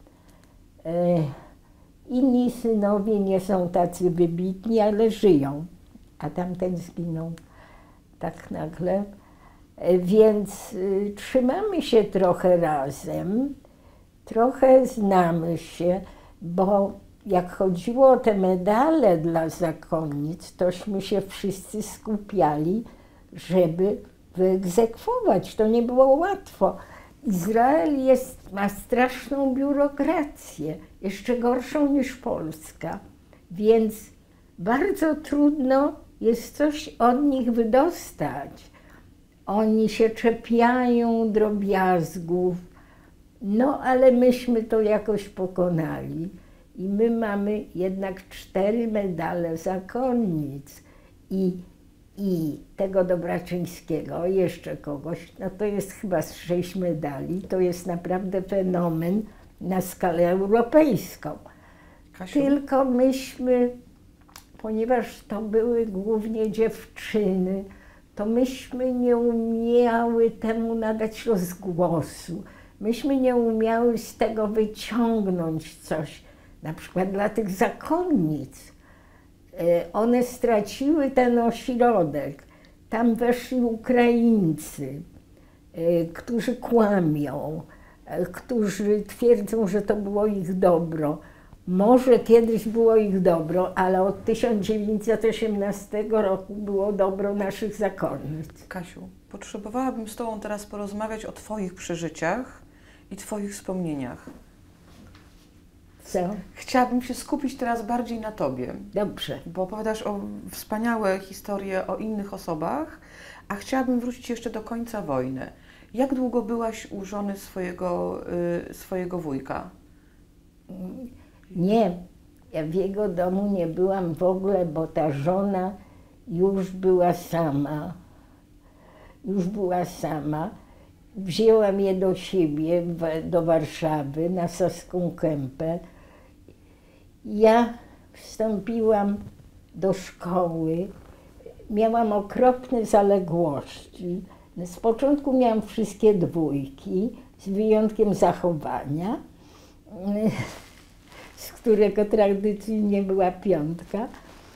E, inni synowie nie są tacy wybitni, ale żyją, a tamten zginął tak nagle. E, więc y, trzymamy się trochę razem, trochę znamy się, bo jak chodziło o te medale dla zakonnic, tośmy się wszyscy skupiali, żeby wyegzekwować. To nie było łatwo. Izrael jest, ma straszną biurokrację, jeszcze gorszą niż Polska, więc bardzo trudno jest coś od nich wydostać. Oni się czepiają drobiazgów, no ale myśmy to jakoś pokonali. I my mamy jednak cztery medale zakonnic i, i tego Dobraczyńskiego, jeszcze kogoś, no to jest chyba z sześć medali, to jest naprawdę fenomen na skalę europejską. Kasiu. Tylko myśmy, ponieważ to były głównie dziewczyny, to myśmy nie umiały temu nadać rozgłosu. Myśmy nie umiały z tego wyciągnąć coś. Na przykład dla tych zakonnic. One straciły ten ośrodek. Tam weszli Ukraińcy, którzy kłamią, którzy twierdzą, że to było ich dobro. Może kiedyś było ich dobro, ale od tysiąc dziewięćset osiemnastego roku było dobro naszych zakonnic. Kasiu, potrzebowałabym z Tobą teraz porozmawiać o Twoich przeżyciach i Twoich wspomnieniach. Co? Chciałabym się skupić teraz bardziej na Tobie. Dobrze. Bo opowiadasz o wspaniałe historie o innych osobach, a chciałabym wrócić jeszcze do końca wojny. Jak długo byłaś u żony swojego, y, swojego wujka? Nie, ja w jego domu nie byłam w ogóle, bo ta żona już była sama. Już była sama. Wzięłam je do siebie, w, do Warszawy, na Saską Kępę. Ja wstąpiłam do szkoły. Miałam okropne zaległości. Z początku miałam wszystkie dwójki, z wyjątkiem zachowania, z którego tradycyjnie była piątka.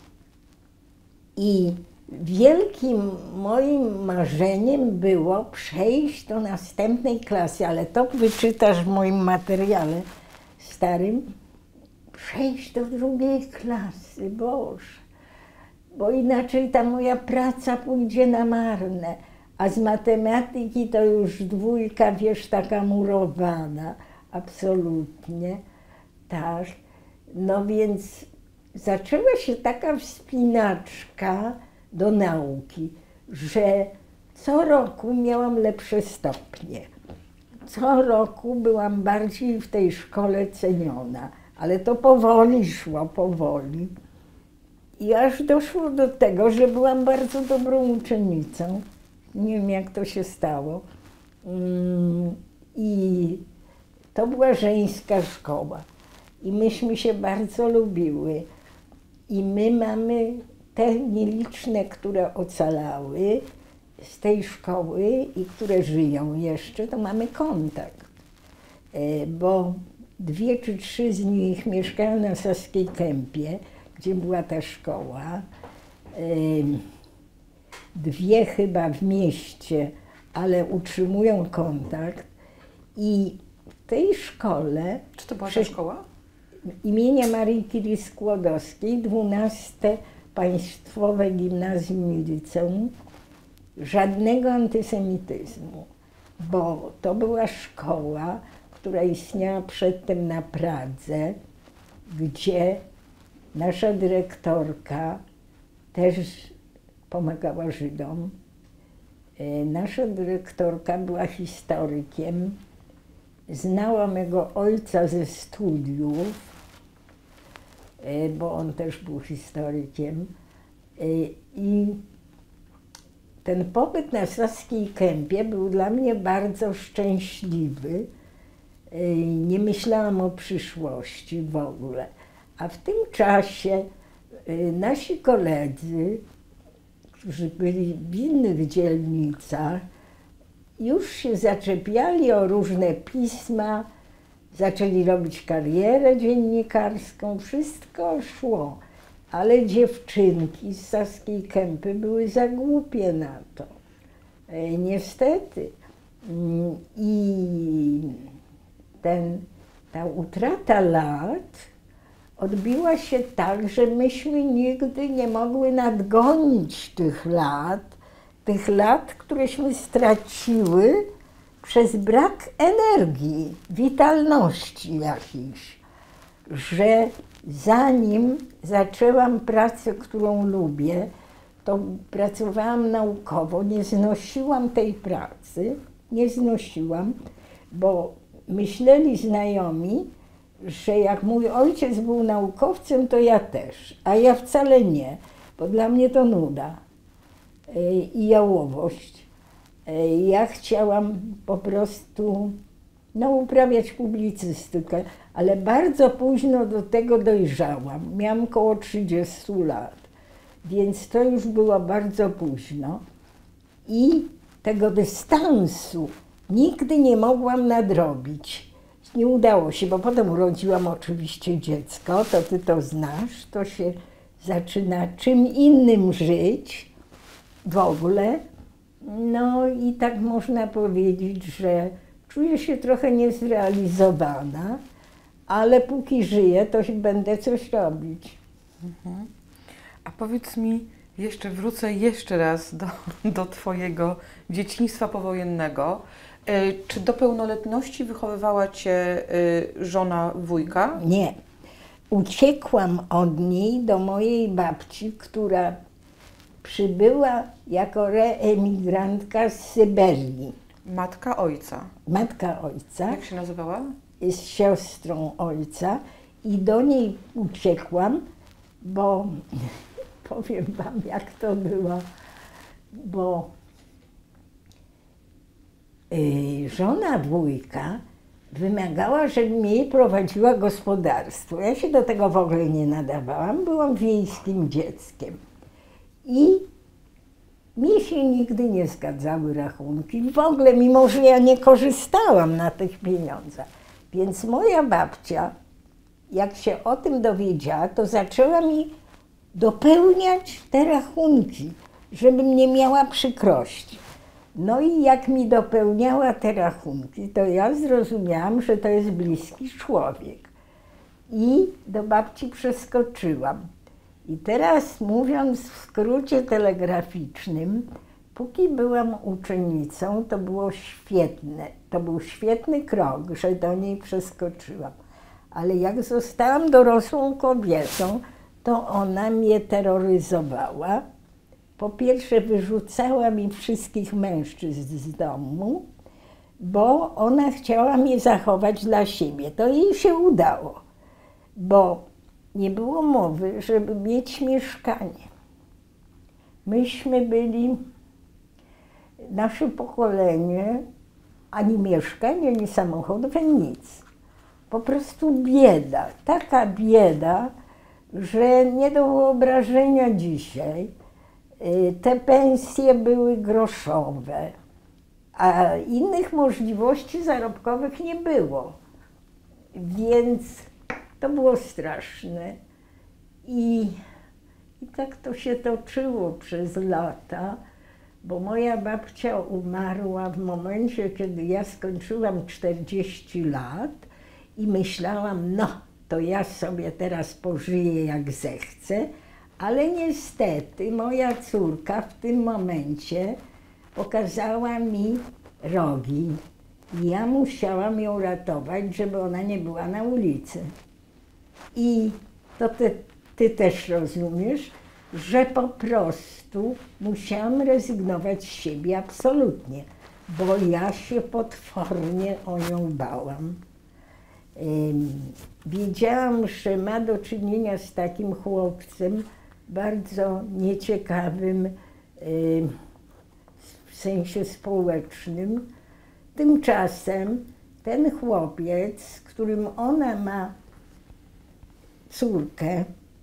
I wielkim moim marzeniem było przejść do następnej klasy, ale to wyczytasz w moim materiale starym, przejść do drugiej klasy, Boże, bo inaczej ta moja praca pójdzie na marne, a z matematyki to już dwójka, wiesz, taka murowana, absolutnie, tak. No więc zaczęła się taka wspinaczka do nauki, że co roku miałam lepsze stopnie. Co roku byłam bardziej w tej szkole ceniona, ale to powoli szło, powoli. I aż doszło do tego, że byłam bardzo dobrą uczennicą. Nie wiem, jak to się stało. I to była żeńska szkoła. I myśmy się bardzo lubiły. I my mamy te nieliczne, które ocalały z tej szkoły i które żyją jeszcze, to mamy kontakt. Bo dwie czy trzy z nich mieszkają na Saskiej Kępie, gdzie była ta szkoła. Dwie chyba w mieście, ale utrzymują kontakt. I w tej szkole... Czy to była ta szkoła? imienia Marii Curie Skłodowskiej, dwunaste Państwowe Gimnazjum i Liceum, żadnego antysemityzmu, bo to była szkoła, która istniała przedtem na Pradze, gdzie nasza dyrektorka też pomagała Żydom. Nasza dyrektorka była historykiem, znała mego ojca ze studiów, bo on też był historykiem. I ten pobyt na Saskiej Kępie był dla mnie bardzo szczęśliwy. Nie myślałam o przyszłości w ogóle. A w tym czasie nasi koledzy, którzy byli w innych dzielnicach, już się zaczepiali o różne pisma, zaczęli robić karierę dziennikarską, wszystko szło. Ale dziewczynki z Saskiej Kępy były za głupie na to. Niestety. I ten, ta utrata lat odbiła się tak, że myśmy nigdy nie mogły nadgonić tych lat, tych lat, któreśmy straciły przez brak energii, witalności jakiejś, że zanim zaczęłam pracę, którą lubię, to pracowałam naukowo, nie znosiłam tej pracy, nie znosiłam, bo myśleli znajomi, że jak mój ojciec był naukowcem, to ja też, a ja wcale nie, bo dla mnie to nuda i jałowość. Ja chciałam po prostu no, uprawiać publicystykę, ale bardzo późno do tego dojrzałam. Miałam około trzydziestu lat, więc to już było bardzo późno i tego dystansu nigdy nie mogłam nadrobić. Nie udało się, bo potem urodziłam oczywiście dziecko, to ty to znasz, to się zaczyna czym innym żyć w ogóle. No i tak można powiedzieć, że czuję się trochę niezrealizowana, ale póki żyję, to będę coś robić. Mhm. A powiedz mi, jeszcze wrócę jeszcze raz do, do twojego dzieciństwa powojennego. Czy do pełnoletności wychowywała cię żona wujka? Nie. Uciekłam od niej do mojej babci, która przybyła jako reemigrantka z Syberii. Matka ojca. Matka ojca. Jak się nazywała? Jest siostrą ojca i do niej uciekłam, bo powiem wam, jak to było, bo yy, żona wujka wymagała, żebym jej prowadziła gospodarstwo. Ja się do tego w ogóle nie nadawałam, byłam wiejskim dzieckiem. I mi się nigdy nie zgadzały rachunki, w ogóle, mimo że ja nie korzystałam na tych pieniądzach. Więc moja babcia, jak się o tym dowiedziała, to zaczęła mi dopełniać te rachunki, żebym nie miała przykrości. No i jak mi dopełniała te rachunki, to ja zrozumiałam, że to jest bliski człowiek. I do babci przeskoczyłam. I teraz, mówiąc w skrócie telegraficznym, póki byłam uczennicą, to było świetne. To był świetny krok, że do niej przeskoczyłam. Ale jak zostałam dorosłą kobietą, to ona mnie terroryzowała. Po pierwsze, wyrzucała mi wszystkich mężczyzn z domu, bo ona chciała mnie zachować dla siebie. To jej się udało, bo nie było mowy, żeby mieć mieszkanie. Myśmy byli, nasze pokolenie, ani mieszkanie, ani samochodów, ani nic. Po prostu bieda, taka bieda, że nie do wyobrażenia dzisiaj. Te pensje były groszowe, a innych możliwości zarobkowych nie było. Więc to było straszne. I, i tak to się toczyło przez lata, bo moja babcia umarła w momencie, kiedy ja skończyłam czterdzieści lat i myślałam, no to ja sobie teraz pożyję jak zechcę, ale niestety moja córka w tym momencie pokazała mi rogi. Ja musiałam ją ratować, żeby ona nie była na ulicy. I to ty, ty też rozumiesz, że po prostu musiałam rezygnować z siebie absolutnie, bo ja się potwornie o nią bałam. Wiedziałam, że ma do czynienia z takim chłopcem bardzo nieciekawym w sensie społecznym. Tymczasem ten chłopiec, z którym ona ma córkę,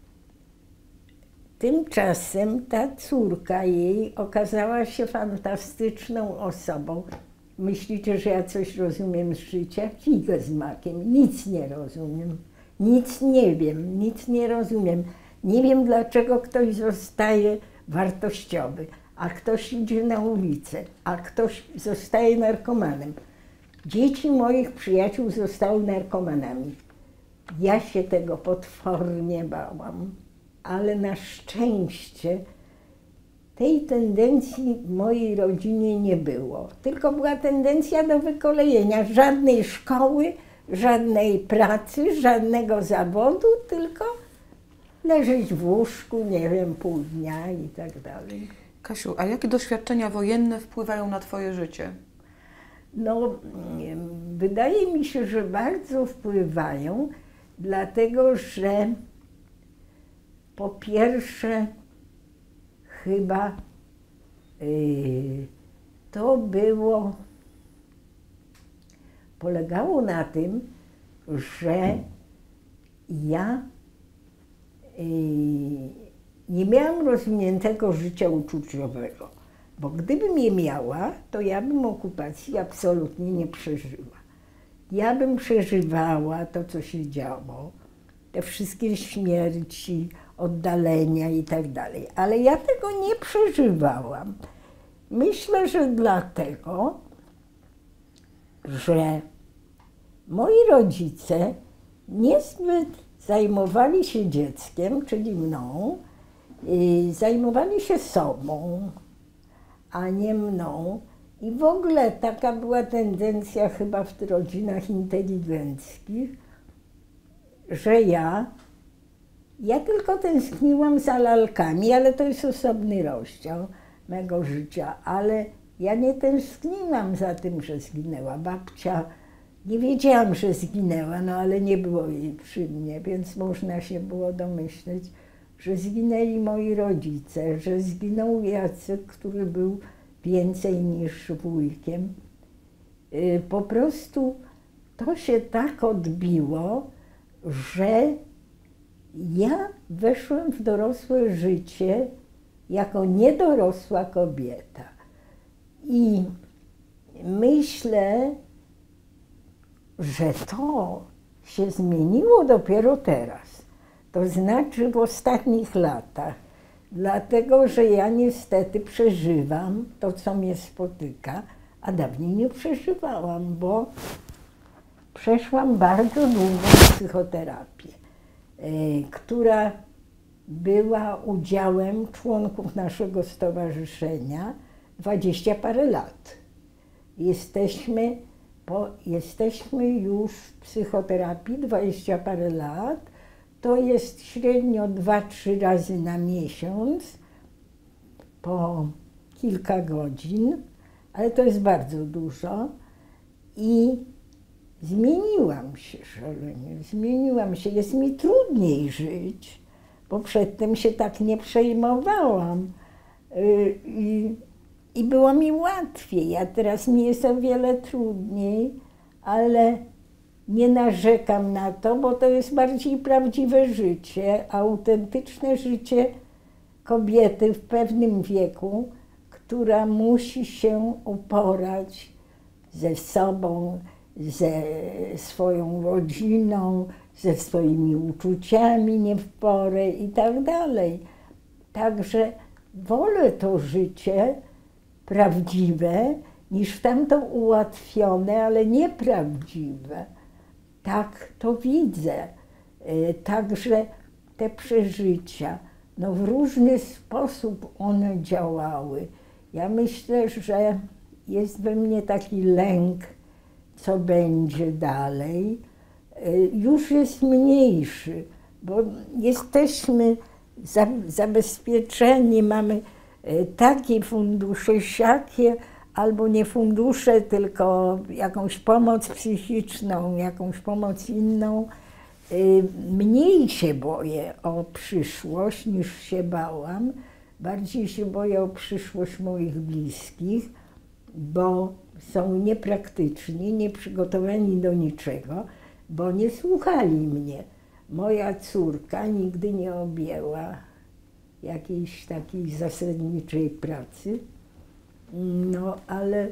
tymczasem ta córka jej okazała się fantastyczną osobą. Myślicie, że ja coś rozumiem z życia? Figę z makiem, nic nie rozumiem, nic nie wiem, nic nie rozumiem. Nie wiem, dlaczego ktoś zostaje wartościowy, a ktoś idzie na ulicę, a ktoś zostaje narkomanem. Dzieci moich przyjaciół zostały narkomanami. Ja się tego potwornie bałam, ale na szczęście tej tendencji w mojej rodzinie nie było. Tylko była tendencja do wykolejenia. Żadnej szkoły, żadnej pracy, żadnego zawodu, tylko leżeć w łóżku, nie wiem, pół dnia i tak dalej. Kasiu, a jakie doświadczenia wojenne wpływają na twoje życie? No, wydaje mi się, że bardzo wpływają, dlatego że po pierwsze chyba yy, to było, polegało na tym, że ja yy, nie miałam rozwiniętego życia uczuciowego, bo gdybym je miała, to ja bym okupacji absolutnie nie przeżyła. Ja bym przeżywała to, co się działo, te wszystkie śmierci, oddalenia i tak dalej, ale ja tego nie przeżywałam. Myślę, że dlatego, że moi rodzice niezbyt zajmowali się dzieckiem, czyli mną, i zajmowali się sobą, a nie mną. I w ogóle taka była tendencja chyba w rodzinach inteligenckich, że ja, ja tylko tęskniłam za lalkami, ale to jest osobny rozdział mego życia, ale ja nie tęskniłam za tym, że zginęła babcia. Nie wiedziałam, że zginęła, no ale nie było jej przy mnie, więc można się było domyśleć, że zginęli moi rodzice, że zginął Jacek, który był więcej niż wujkiem. Po prostu to się tak odbiło, że ja weszłam w dorosłe życie jako niedorosła kobieta. I myślę, że to się zmieniło dopiero teraz. To znaczy w ostatnich latach. Dlatego, że ja niestety przeżywam to, co mnie spotyka, a dawniej nie przeżywałam, bo przeszłam bardzo długą psychoterapię, która była udziałem członków naszego stowarzyszenia dwadzieścia parę lat. Jesteśmy, po, jesteśmy już w psychoterapii dwadzieścia parę lat. To jest średnio dwa trzy razy na miesiąc, po kilka godzin, ale to jest bardzo dużo. I zmieniłam się szalenie, zmieniłam się. Jest mi trudniej żyć, bo przedtem się tak nie przejmowałam. I, i było mi łatwiej, a teraz mi jest o wiele trudniej, ale nie narzekam na to, bo to jest bardziej prawdziwe życie, autentyczne życie kobiety w pewnym wieku, która musi się uporać ze sobą, ze swoją rodziną, ze swoimi uczuciami nie w porę i tak dalej. Także wolę to życie prawdziwe niż tamto ułatwione, ale nieprawdziwe. Tak to widzę. Także te przeżycia, no w różny sposób one działały. Ja myślę, że jest we mnie taki lęk, co będzie dalej. Już jest mniejszy, bo jesteśmy zabezpieczeni, mamy takie fundusze, siakie, albo nie fundusze, tylko jakąś pomoc psychiczną, jakąś pomoc inną. Mniej się boję o przyszłość niż się bałam. Bardziej się boję o przyszłość moich bliskich, bo są niepraktyczni, nieprzygotowani do niczego, bo nie słuchali mnie. Moja córka nigdy nie objęła jakiejś takiej zasadniczej pracy, no ale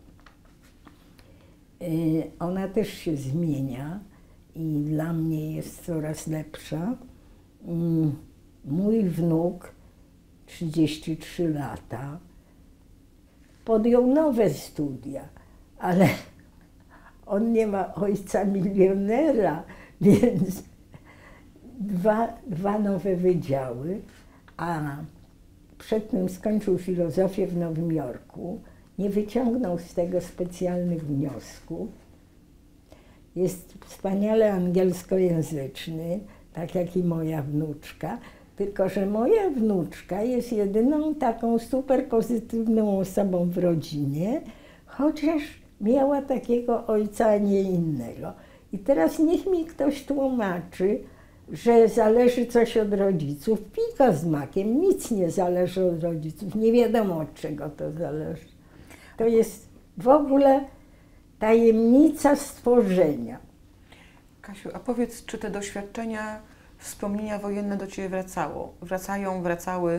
ona też się zmienia i dla mnie jest coraz lepsza. Mój wnuk, trzydzieści trzy lata, podjął nowe studia, ale on nie ma ojca milionera, więc dwa, dwa nowe wydziały, a przedtem skończył filozofię w Nowym Jorku, nie wyciągnął z tego specjalnych wniosków. Jest wspaniale angielskojęzyczny, tak jak i moja wnuczka, tylko że moja wnuczka jest jedyną taką super pozytywną osobą w rodzinie, chociaż miała takiego ojca, a nie innego. I teraz niech mi ktoś tłumaczy, że zależy coś od rodziców. Pika z makiem, nic nie zależy od rodziców. Nie wiadomo, od czego to zależy. To jest w ogóle tajemnica stworzenia. Kasiu, a powiedz, czy te doświadczenia, wspomnienia wojenne do Ciebie wracało? Wracają, wracały?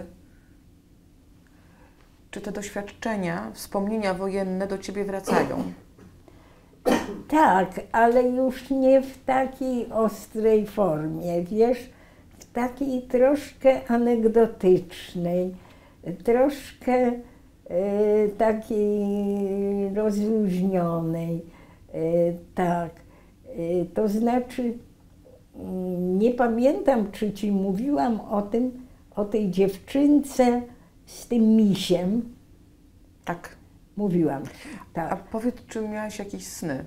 Czy te doświadczenia, wspomnienia wojenne do Ciebie wracają? Tak, ale już nie w takiej ostrej formie, wiesz, w takiej troszkę anegdotycznej, troszkę e, takiej rozluźnionej, e, tak. E, to znaczy, nie pamiętam, czy Ci mówiłam o tym, o tej dziewczynce z tym misiem. Tak. Mówiłam, tak. A powiedz, czy miałaś jakieś sny?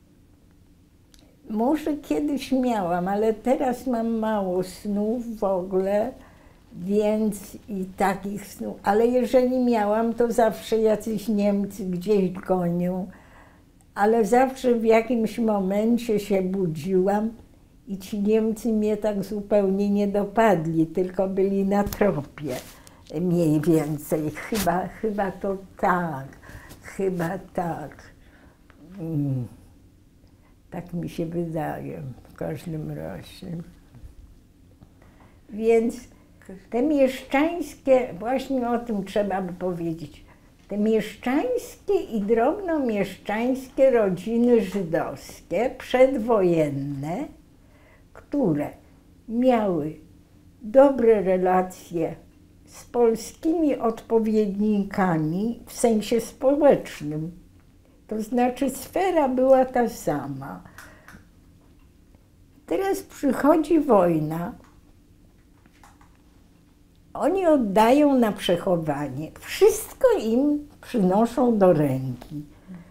Może kiedyś miałam, ale teraz mam mało snów w ogóle, więc i takich snów. Ale jeżeli miałam, to zawsze jacyś Niemcy gdzieś gonią. Ale zawsze w jakimś momencie się budziłam i ci Niemcy mnie tak zupełnie nie dopadli, tylko byli na tropie mniej więcej. Chyba, chyba to tak. Chyba tak. Mm. Tak mi się wydaje w każdym razie. Więc te mieszczańskie, właśnie o tym trzeba by powiedzieć, te mieszczańskie i drobnomieszczańskie rodziny żydowskie przedwojenne, które miały dobre relacje z polskimi odpowiednikami w sensie społecznym. To znaczy sfera była ta sama. Teraz przychodzi wojna. Oni oddają na przechowanie. Wszystko im przynoszą do ręki.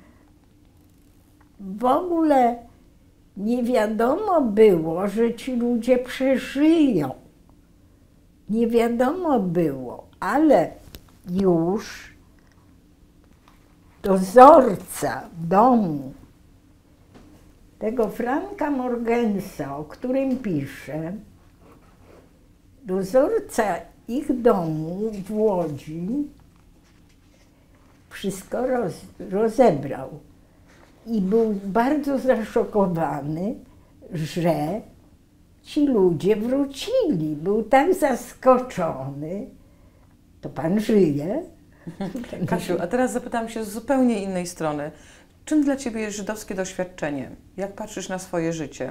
W ogóle nie wiadomo było, że ci ludzie przeżyją. Nie wiadomo było, ale już dozorca domu tego Franka Morgensa, o którym piszę, dozorca ich domu w Łodzi wszystko roz, rozebrał i był bardzo zaszokowany, że ci ludzie wrócili. Był tak zaskoczony. To pan żyje? Kasiu, a teraz zapytam się z zupełnie innej strony. Czym dla Ciebie jest żydowskie doświadczenie? Jak patrzysz na swoje życie?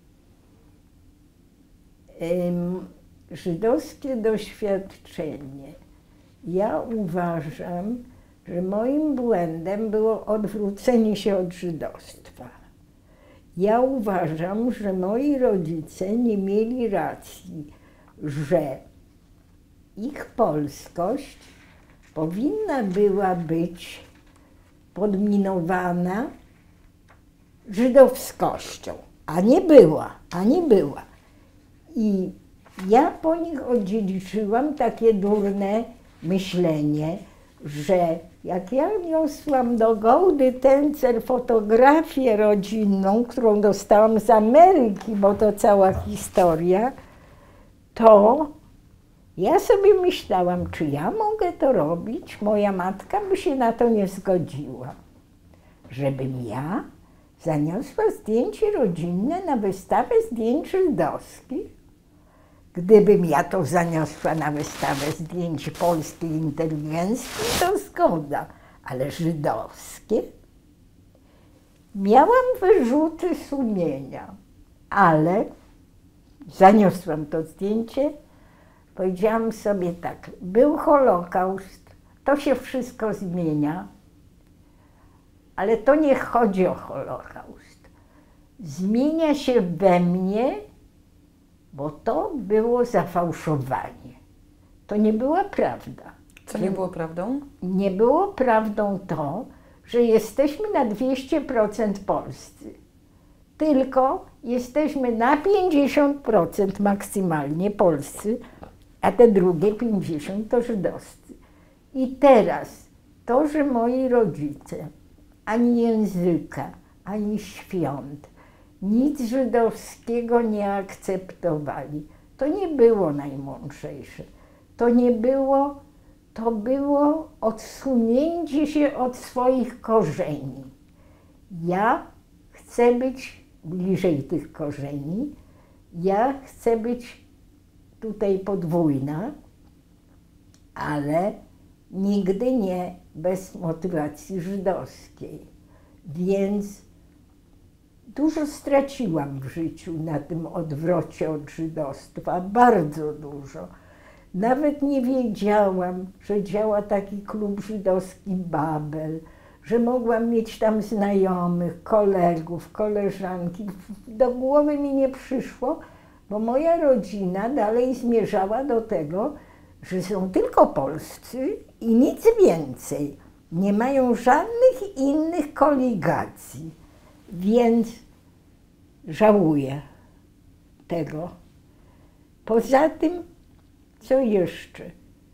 Um, żydowskie doświadczenie. Ja uważam, że moim błędem było odwrócenie się od żydostwa. Ja uważam, że moi rodzice nie mieli racji, że ich polskość powinna była być podminowana żydowskością, a nie była, a nie była. I ja po nich odziedziczyłam takie durne myślenie, że jak ja niosłam do Gołdy Tencer fotografię rodzinną, którą dostałam z Ameryki, bo to cała historia, to ja sobie myślałam, czy ja mogę to robić? Moja matka by się na to nie zgodziła. Żebym ja zaniosła zdjęcie rodzinne na wystawę zdjęć żydowskich. Gdybym ja to zaniosła na wystawę zdjęć polskiej inteligencji, to zgoda, ale żydowskie? Miałam wyrzuty sumienia, ale zaniosłam to zdjęcie, powiedziałam sobie tak, był Holokaust, to się wszystko zmienia, ale to nie chodzi o Holokaust. Zmienia się we mnie, bo to było zafałszowanie. To nie była prawda. Co nie było prawdą? Nie było prawdą to, że jesteśmy na dwieście procent polscy. Tylko jesteśmy na pięćdziesiąt procent maksymalnie polscy, a te drugie pięćdziesiąt procent to żydowscy. I teraz to, że moi rodzice ani języka, ani świąt, nic żydowskiego nie akceptowali. To nie było najmądrzejsze. To nie było, to było odsunięcie się od swoich korzeni. Ja chcę być bliżej tych korzeni. Ja chcę być tutaj podwójna, ale nigdy nie bez motywacji żydowskiej. Więc dużo straciłam w życiu na tym odwrocie od żydostwa, bardzo dużo. Nawet nie wiedziałam, że działa taki klub żydowski Babel, że mogłam mieć tam znajomych, kolegów, koleżanki. Do głowy mi nie przyszło, bo moja rodzina dalej zmierzała do tego, że są tylko polscy i nic więcej. Nie mają żadnych innych koligacji. Więc żałuję tego. Poza tym, co jeszcze?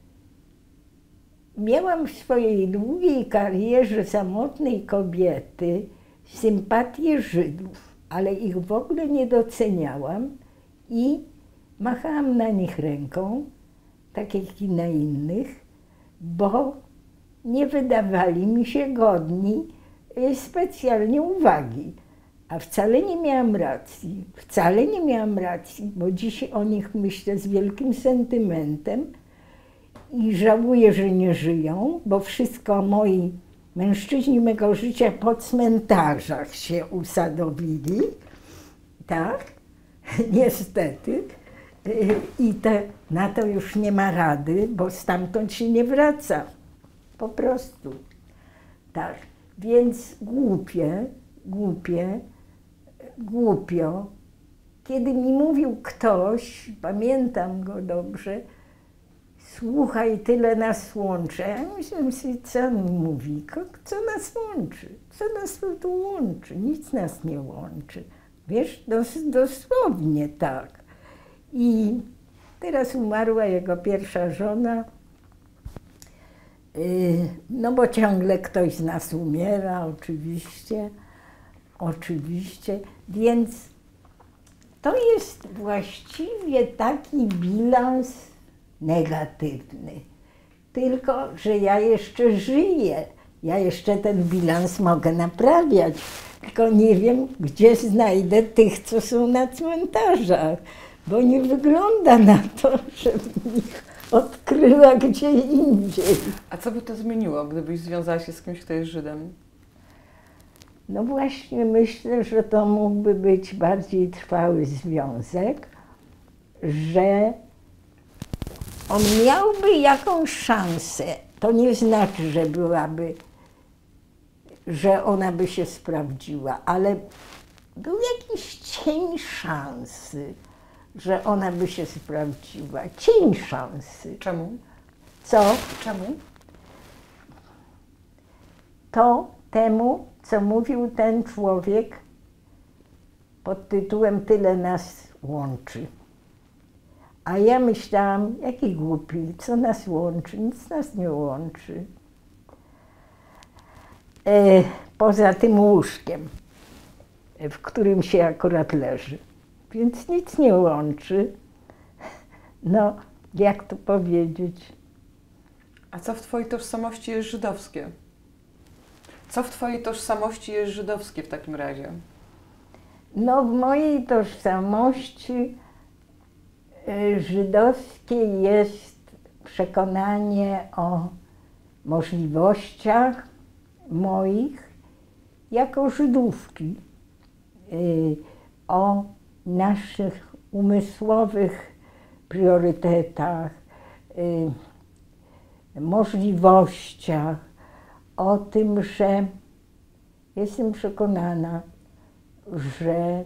Miałam w swojej długiej karierze samotnej kobiety sympatię Żydów, ale ich w ogóle nie doceniałam i machałam na nich ręką, tak jak i na innych, bo nie wydawali mi się godni specjalnie uwagi. A wcale nie miałam racji, wcale nie miałam racji, bo dziś o nich myślę z wielkim sentymentem i żałuję, że nie żyją, bo wszystko moi mężczyźni mego życia po cmentarzach się usadowili, tak, niestety. I te, na to już nie ma rady, bo stamtąd się nie wraca, po prostu, tak. Więc głupie, głupie, głupio, kiedy mi mówił ktoś, pamiętam go dobrze, słuchaj, tyle nas łączy. Ja myślałem sobie, co on mówi, co nas łączy, co nas tu łączy, nic nas nie łączy. Wiesz, dos, dosłownie tak. I teraz umarła jego pierwsza żona, no bo ciągle ktoś z nas umiera, oczywiście, oczywiście, więc to jest właściwie taki bilans negatywny. Tylko, że ja jeszcze żyję, ja jeszcze ten bilans mogę naprawiać, tylko nie wiem, gdzie znajdę tych, co są na cmentarzach, bo nie wygląda na to, żebym ich odkryła gdzie indziej. A co by to zmieniło, gdybyś związała się z kimś, kto jest Żydem? No właśnie myślę, że to mógłby być bardziej trwały związek, że on miałby jakąś szansę. To nie znaczy, że byłaby, że ona by się sprawdziła, ale był jakiś cień szansy, że ona by się sprawdziła. Cień szansy. Czemu? Co? Czemu? To temu, co mówił ten człowiek pod tytułem Tyle nas łączy. A ja myślałam, jaki głupi, co nas łączy? Nic nas nie łączy. E, poza tym łóżkiem, w którym się akurat leży. Więc nic nie łączy. No, jak to powiedzieć? A co w twojej tożsamości jest żydowskie? Co w twojej tożsamości jest żydowskie w takim razie? No, w mojej tożsamości y, żydowskiej jest przekonanie o możliwościach moich jako Żydówki, y, o naszych umysłowych priorytetach, y, możliwościach, o tym, że jestem przekonana, że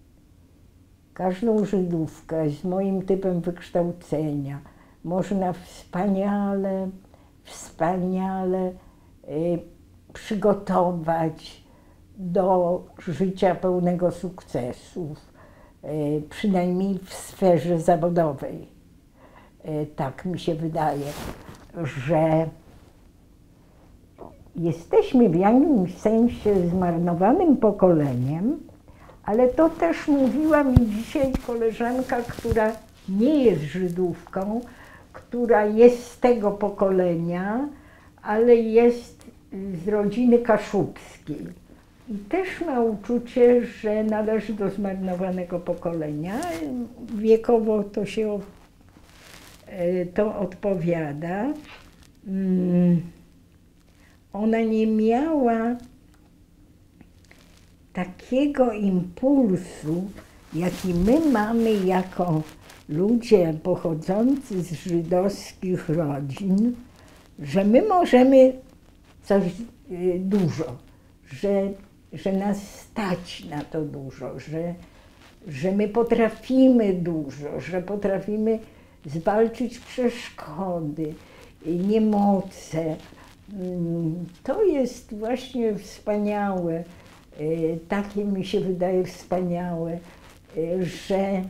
każdą Żydówkę z moim typem wykształcenia można wspaniale, wspaniale y, przygotować do życia pełnego sukcesów, y, przynajmniej w sferze zawodowej. Y, tak mi się wydaje, że jesteśmy w jakimś sensie zmarnowanym pokoleniem, ale to też mówiła mi dzisiaj koleżanka, która nie jest Żydówką, która jest z tego pokolenia, ale jest z rodziny kaszubskiej. I też ma uczucie, że należy do zmarnowanego pokolenia. Wiekowo to się to odpowiada. Ona nie miała takiego impulsu, jaki my mamy jako ludzie pochodzący z żydowskich rodzin, że my możemy coś dużo, że, że nas stać na to dużo, że, że my potrafimy dużo, że potrafimy zwalczyć przeszkody, niemoce. To jest właśnie wspaniałe, takie mi się wydaje wspaniałe, że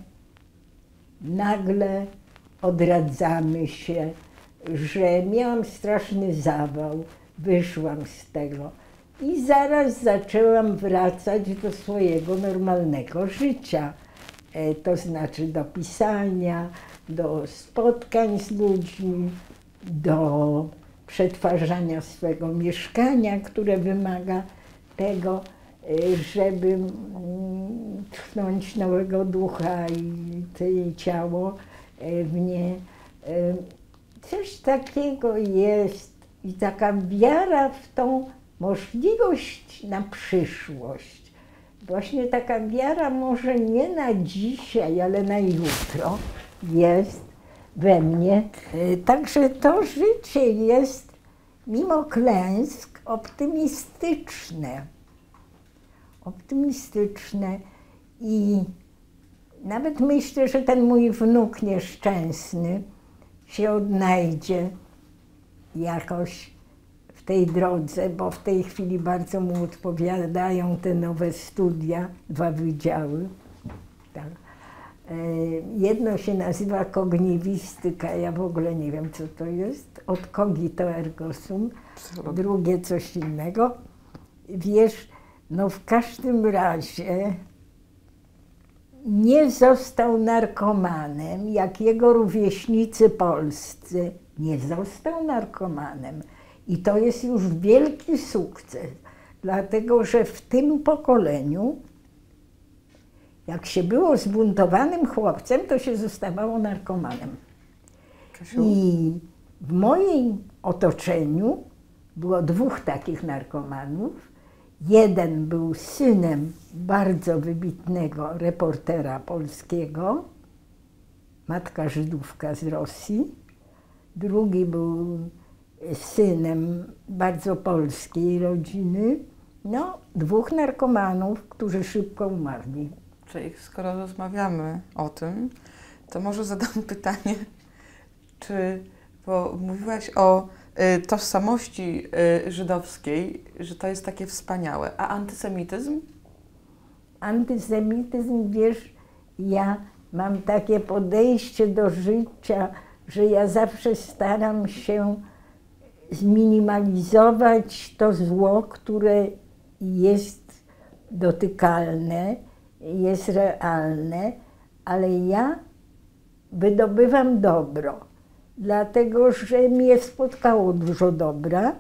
nagle odradzamy się, że miałam straszny zawał, wyszłam z tego i zaraz zaczęłam wracać do swojego normalnego życia, to znaczy do pisania, do spotkań z ludźmi, do przetwarzania swego mieszkania, które wymaga tego, żeby tchnąć nowego ducha i ciało w nie. Coś takiego jest i taka wiara w tą możliwość na przyszłość. Właśnie taka wiara może nie na dzisiaj, ale na jutro jest we mnie. Także to życie jest mimo klęsk optymistyczne. Optymistyczne i nawet myślę, że ten mój wnuk nieszczęsny się odnajdzie jakoś w tej drodze, bo w tej chwili bardzo mu odpowiadają te nowe studia, dwa wydziały. Tak. Jedno się nazywa kogniwistyka, ja w ogóle nie wiem, co to jest, od cogito ergo sum, drugie coś innego. Wiesz, no w każdym razie nie został narkomanem, jak jego rówieśnicy polscy. Nie został narkomanem. I to jest już wielki sukces, dlatego że w tym pokoleniu, jak się było zbuntowanym chłopcem, to się zostawało narkomanem. Kasiu? I w moim otoczeniu było dwóch takich narkomanów. Jeden był synem bardzo wybitnego reportera polskiego, matka Żydówka z Rosji. Drugi był synem bardzo polskiej rodziny, No, dwóch narkomanów, którzy szybko umarli. Czyli skoro rozmawiamy o tym, to może zadam pytanie, czy, bo mówiłaś o y, tożsamości y, żydowskiej, że to jest takie wspaniałe, a antysemityzm? Antysemityzm, wiesz, ja mam takie podejście do życia, że ja zawsze staram się zminimalizować to zło, które jest dotykalne, jest realne, ale ja wydobywam dobro, dlatego że mnie spotkało dużo dobra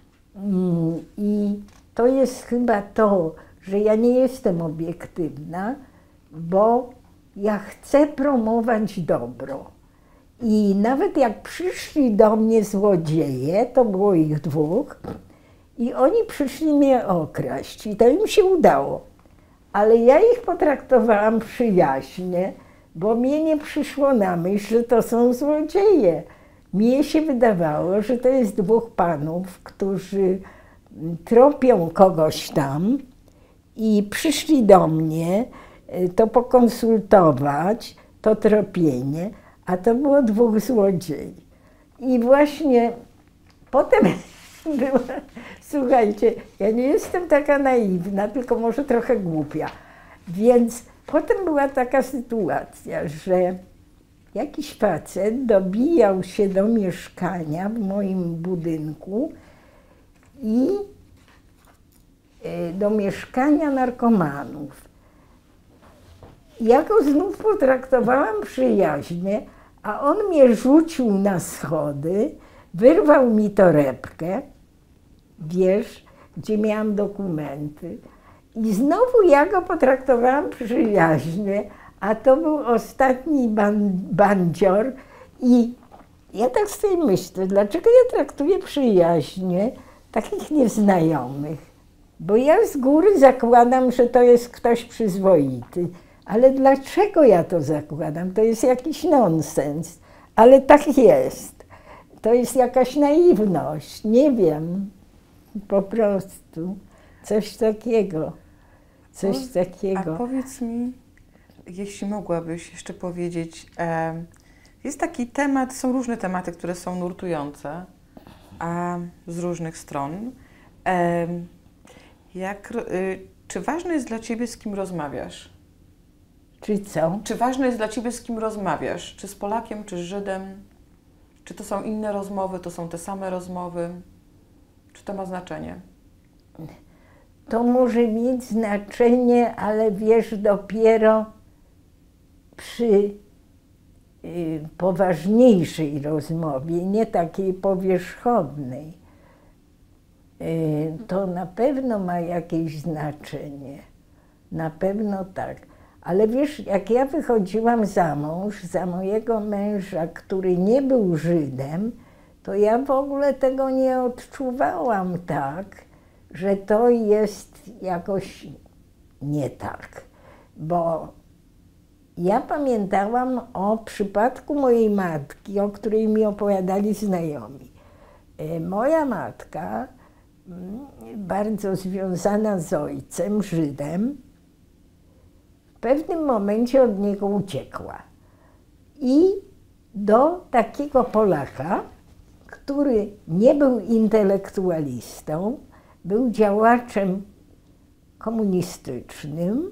i to jest chyba to, że ja nie jestem obiektywna, bo ja chcę promować dobro. I nawet jak przyszli do mnie złodzieje, to było ich dwóch, i oni przyszli mnie okraść i to im się udało. Ale ja ich potraktowałam przyjaźnie, bo mnie nie przyszło na myśl, że to są złodzieje. Mnie się wydawało, że to jest dwóch panów, którzy tropią kogoś tam i przyszli do mnie to pokonsultować, to tropienie, a to było dwóch złodziei. I właśnie potem była, słuchajcie, ja nie jestem taka naiwna, tylko może trochę głupia, więc potem była taka sytuacja, że jakiś facet dobijał się do mieszkania w moim budynku i do mieszkania narkomanów. Ja go znów potraktowałam przyjaźnie, a on mnie rzucił na schody, wyrwał mi torebkę, wiesz, gdzie miałam dokumenty. I znowu ja go potraktowałam przyjaźnie, a to był ostatni ban bandzior. I ja tak sobie myślę, dlaczego ja traktuję przyjaźnie takich nieznajomych? Bo ja z góry zakładam, że to jest ktoś przyzwoity. Ale dlaczego ja to zakładam? To jest jakiś nonsens. Ale tak jest. To jest jakaś naiwność. Nie wiem. Po prostu. Coś takiego. Coś takiego. A powiedz mi, jeśli mogłabyś jeszcze powiedzieć, e, jest taki temat, są różne tematy, które są nurtujące a, z różnych stron. E, jak, y, czy ważne jest dla Ciebie, z kim rozmawiasz? Czy co? Czy ważne jest dla Ciebie, z kim rozmawiasz? Czy z Polakiem, czy z Żydem? Czy to są inne rozmowy, to są te same rozmowy? Czy to ma znaczenie? To może mieć znaczenie, ale wiesz, dopiero przy y, poważniejszej rozmowie, nie takiej powierzchownej. Y, to na pewno ma jakieś znaczenie. Na pewno tak. Ale wiesz, jak ja wychodziłam za mąż, za mojego męża, który nie był Żydem, to ja w ogóle tego nie odczuwałam tak, że to jest jakoś nie tak. Bo ja pamiętałam o przypadku mojej matki, o której mi opowiadali znajomi. Moja matka, bardzo związana z ojcem, Żydem, w pewnym momencie od niego uciekła. I do takiego Polaka, który nie był intelektualistą, był działaczem komunistycznym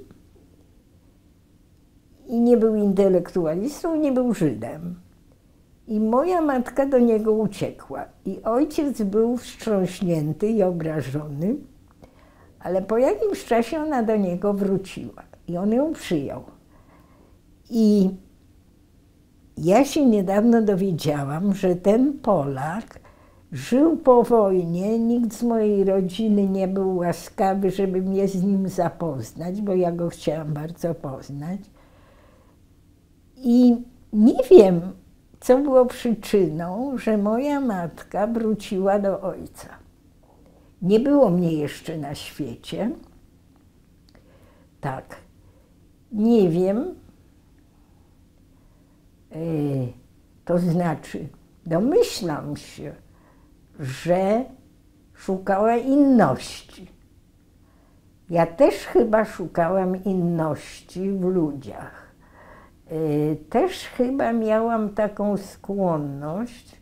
i nie był intelektualistą, nie był Żydem. I moja matka do niego uciekła. I ojciec był wstrząśnięty i obrażony, ale po jakimś czasie ona do niego wróciła i on ją przyjął. I ja się niedawno dowiedziałam, że ten Polak żył po wojnie, nikt z mojej rodziny nie był łaskawy, żeby mnie z nim zapoznać, bo ja go chciałam bardzo poznać. I nie wiem, co było przyczyną, że moja matka wróciła do ojca. Nie było mnie jeszcze na świecie. Tak. Nie wiem. To znaczy, domyślam się, że szukała inności. Ja też chyba szukałam inności w ludziach. Też chyba miałam taką skłonność.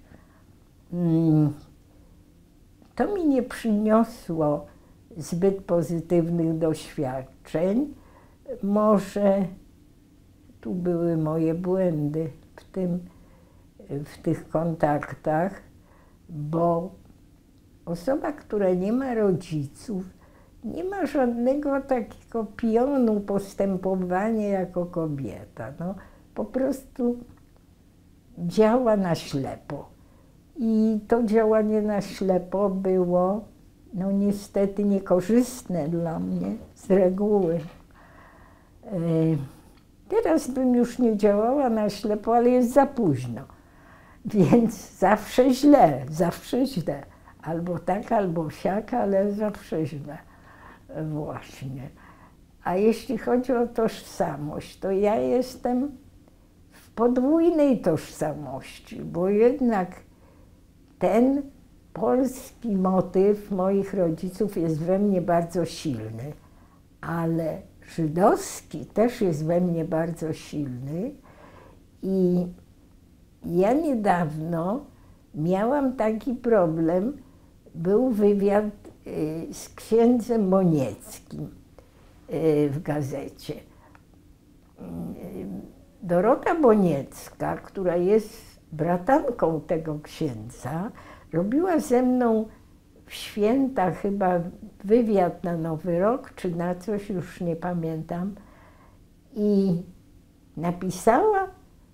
To mi nie przyniosło zbyt pozytywnych doświadczeń. Może tu były moje błędy w tym, w tych kontaktach, bo osoba, która nie ma rodziców, nie ma żadnego takiego pionu postępowania jako kobieta. No, po prostu działa na ślepo. I to działanie na ślepo było no niestety niekorzystne dla mnie z reguły. Teraz bym już nie działała na ślepo, ale jest za późno. Więc zawsze źle, zawsze źle. Albo tak, albo siak, ale zawsze źle. Właśnie. A jeśli chodzi o tożsamość, to ja jestem w podwójnej tożsamości, bo jednak ten polski motyw moich rodziców jest we mnie bardzo silny, ale żydowski też jest we mnie bardzo silny i ja niedawno miałam taki problem, był wywiad z księdzem Monieckim w gazecie. Dorota Moniecka, która jest bratanką tego księdza, robiła ze mną w święta chyba wywiad na Nowy Rok, czy na coś, już nie pamiętam. I napisała,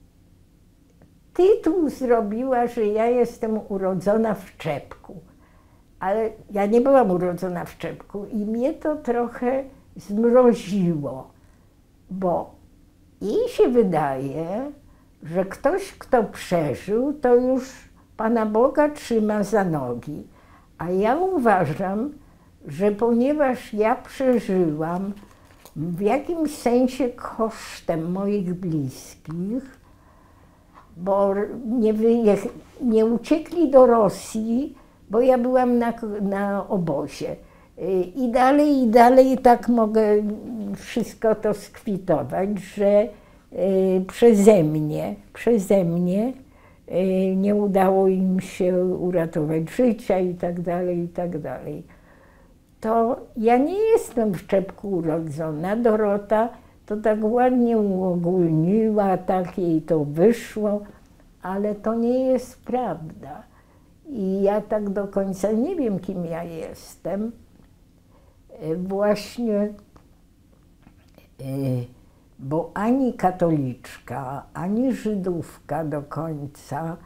tytuł zrobiła, że ja jestem urodzona w czepku. Ale ja nie byłam urodzona w czepku i mnie to trochę zmroziło, bo jej się wydaje, że ktoś, kto przeżył, to już Pana Boga trzyma za nogi. A ja uważam, że ponieważ ja przeżyłam w jakimś sensie kosztem moich bliskich, bo nie, wyjech- nie uciekli do Rosji, bo ja byłam na, na obozie. I dalej, i dalej tak mogę wszystko to skwitować, że przeze mnie, przeze mnie nie udało im się uratować życia i tak dalej, i tak dalej. To ja nie jestem w czepku urodzona. Dorota to tak ładnie uogólniła, tak jej to wyszło, ale to nie jest prawda. I ja tak do końca nie wiem, kim ja jestem. Właśnie, bo ani katoliczka, ani żydówka do końca.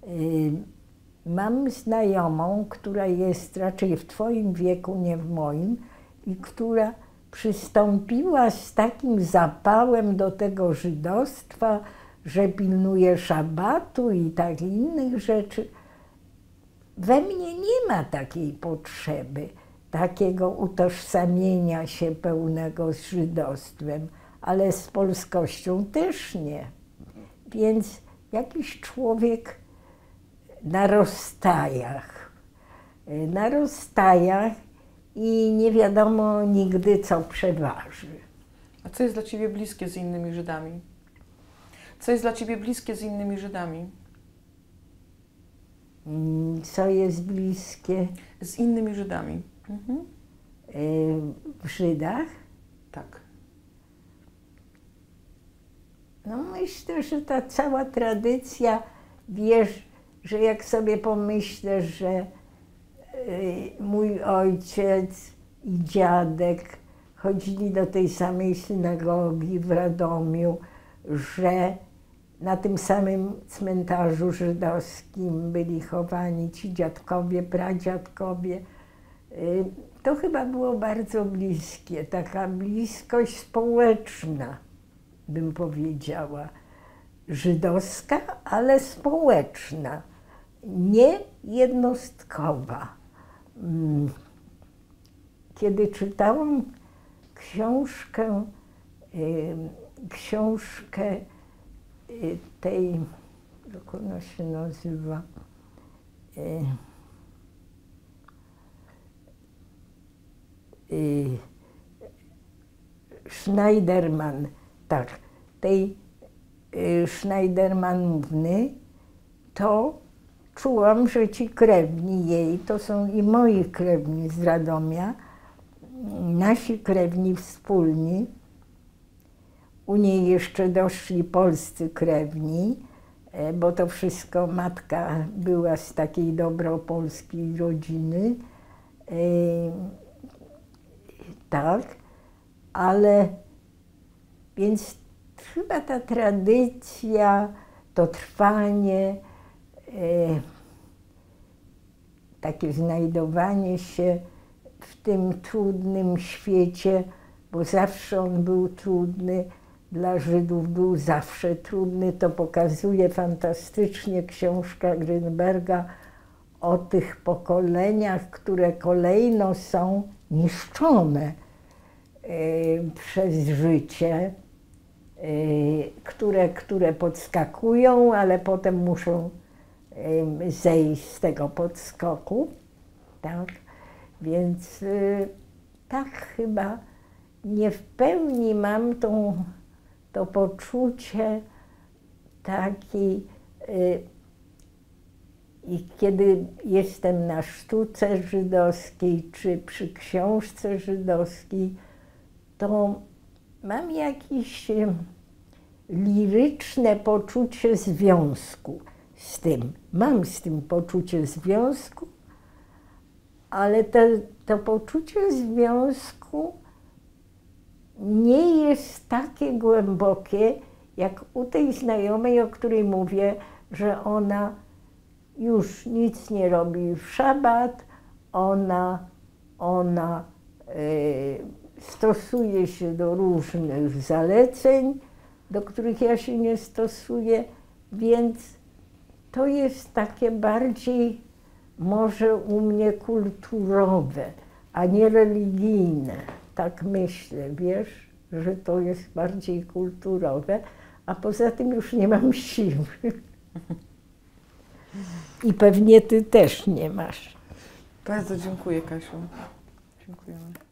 Mam znajomą, która jest raczej w twoim wieku, nie w moim, i która przystąpiła z takim zapałem do tego żydostwa, że pilnuje szabatu i tak innych rzeczy. We mnie nie ma takiej potrzeby, takiego utożsamienia się pełnego z żydostwem, ale z polskością też nie. Więc jakiś człowiek na rozstajach, na rozstajach i nie wiadomo nigdy, co przeważy. A co jest dla Ciebie bliskie z innymi Żydami? Co jest dla Ciebie bliskie z innymi Żydami? Co jest bliskie? Z innymi Żydami. Mhm. W Żydach? Tak. No myślę, że ta cała tradycja, wiesz, że jak sobie pomyślę, że mój ojciec i dziadek chodzili do tej samej synagogi w Radomiu, że na tym samym cmentarzu żydowskim byli chowani ci dziadkowie, pradziadkowie. To chyba było bardzo bliskie, taka bliskość społeczna, bym powiedziała. Żydowska, ale społeczna, nie jednostkowa. Kiedy czytałam książkę, książkę tej, jak ona się nazywa, Schneiderman, tak, tej y, Schneidermanówny, to czułam, że ci krewni jej, to są i moi krewni z Radomia, nasi krewni wspólni, u niej jeszcze doszli polscy krewni, bo to wszystko matka była z takiej dobropolskiej rodziny. Tak, ale więc chyba ta tradycja, to trwanie, takie znajdowanie się w tym trudnym świecie, bo zawsze on był trudny, dla Żydów był zawsze trudny. To pokazuje fantastycznie książka Grünberga o tych pokoleniach, które kolejno są niszczone y, przez życie, y, które, które podskakują, ale potem muszą y, zejść z tego podskoku. Tak? Więc y, tak chyba nie w pełni mam tą, to poczucie takiej, y, i kiedy jestem na sztuce żydowskiej czy przy książce żydowskiej, to mam jakieś y, liryczne poczucie związku z tym. Mam z tym poczucie związku, ale to, to poczucie związku nie jest takie głębokie, jak u tej znajomej, o której mówię, że ona już nic nie robi w szabat, ona, ona y, stosuje się do różnych zaleceń, do których ja się nie stosuję, więc to jest takie bardziej może u mnie kulturowe, a nie religijne. Tak myślę, wiesz, że to jest bardziej kulturowe, a poza tym już nie mam siły. I pewnie ty też nie masz. Bardzo dziękuję, Kasiu. Dziękujemy.